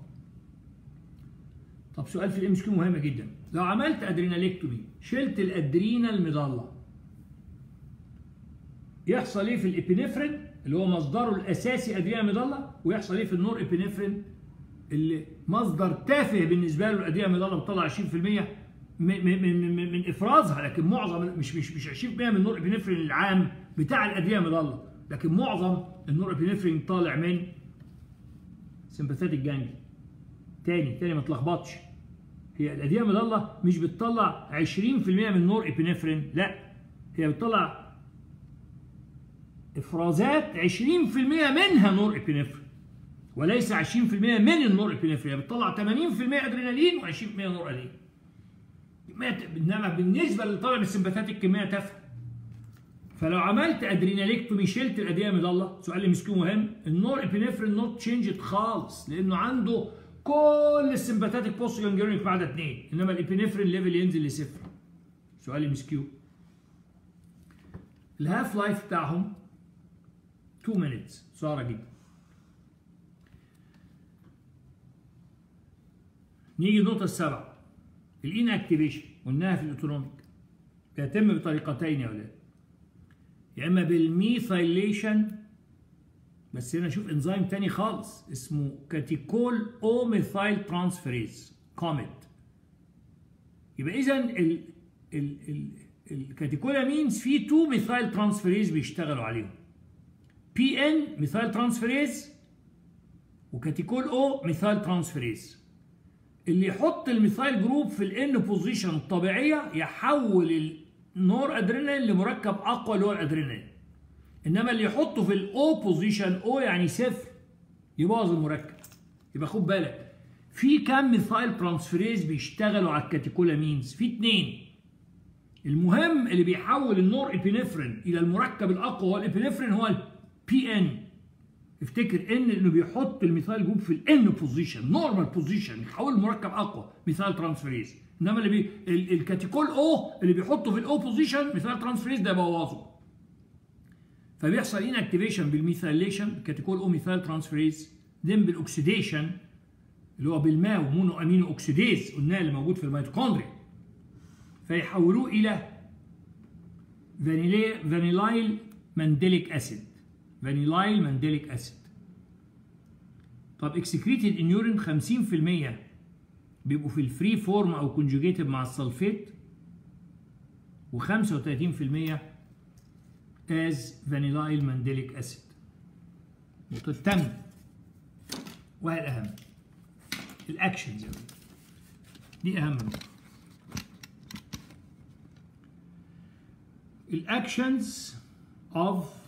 طب سؤال في الام اس كيو مهم جدا. لو عملت ادرينالكتومي شلت الادرينال المضله يحصل ايه في الابينفرين اللي هو مصدره الاساسي ادويه مضله، ويحصل ايه في النور ابينفرين اللي مصدر تافه بالنسبه له الادويه المضله بتطلع عشرين في المية من, من, من, من افرازها، لكن معظم مش مش مش عشرين في المية من النور ابينفرين العام بتاع الادويه المضله، لكن معظم النور ابينفرين طالع من سمباثيتك جانجلي. تاني تاني ما تلخبطش، هي الادويه المضله مش بتطلع عشرين في المية من النور ابينفرين، لا هي بتطلع افرازات عشرين في المية منها نور ابينفرين وليس عشرين في المية من النور ابينفرين. هي بتطلع ثمانين في المية ادرينالين وعشرين في المية نور ادرينالين. انما بالنسبه اللي طالع من السمباثيتك كميه تافهه. فلو عملت ادرينالكتومي شلت الادويه المضله، سؤال ام اس كيو مهم، النور ابينفرين نوت تشينجد خالص لانه عنده كل السمباثيتك بوست جانجليونيك ما عدا اثنين، انما الابينفرين ليفل ينزل لصفر. سؤال ام اس كيو. الهاف لايف بتاعهم اتنين مينتس، صغيره جدا. نيجي النقطه السابعه، الان اكتيفيشن قلناها في الاوتونوميك، بيتم بطريقتين يا ولاد، يا اما بالميثايليشن، بس هنا شوف انزيم تاني خالص اسمه كاتيكول او ميثايل ترانسفيريز كوميت. يبقى اذا ال ال ال الكاتيكولامينز في تو ميثايل ترانسفيريز بيشتغلوا عليهم، بي ان ميثايل ترانسفيريز وكاتيكول او ميثايل ترانسفيريز. اللي يحط الميثايل جروب في الان بوزيشن الطبيعيه يحول النور ادرينالين لمركب اقوى اللي هو الادرينالين. انما اللي يحطه في الاو بوزيشن، او يعني صفر، يبوظ المركب. يبقى خد بالك في كام ميثايل ترانسفيريز بيشتغلوا على الكاتيكولامينز؟ في اتنين. المهم اللي بيحول النور ابينفرين الى المركب الاقوى هو الابينفرين، هو البي ان. افتكر ان انه بيحط الميثايل جروب في الان بوزيشن، نورمال بوزيشن، يحول المركب اقوى، ميثايل ترانسفيريز. انما اللي بي الكاتيكول او اللي بيحطه في الاو بوزيشن ميثايل ترانسفيريز ده يبوظه. فبيحصل ان اكتيفيشن بالميثايليشن كاتيكول او ميثايل ترانسفيريز، دين بالاكسيديشن اللي هو بالماء ومونو امينو اوكسيديز قلنا اللي موجود في الميتوكوندريا، فيحولوه الى فانيلايل مانديليك اسيد. فانيلايل مانديليك اسيد. طب اكسكريتد ان يورين خمسين في المية بيبقوا في الفري فورم او كونجوجيتد مع السلفيت، وخمسة وتلاتين في المية از فانيلايل مانديليك اسيد. نقطة تم. وهي الاهم الاكشنز، دي اهم نقطة. الاكشنز اوف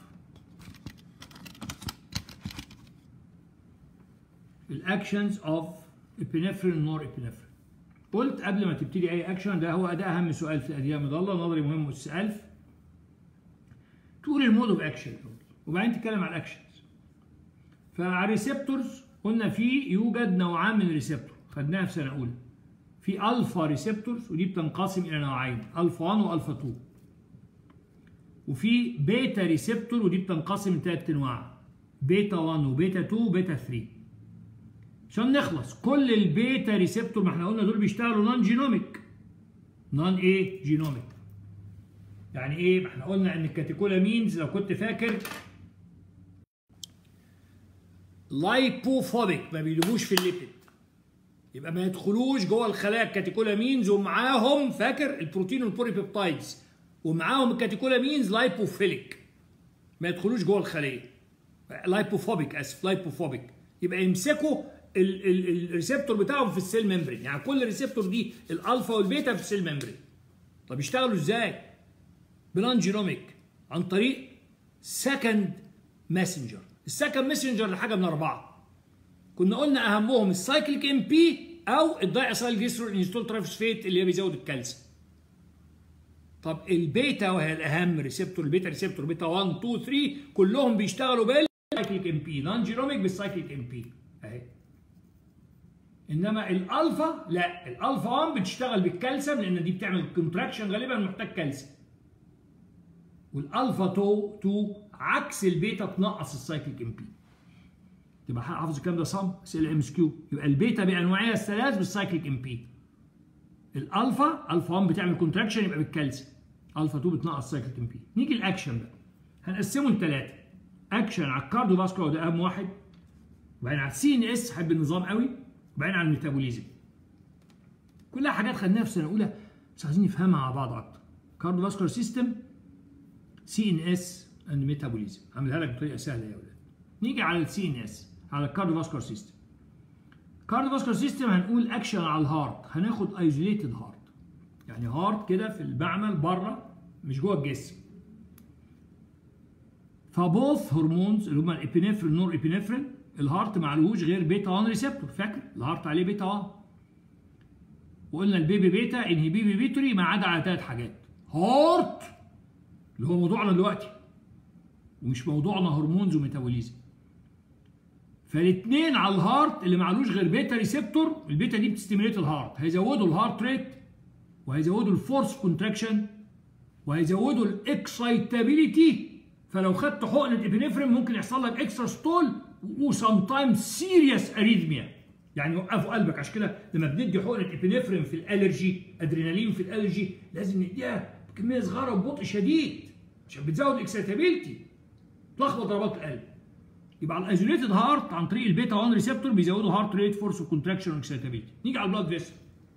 الاكشنز اوف ابينفرين نور ابينفرين. قلت قبل ما تبتدي اي اكشن، ده هو ده اهم سؤال في الادويه مضله، نظري مهم والسؤال تقول المود اوف اكشن وبعدين تتكلم على الاكشنز. فعلى الريسبتورز قلنا في يوجد نوعان من الريسبتور، خدناها في سنه اولى. في الفا ريسبتورز ودي بتنقسم الى نوعين، الفا واحد والفا اتنين. وفي بيتا ريسبتور ودي بتنقسم لثلاث انواع، بيتا واحد وبيتا اتنين وبيتا تلاتة. عشان نخلص، كل البيتا ريسبتور ما احنا قلنا دول بيشتغلوا نون جينوميك. نون ايه؟ جينوميك. يعني ايه؟ احنا قلنا ان الكاتيكولامينز لو كنت فاكر لايبوفوبيك، ما بيدوبوش في الليبيد، يبقى ما يدخلوش جوه الخلايا الكاتيكولامينز، ومعاهم فاكر البروتين والبوليبيبتايدز، ومعاهم الكاتيكولامينز لايبوفيليك، ما يدخلوش جوه الخليه. لايبوفوبيك، اسف، لايبوفوبيك. يبقى يمسكوا الريسبتور بتاعهم في السيل ممبرين، يعني كل ريسبتور دي الالفا والبيتا في السيل ممبرين. طب يشتغلوا ازاي؟ بنون جينوميك، عن طريق سكند ماسنجر. السكند ماسنجر لحاجه من اربعه. كنا قلنا اهمهم السايكليك ام بي او الداي اسايل جليسرول انستول ترايفوسفيت اللي هي بيزود الكالسيوم. طب البيتا وهي الاهم، ريسبتور البيتا ريسبتور بيتا واحد اتنين تلاتة كلهم بيشتغلوا بالسايكليك ام بي، نون جينوميك بالسايكليك ام بي اهي. انما الالفا لا، الالفا واحد بتشتغل بالكالسيوم لان دي بتعمل كونتراكشن غالبا محتاج كالسيوم. والالفا اتنين عكس البيتا تنقص السايكليك ام بي. تبقى حافظ الكلام ده صم اسئله ام اس كيو. يبقى البيتا بانواعها الثلاث بالسايكليك ام بي. الالفا الفا واحد بتعمل كونتراكشن يبقى بالكالسيوم، الفا اتنين بتنقص السايكليك ام بي. نيجي الاكشن بقى، هنقسمه لثلاثه. اكشن على الكارديو فاسكولار وده اهم واحد، وبعدين على السي ان اس حب النظام قوي، وبعدين على الميتابوليزم. كلها حاجات خدناها في سنه اولى بس عايزين نفهمها مع بعض اكتر. كارديو فاسكولار سيستم، سي ان اس اند ميتابوليزم، عاملها لك بطريقه سهله يا ولاد. نيجي على السي ان اس، على الكارديو فاسكولار سيستم. الكارديو فاسكولار سيستم هنقول اكشن على الهارت، هناخد ايزوليتد هارت، يعني هارت كده في المعمل بره مش جوه الجسم. فبوث هرمونز اللي هم الابينفرين نور ابينفرين، الهارت ما عليهوش غير بيتا واحد ريسبتور، فاكر؟ الهارت عليه بيتا واحد. وقلنا البيبي بيتا انهبيبيتوري ما عدا على ثلاث حاجات. هارت اللي هو موضوعنا دلوقتي ومش موضوعنا هرمونز وميتابوليزم. فالاثنين على الهارت اللي ما عليهوش غير بيتا ريسبتور، البيتا دي بتستيميليت الهارت، هيزودوا الهارت ريت وهيزودوا الفورس كونتراكشن وهيزودوا الاكسايتابيليتي. فلو خدت حقنه ابنفرين ممكن يحصل لك اكسترا ستول وسام تايمز سيريس اريثميا، يعني يوقفوا قلبك. عشان كده لما بندي حقنه ابنفرين في الالرجي، ادرينالين في الالرجي، لازم نديها بكميه صغيره وببطء شديد عشان بتزود الاكسايتابيلتي، تلخبط ضربات القلب. يبقى على الايزوليتد هارت عن طريق البيتا واحد ريسبتور بيزودوا هارت ريت، فورس وكونتراكشن واكسايتابيلتي. نيجي على البلاد فيسل.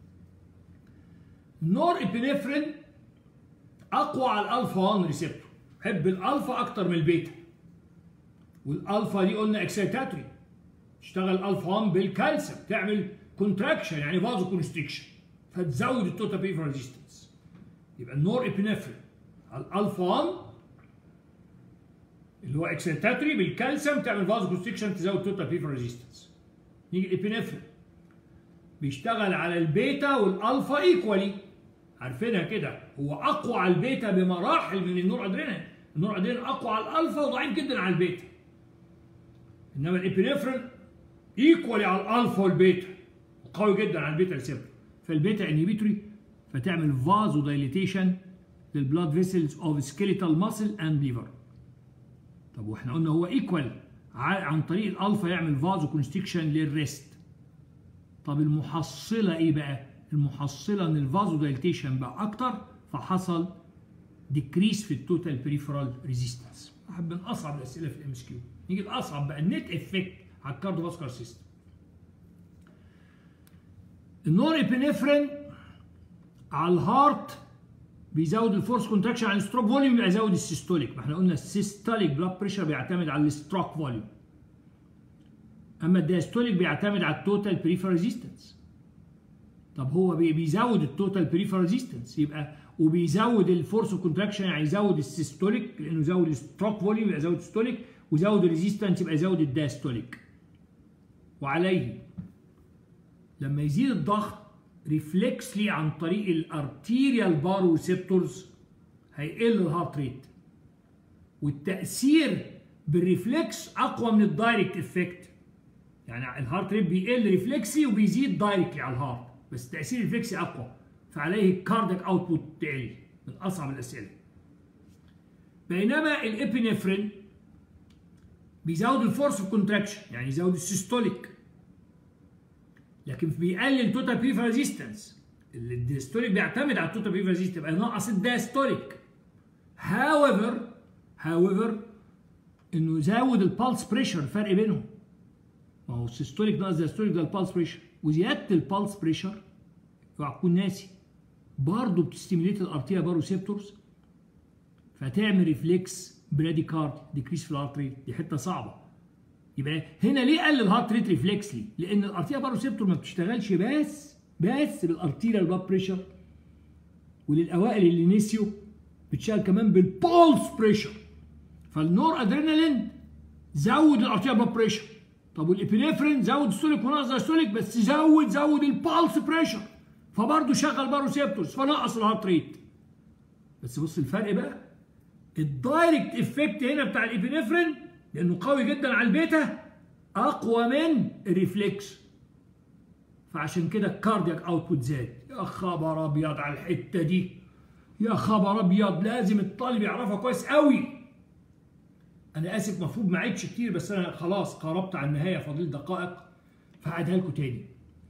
النور ابنفرين اقوى على الالفا واحد ريسبتور، بحب الالفا اكتر من البيتا. والالفا دي قلنا اكسيتاتوري، تشتغل الفا واحد بالكالسيوم تعمل كونتراكشن يعني فازو كونستريكشن فتزود التوتال بريفرال ريزيستنس. يبقى النور ابنفرين على الالفا واحد اللي هو اكسيتاتوري بالكالسيوم تعمل فازو كونستريكشن تزود التوتال بريفرال ريزيستنس. نيجي الابنفرين بيشتغل على البيتا والالفا ايكوالي، عارفينها كده، هو اقوى على البيتا بمراحل من النور ادرينال، النور ادرينال اقوى على الالفا وضعيف جدا على البيتا. انما الابنفرين ايكوالي على الالفا والبيتا وقوي جدا على البيتا ريسبتور، فالبيتا انهبيتوري فتعمل فازو دايليتيشن للبلاد فيسلز اوف سكيليتال ماسل اند ليفر. طب واحنا قلنا هو ايكوال عن طريق الالفا يعمل فازو كونستريكشن للريست. طب المحصله ايه بقى؟ المحصله ان الفازو دايليتيشن بقى اكتر فحصل ديكريس في التوتال بريفرال ريزيستنس. واحد من اصعب الاسئله في الام اس كيو. نيجي الاصعب بقى النت افكت على الكارديوفاسكولار سيستم. النور ابنفرين على الهارت بيزود الفورس كونتراكشن على الستروك فوليوم يبقى يزود السيستوليك، ما احنا قلنا السيستوليك بلاد بريشر بيعتمد على الستروك فوليوم. اما الدايستوليك بيعتمد على التوتال بريفرال ريزيستنس. طب هو بيزود التوتال بريفرال ريزيستنس يبقى وبيزود الفورس كونتراكشن يعني يزود السيستوليك لانه يزود الستروك فوليوم يبقى يزود السيستوليك، ويزود الريزيستنس يبقى يزود الدايستوليك. وعليه لما يزيد الضغط ريفلكسلي عن طريق الارتيريال بارو ريسبتورز هيقل الهارت ريت، والتاثير بالريفلكس اقوى من الدايركت افكت. يعني الهارت ريت بيقل ريفلكسي وبيزيد دايركتلي على الهارت، بس تاثير الريفلكسي اقوى فعليه الكاردياك اوتبوت تقل. من اصعب الاسئله. بينما الابنفرين بيزود الفورس اوف كونتراكشن يعني يزود السيستوليك، لكن بيقلل توتال بريفرال ريزيستنس. الديستوليك بيعتمد على التوتال بريفرال ريزيستنس يبقى ينقص الدايستوليك. هاويفر هاويفر انه يزود البالس بريشر، الفرق بينهم. ما هو السيستوليك ناقص الدايستوليك ده البالس بريشر، وزياده البالس بريشر اوعى تكون ناسي برضه بتستيميليت الارتيا باروسيبتورز فتعمل ريفلكس براديكارد ديكريس في الهارت ريت. دي حته صعبه. يبقى هنا ليه قل الهارت ريت ريفلكسلي؟ لان الارتيا باروسيبتور ما بتشتغلش بس بس بالارتيريال بلاد بريشر، وللاوائل اللي نسيوا بتشتغل كمان بالبولس بريشر. فالنور ادرينالين زود الارتيريال بلاد بريشر. طب والابنفرين زود السوليك ونقص السوليك بس زود زود البالس بريشر فبرضه شغل باروسيبتورز فنقص الهارت ريت. بس بص الفرق بقى، الدايركت افكت هنا بتاع الابنفرين لانه قوي جدا على البيتا اقوى من الريفلكس، فعشان كده الكاردياك اوتبوت زاد. يا خبر ابيض على الحته دي، يا خبر ابيض، لازم الطالب يعرفها كويس قوي. انا اسف مفروض ما عدتش كتير بس انا خلاص قربت على النهايه، فاضل دقائق فهعيدها لكم تاني.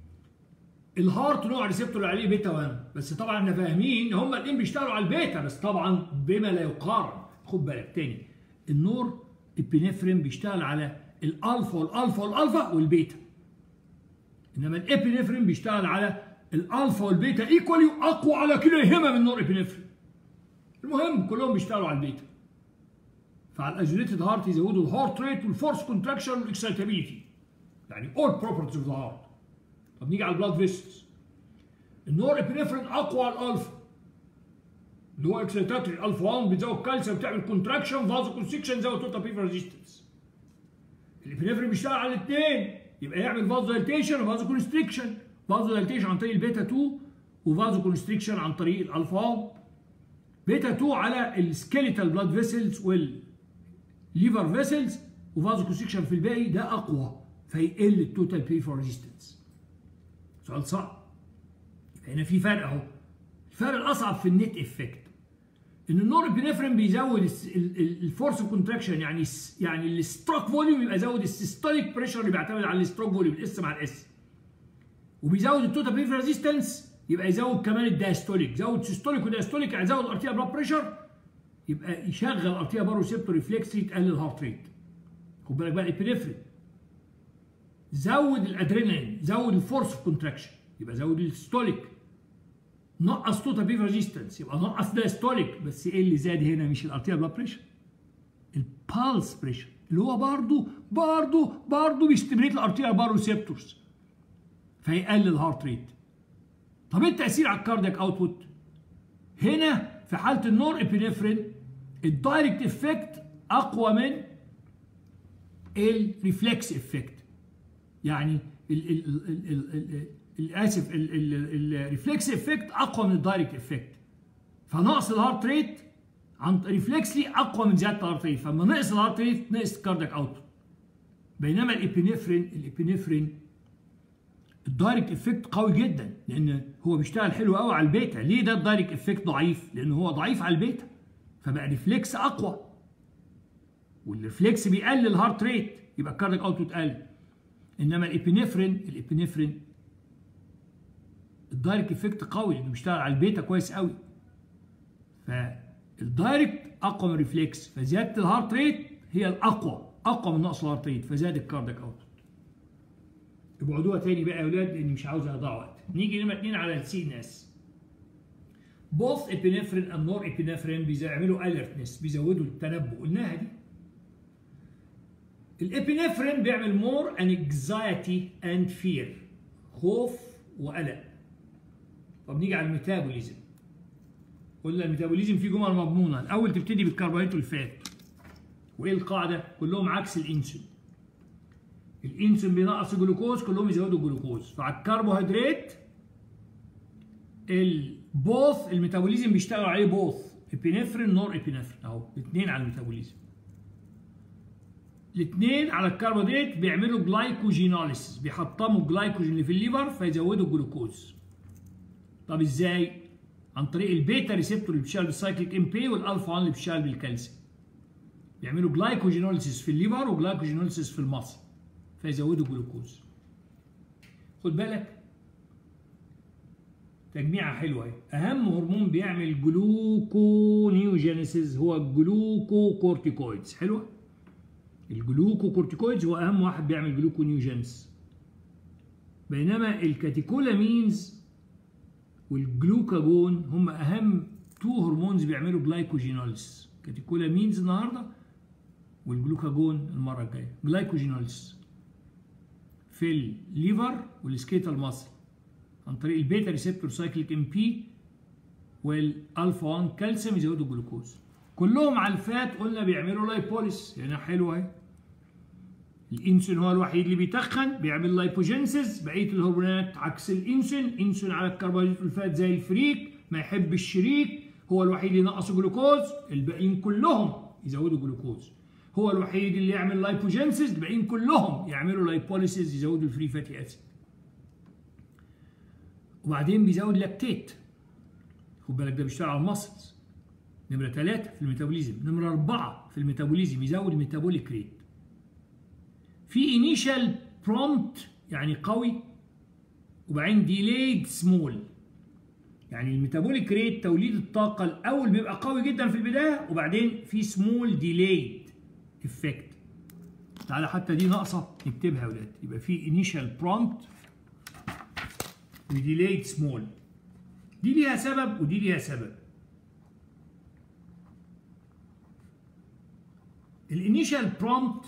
الهارت نوع ريسبتور اللي عليه بيتا واحد، بس طبعا احنا فاهمين هما الاثنين بيشتغلوا على البيتا بس طبعا بما لا يقارن. خد بالك تاني، النور الابنفرين بيشتغل على الالفا والالفا والالفا والبيتا، انما الابنفرين بيشتغل على الالفا والبيتا ايكوالي واقوى على كليهما من نور ابنفرين. المهم كلهم بيشتغلوا على البيتا. فعلى الاجوليتد هارت يزودوا الهارت ريت والفورس كونتراكشن والاكسايتابيلتي، يعني اول بروبرتيز اوف ذا هارت. طب نيجي على البلاد فيسلز. النور ابنفرين اقوى على الالفا اللي هو اكسيتاتوري، الالفا واحد بتزود كالسيوم بتعمل كونتراكشن فازو كونستريكشن زود توتال بريفرال ريزيستنس. الابنفرين بيشتغل على الاثنين يبقى يعمل فازو دايليتيشن وفازو كونستريكشن، فازو دايليتيشن عن طريق البيتا اتنين وفازو كونستريكشن عن طريق الالفا واحد. بيتا اتنين على السكيليتال بلاد فيسلز والليفر فيسلز وفازو كونستريكشن في الباقي، ده اقوى فيقل التوتال بريفرال ريزيستنس. سؤال صعب. يبقى هنا في فرق اهو. الفرق الاصعب في النت افكت ان النور ابنفرين بيزود الفورس كونتراكشن يعني يعني الستروك فوليوم يبقى يزود السيستوليك بريشر اللي بيعتمد على الستروك فوليوم الاس مع الاس، وبيزود التوتال بريفرال ريزيستنس يبقى يزود كمان الدايستوليك، يزود سيستوليك ودايستوليك يعني يزود الارتيا بلاد بريشر يبقى يشغل ارتيا باروسيبتور ريفلكسي تقلل الهارت ريت. خد بالك بقى الابنفرين زود الادرينالين، زود الفورس اوف كونتراكشن يبقى زود الستوليك، نقص توتال بريفرال ريزيستنس يبقى نقص دايستوليك، بس ايه اللي زاد هنا؟ مش الارتيا بلاد بريشر، البالس بريشر. اللي هو برضه برضه برضه بيستمريت الارتيريال باروسيبتورز فيقلل الهارت ريت. طب ايه التاثير على الكاردياك اوتبوت؟ هنا في حاله النور ابينفرين الدايركت افكت اقوى من الريفلكس افكت. يعني ال ال ال ال ال اسف الريفلكس افكت اقوى من الدايركت افكت. فنقص الهارت ريت عن ريفلكسلي اقوى من زياده الهارت ريت، فلما نقص الهارت ريت نقص الكاردياك اوتبوت. بينما الابينفرين الابينفرين الدايركت افكت قوي جدا، لان هو بيشتغل حلو قوي على البيتا. ليه ده الدايركت افكت ضعيف؟ لان هو ضعيف على البيتا، فبقى ريفلكس اقوى، والريفلكس بيقلل الهارت ريت، يبقى الكاردياك اوتبوت قل. انما الابينفرين الابينفرين الدايركت افكت قوي لانه بيشتغل على البيتا كويس قوي، فالدايركت اقوى من الريفلكس، فزياده الهارت ريت هي الاقوى، اقوى من نقص الهارت ريت، فزاد الكاردياك اوتبوت. ابعدوها تاني بقى يا اولاد لاني مش عاوز اضيع وقت. نيجي نمره اتنين على السي ان اس. بوث ابينفرين اند نور ابينفرين بيعملوا اليرتنس، بيزودوا التنبؤ، قلناها دي. الابينفرين بيعمل مور انكزايتي اند فير، خوف وقلق. طب نيجي على الميتابوليزم. قلنا الميتابوليزم فيه جمل مضمونه، الاول تبتدي بالكربوهيدرات والفات. وايه القاعده؟ كلهم عكس الانسولين. الانسولين بينقص الجلوكوز، كلهم يزودوا الجلوكوز. فعلى الكربوهيدرات البوث الميتابوليزم بيشتغلوا عليه بوث ابينفرين نور ابينفرين اهو، الاثنين على الميتابوليزم. الاثنين على الكربوهيدرات بيعملوا جلايكوجينوليسيس، بيحطموا الجلايكوجين اللي في الليفر فيزودوا الجلوكوز. طب ازاي؟ عن طريق البيتا ريسبتور اللي بيشتغل بالسايكليك ام بي والالفا واحد اللي بيشتغل بالكالسيوم. بيعملوا جلايكوجينوليسيس في الليفر وجلايكوجينوليسيس في المصل فيزودوا الجلوكوز. خد بالك تجميعه حلوه اهي. اهم هرمون بيعمل جلوكونيوجينيسيس هو الجلوكوكورتيكويدز. حلوه؟ الجلوكوكورتيكويدز هو اهم واحد بيعمل جلوكونيوجينيسيس. بينما الكاتيكولامينز والجلوكاجون هم اهم تو هرمونز بيعملوا جلايكوجينوليسيس. كاتيكولامينز النهارده والجلوكاجون المره الجايه. جلايكوجينوليسيس في الليفر والسكيتال ماسل عن طريق البيتا ريسبتور سايكليك ام بي والالفا واحد كالسيوم يزودوا الجلوكوز. كلهم على الفات قلنا بيعملوا لايبوليس. هنا حلوه اهي. الانسولين هو الوحيد اللي بيتخن بيعمل لايبوجينسيس، بقيه الهرمونات عكس الانسولين. انسولين على الكربوهيدرات والفات زي الفريك، ما يحب الشريك، هو الوحيد اللي ينقص جلوكوز، الباقيين كلهم يزودوا جلوكوز. هو الوحيد اللي يعمل لايبوجينسيس، الباقيين كلهم يعملوا لايبوليسيس يزودوا الفري فاتي اسيد. وبعدين بيزود لاكتيت. خد بالك ده بيشتغل على المسلز. نمرة ثلاثة في الميتابوليزم. نمرة أربعة في الميتابوليزم يزود الميتابوليك ريت. في انيشال برومبت يعني قوي، وبعدين ديليد سمول. يعني الميتابوليك ريت توليد الطاقة الأول بيبقى قوي جدا في البداية، وبعدين في سمول ديليد افكت. تعالى حتى دي ناقصة نكتبها يا ولاد. يبقى في انيشال برومبت وديليد سمول. دي ليها سبب ودي ليها سبب. الانيشال برومبت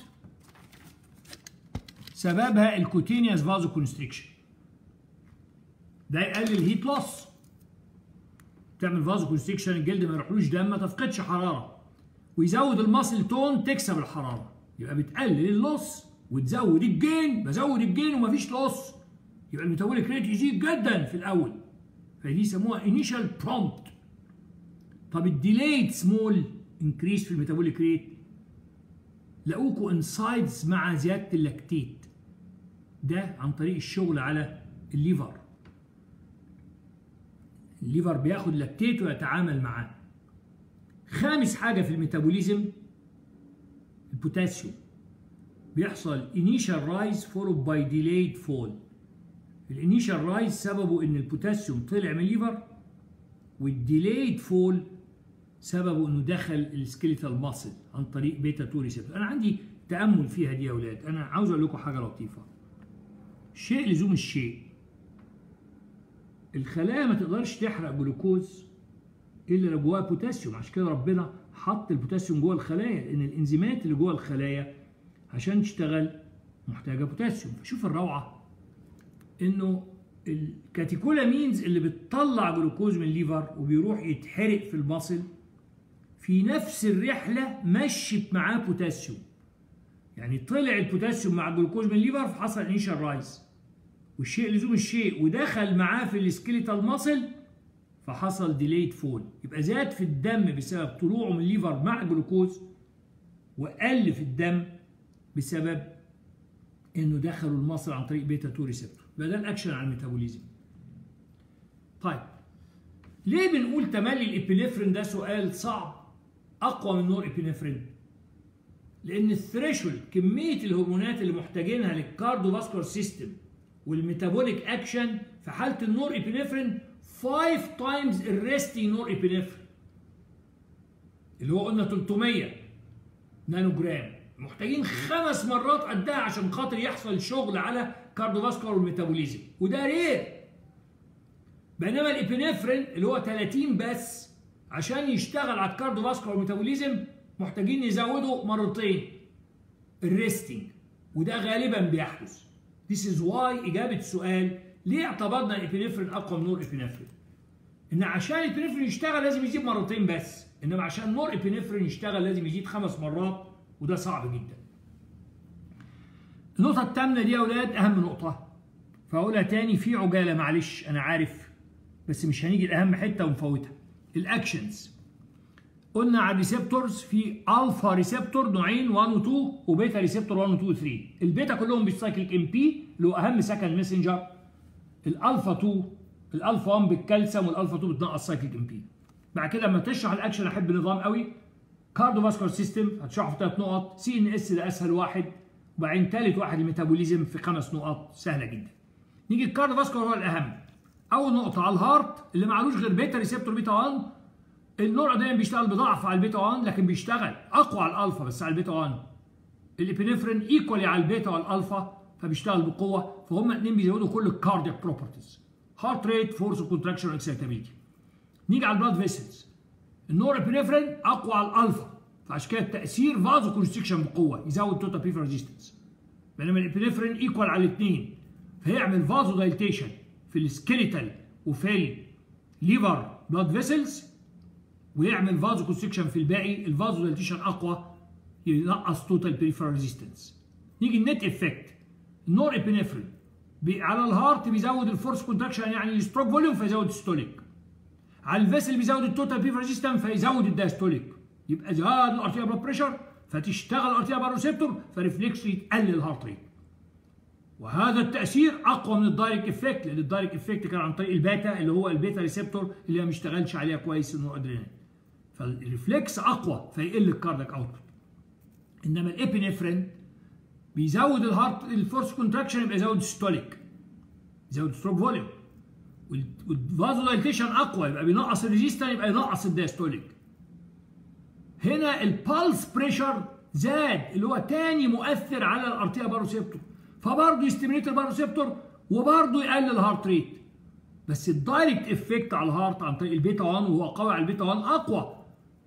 سببها الكوتينيوس فازو كونستريكشن. ده يقلل هيت لوس، تعمل فازو كونستريكشن، الجلد ما يروحلوش دم، ما تفقدش حراره، ويزود الماسل تون تكسب الحراره. يبقى بتقلل اللوس وتزود الجين، بزود الجين ومفيش لوس، يبقى الميتابوليك ريت يزيد جدا في الاول. فدي يسموها انيشال برومبت. طب الديليد سمول انكريس في الميتابوليك ريت لقوكوا انسايدز مع زياده اللاكتيت، ده عن طريق الشغل على الليفر. الليفر بياخد لاكتيت ويتعامل معاه. خامس حاجه في الميتابوليزم البوتاسيوم. بيحصل initial rise followed by delayed fall. الانيشال رايز سببه ان البوتاسيوم طلع من الليفر، والديليد فول سببه انه دخل السكيليتال ماسل عن طريق بيتا اتنين ريسبتور. انا عندي تامل فيها دي يا اولاد. انا عاوز اقول لكم حاجه لطيفه. شيء لزوم الشيء. الخلايا ما تقدرش تحرق جلوكوز الا لو جواها بوتاسيوم، عشان كده ربنا حط البوتاسيوم جوه الخلايا، لان الانزيمات اللي جوه الخلايا عشان تشتغل محتاجه بوتاسيوم. فشوف الروعه انه الكاتيكولامينز اللي بتطلع جلوكوز من الليفر وبيروح يتحرق في المصل في نفس الرحله مشت معاه بوتاسيوم. يعني طلع البوتاسيوم مع الجلوكوز من الليفر فحصل انيشال رايز، والشيء لزوم الشيء ودخل معاه في السكيليتال ماسل فحصل ديليد فول. يبقى زاد في الدم بسبب طلوعه من الليفر مع الجلوكوز، وقل في الدم بسبب انه دخلوا المصل عن طريق بيتا تو ريسبتور. يبقى ده الاكشن على الميتابوليزم. طيب ليه بنقول تملي الابينفرين ده سؤال صعب اقوى من نور ابينفرين؟ لان الثريشولد كميه الهرمونات اللي محتاجينها للكارديوفاسكولار سيستم والميتابوليك اكشن في حاله النور ابينفرين خمسة تايمز الريستي نور ابينفرين اللي هو قلنا ثلاثمية نانو جرام، محتاجين خمس مرات قدها عشان خاطر يحصل شغل على كارديوفاسكولار والميتابوليزم، وده رير. بينما الابينفرين اللي هو ثلاثين بس عشان يشتغل على الكارديوفاسكولار والميتابوليزم محتاجين يزودوا مرتين الريستنج، وده غالبا بيحدث. This is why إجابة السؤال ليه اعتبرنا الابينفرين أقوى من نور ابينفرين؟ إن عشان الابينفرين يشتغل لازم يزيد مرتين بس، إنما عشان نور ابينفرين يشتغل لازم يزيد خمس مرات، وده صعب جدا. النقطة الثامنة دي يا أولاد أهم نقطة، فأقولها تاني في عجالة معلش أنا عارف، بس مش هنيجي لأهم حتة ونفوتها. الأكشنز قلنا على الريسبتورز في الفا ريسبتور نوعين واحد و اتنين، وبيتا ريسبتور واحد و اتنين و تلاتة. البيتا كلهم بيسايكليك ام بي اللي هو اهم سكند ميسنجر. الالفا اتنين الالفا واحد بالكالسيوم، والالفا اتنين بتنقص سايكليك ام بي. بعد كده لما تشرح الاكشن احب نظام قوي. كارديوفاسكولار سيستم هتشرحه في ثلاث نقط، سي ان اس ده اسهل واحد، وبعدين ثالث واحد الميتابوليزم في خمس نقط سهله جدا. نيجي الكارديوفاسكولار هو الاهم. اول نقطه على الهارت اللي معلوش غير بيتا ريسبتور بيتا واحد. النور دايما بيشتغل بضعف على البيتا واحد لكن بيشتغل اقوى على الالفا بس على البيتا واحد. الابينفرين ايكوالي على البيتا والالفا فبيشتغل بقوه، فهم الاثنين بيزودوا كل الكاردياك بروبرتيز، هارت ريت، فورس كونتراكشن واكسايتابيلتي. نيجي على البلاد فيسلز. النور ابينفرين اقوى على الالفا فعشان كده التاثير فازو كونستريكشن بقوه يزود توتال بريفر ريزيستنس، بينما الابينفرين ايكوال على الاثنين فيعمل فازو دايليتيشن في السكيليتال وفي الليفر بلاد فيسلز، ويعمل فازو كونستريكشن في الباقي. الفازو دايليتيشن اقوى ينقص توتال بريفر ريزيستنس. نيجي النت افكت. النور ابينفرين على الهارت بيزود الفورس كونتراكشن يعني الستروك فوليوم فيزود الستوليك، على الفيسل بيزود التوتال بريفر ريزيستنس فيزود الدايستوليك، يبقى زاد الارتيريال بلاد بريشر فتشتغل الارتيريال بلاد ريسبتور فريفلكس يقلل الهارت ريت. وهذا التاثير اقوى من الدايركت افكت، لان الدايركت افكت كان عن طريق الباتا اللي هو البيتا ريسبتور اللي ما اشتغلش عليها كويس النور ادرينال، فالريفلكس اقوى فيقل الكاردياك اوتبوت. انما الابينفرين بيزود الهارت الفورس كونتراكشن يبقى يزود الستوليك، يزود الستروك فوليوم، والفازو دايليتيشن اقوى يبقى بينقص الريزيستنس يبقى ينقص الدايستوليك. هنا البالس بريشر زاد اللي هو تاني مؤثر على الارتيريال باروسيبتور، فبرضه يستيميليت الباروسيبتور وبرضه يقلل الهارت ريت. بس الدايركت افكت على الهارت عن طريق البيتا واحد وهو قوي على البيتا واحد اقوى،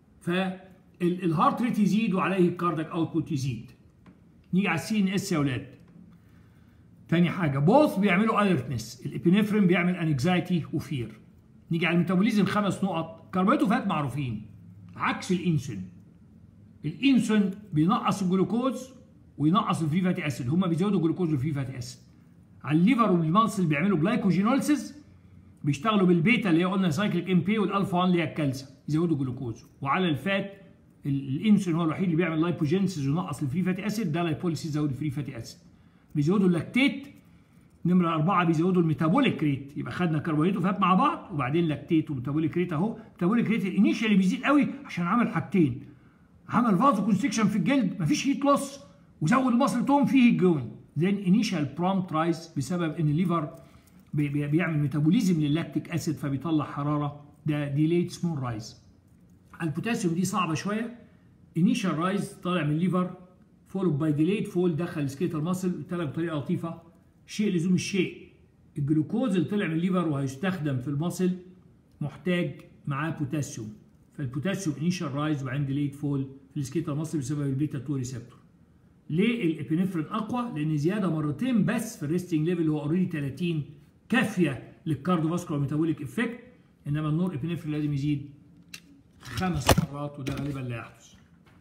فالهارت ريت يزيد وعليه الكاردياك اوتبوت يزيد. نيجي على السي ان اس يا اولاد. تاني حاجه بوث بيعملوا اليرتنس، الابينفرين بيعمل انكزايتي وفير. نيجي على الميتابوليزم خمس نقط. كربوهيدرات معروفين عكس الانسولين. الانسولين بينقص الجلوكوز وينقص الفري فاتي اسيد، هما بيزودوا الجلوكوز والفري فاتي اسيد. على الليفر والمالسل بيعملوا جلايكوجينوليسيس، بيشتغلوا بالبيتا اللي هي قلنا سايكليك ام بي والالفا واحد اللي هي الكالسيوم يزودوا الجلوكوز. وعلى الفات الانسولين هو الوحيد اللي بيعمل لايبوجينسيس وينقص الفري فاتي اسيد، ده لايبوليسيس يزود الفري فاتي اسيد. بيزودوا اللاكتيت. نمره أربعة بيزودوا الميتابوليك ريت، يبقى خدنا كربوهيدرات وفات مع بعض وبعدين لاكتيت وميتابوليك ريت اهو. ميتابوليك ريت الانيشال بيزيد قوي عشان عمل حاجتين، عمل فازو كونستريكشن في الجلد مفيش هيت لوس وزود المصل توم فيه هيت جوين. ذن انيشال برومبت رايز بسبب ان الليفر بي بي بيعمل ميتابوليزم للاكتيك اسيد فبيطلع حراره، ده ديليت سمول رايز. البوتاسيوم دي صعبه شويه. انيشال رايز طالع من الليفر فولو باي ديليت فول دخل السكيتال ماسل طلع بطريقه لطيفه. شيء لزوم الشيء، الجلوكوز اللي طلع من الليفر وهيستخدم في الماسل محتاج معاه بوتاسيوم، فالبوتاسيوم انيشال رايز وبعدين ديليت فول في السكيتال ماسل بسبب البيتا اتنين ريسبتور. ليه الابنفرين اقوى؟ لان زياده مرتين بس في الريستنج ليفل اللي هو اوريدي ثلاثين كافيه للكارديوفاسكولار ميتابوليك افكت، انما النور ابنفرين لازم يزيد خمس مرات وده غالبا لا يحدث.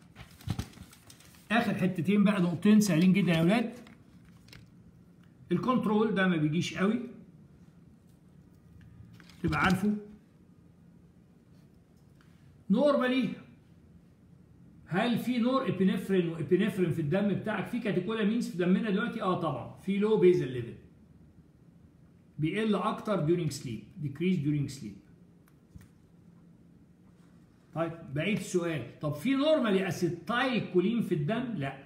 اخر حتتين بقى نقطتين سهلين جدا يا اولاد. الكنترول ده ما بيجيش قوي تبقى عارفه. نورمالي هل في نور ابنفرين وابنفرين في الدم بتاعك؟ في كاتيكولامينز في دمنا دلوقتي؟ اه طبعا. في لو بيزل ليفل بيقل اكتر during sleep decrease during sleep. طيب بقيت السؤال، طب في نورمالي اسيتايل كولين في الدم؟ لا،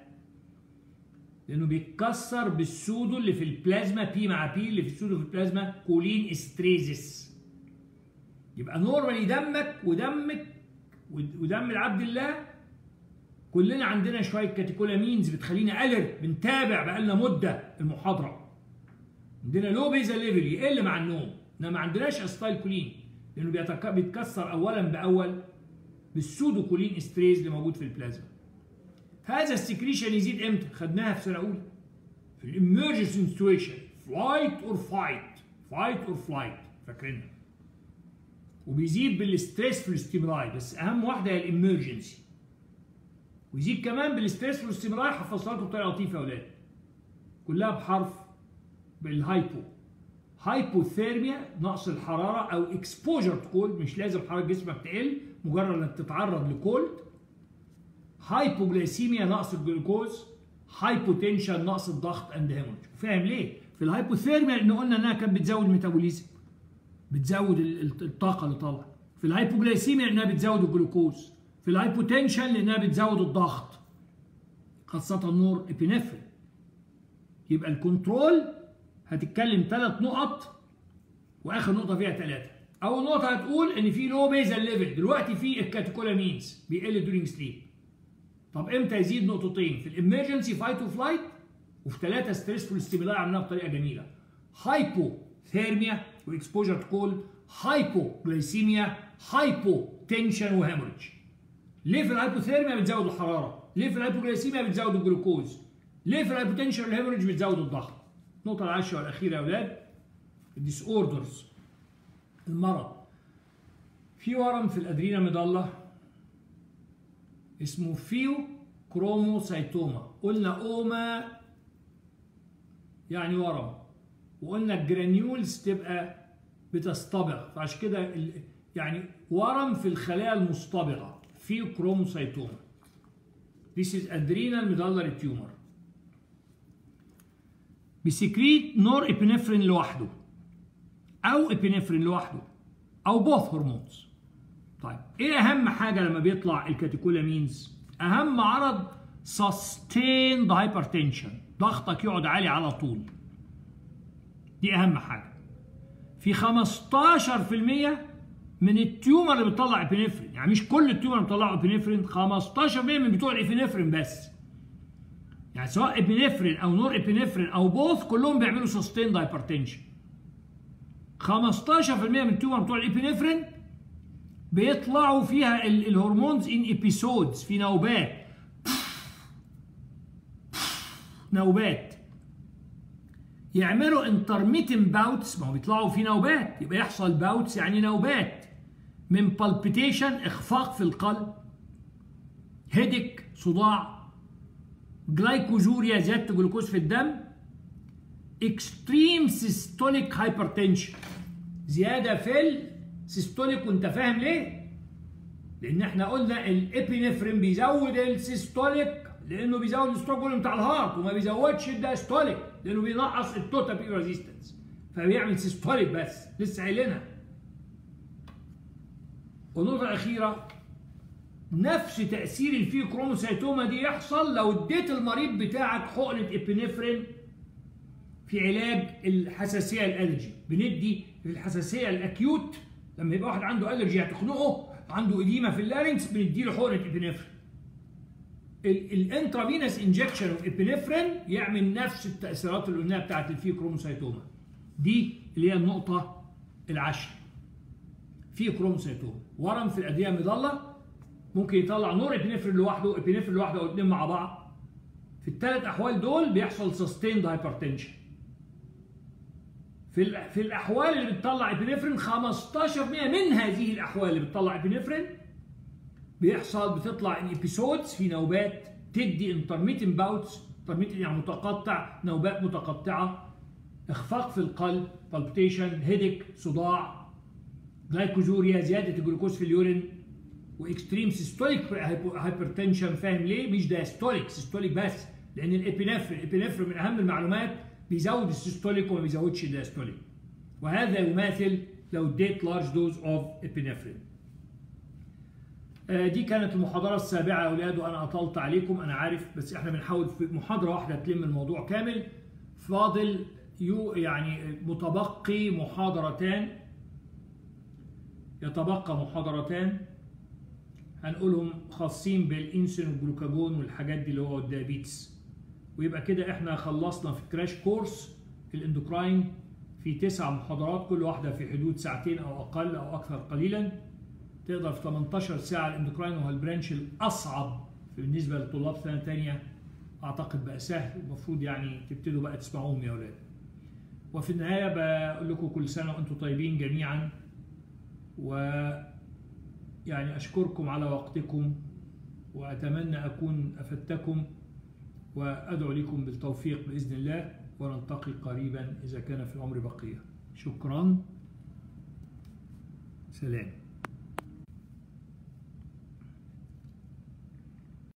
لانه بيتكسر بالسودو اللي في البلازما، بي مع بي اللي في السودو في البلازما كولين استريزس. يبقى نورمالي دمك ودمك ودم العبد الله كلنا عندنا شويه كاتيكولامينز بتخلينا الرت، بنتابع بقالنا مده المحاضره. عندنا لو بيزا ليفل يقل مع النوم، انما ما عندناش اسيتايل كولين لانه بيتكسر اولا باول بالسودو كولين استريز اللي موجود في البلازما. هذا السكريشن يزيد امتى؟ خدناها في سنه اولى في الامرجنسي سيتويشن، فلايت اور فايت، فايت اور فلايت، فاكرينها. وبيزيد بالستريس في الاستمرار، بس اهم واحده هي الامرجنسي. ويزيد كمان بالستريس في الاستمرار، حفظتها لكم بطريقه لطيفه يا اولاد. كلها بحرف بالهايبو. هايبوثيرميا نقص الحراره او اكسبوجر تو كولد، مش لازم حراره جسمك تقل، مجرد انك تتعرض لكولد. هايبوغليسيميا نقص الجلوكوز. هايبوتنشن نقص الضغط اند هيموريج. فاهم ليه؟ في الهايبوثيرميا لان قلنا انها كانت بتزود الميتابوليزم، بتزود الطاقه اللي طالعه. في الهايبوغليسيميا لانها بتزود الجلوكوز. في الهايبوتنشن لانها بتزود الضغط، خاصه نور ابنفرين. يبقى الكنترول هتتكلم ثلاث نقط واخر نقطه فيها ثلاثه. اول نقطه هتقول ان في لو بيزال ليفل دلوقتي في الكاتيكولامينز بيقل دورينج سليب. طب امتى يزيد؟ نقطتين، في الامرجنسي فايت اور فلايت، وفي ثلاثه ستريسفول ستيمولاي عملناها بطريقه جميله. هايبو ثيرميا واكسبوجر تو كولد، هايبو جلايسيميا، هايبو تنشن وهيموريج. ليه في الهايبوثيرميا بتزود الحراره؟ ليه في الهايبوجلايسيميا بتزود الجلوكوز؟ ليه في الهايبوتنشن والهيموريج بتزود الضغط؟ النقطه العاشره والاخيره يا اولاد، الديس اوردرز، المرض. في ورم في الادرينال ميدالا اسمه فيو كروموسايتوما. قلنا اوما يعني ورم، وقلنا الجرانيولز تبقى بتصطبغ، فعشان كده يعني ورم في الخلايا المصطبغه، فيو كروموسايتوما. This is adrenal medullary tumor. بيسكريت نور ابنفرين لوحده او ابنفرين لوحده او بوث هرمونز. طيب ايه اهم حاجه لما بيطلع الكاتيكولامينز؟ اهم عرض sustained hypertension، ضغطك يقعد عالي على طول. دي اهم حاجه. في خمستاشر في المية من التيومر اللي بتطلع ابنفرين، يعني مش كل التيومر اللي بتطلعوا ابنفرين، خمستاشر في المية من بتوع الابنفرين بس. يعني سواء ابنفرين او نور ابنفرين او بوث كلهم بيعملوا sustained hypertension. خمستاشر في المية من التيومر بتوع الابنفرين بيطلعوا فيها الهرمونز ان ابيسودز، في نوبات نوبات يعملوا انترميتنت باوتس. ما هو بيطلعوا في نوبات، يبقى يحصل باوتس يعني نوبات من بالبيتيشن، اخفاق في القلب، هيدك صداع، جلايكوجوريا زياده الجلوكوز في الدم، اكستريم سيستوليك هايبرتنشن، زياده في السيستوليك. وانت فاهم ليه؟ لان احنا قلنا الابنفرين بيزود السيستوليك لانه بيزود الاستروجين بتاع الهارت، وما بيزودش الدايستوليك لانه بينقص التوتال بي ريزيستنس، فبيعمل سيستوليك بس، لسه قايلينها. والنقطه الاخيره، نفس تاثير الفيو كروموسايتوما دي يحصل لو اديت المريض بتاعك حقنه ابنفرين في علاج الحساسيه الالرجي. بندي في الحساسيه الاكيوت لما يبقى واحد عنده الرجي هتخنقه، عنده اديمه في اللارنكس، بندي له حقنه ابنفرين. الانترافينس انجكشن اوف ابنفرين يعمل نفس التاثيرات اللي قلناها بتاعت الفيو كروموسايتوما. دي اللي هي النقطه العاشره. فيو كروموسايتوما ورم في الادرينال ميدالا، ممكن يطلع نور ابنفرين لوحده، ابنفرين لوحده او الاثنين مع بعض، في الثلاث احوال دول بيحصل سستيند هايبرتنشن. في في الاحوال اللي بتطلع ابنفرين خمستاشر بالمية من هذه الاحوال اللي بتطلع ابنفرين بيحصل بتطلع ان ابيسودز في نوبات تدي انترميتنت باوتس، انترميتنت يعني متقطع، نوبات متقطعه، اخفاق في القلب، بالبيتيشن، هيديك، صداع، جلايكوزوريا، زياده الجلوكوز في اليورين، واكستريم سيستوليك هايبرتنشن. فاهم ليه؟ مش دايستوليك، سيستوليك بس، لان الابنفرين الابنفرين من اهم المعلومات بيزود السيستوليك وما بيزودش الدايستوليك، وهذا يماثل لو اديت لارج دوز اوف ابنفرين. دي كانت المحاضرة السابعة يا أولاد، وأنا أطلت عليكم أنا عارف، بس إحنا بنحاول في محاضرة واحدة تلم الموضوع كامل. فاضل يو يعني متبقي محاضرتان، يتبقى محاضرتان هنقولهم خاصين بالإنسولين والجلوكاجون والحاجات دي اللي هو الدايابيتس، ويبقى كده إحنا خلصنا في كراش كورس الإندوكراين في تسع محاضرات، كل واحدة في حدود ساعتين أو أقل أو أكثر قليلا. تقدر في تمنتاشر ساعة الإندوكراين، وهو البرانش الأصعب بالنسبة لطلاب سنة تانية، أعتقد بقى سهل، ومفروض يعني تبتدوا بقى تسمعوهم يا أولاد. وفي النهاية بقول لكم كل سنة وأنتم طيبين جميعا، ويعني أشكركم على وقتكم، وأتمنى أكون أفدتكم، وأدعو لكم بالتوفيق بإذن الله، ونلتقي قريبا إذا كان في العمر بقية. شكرا، سلام.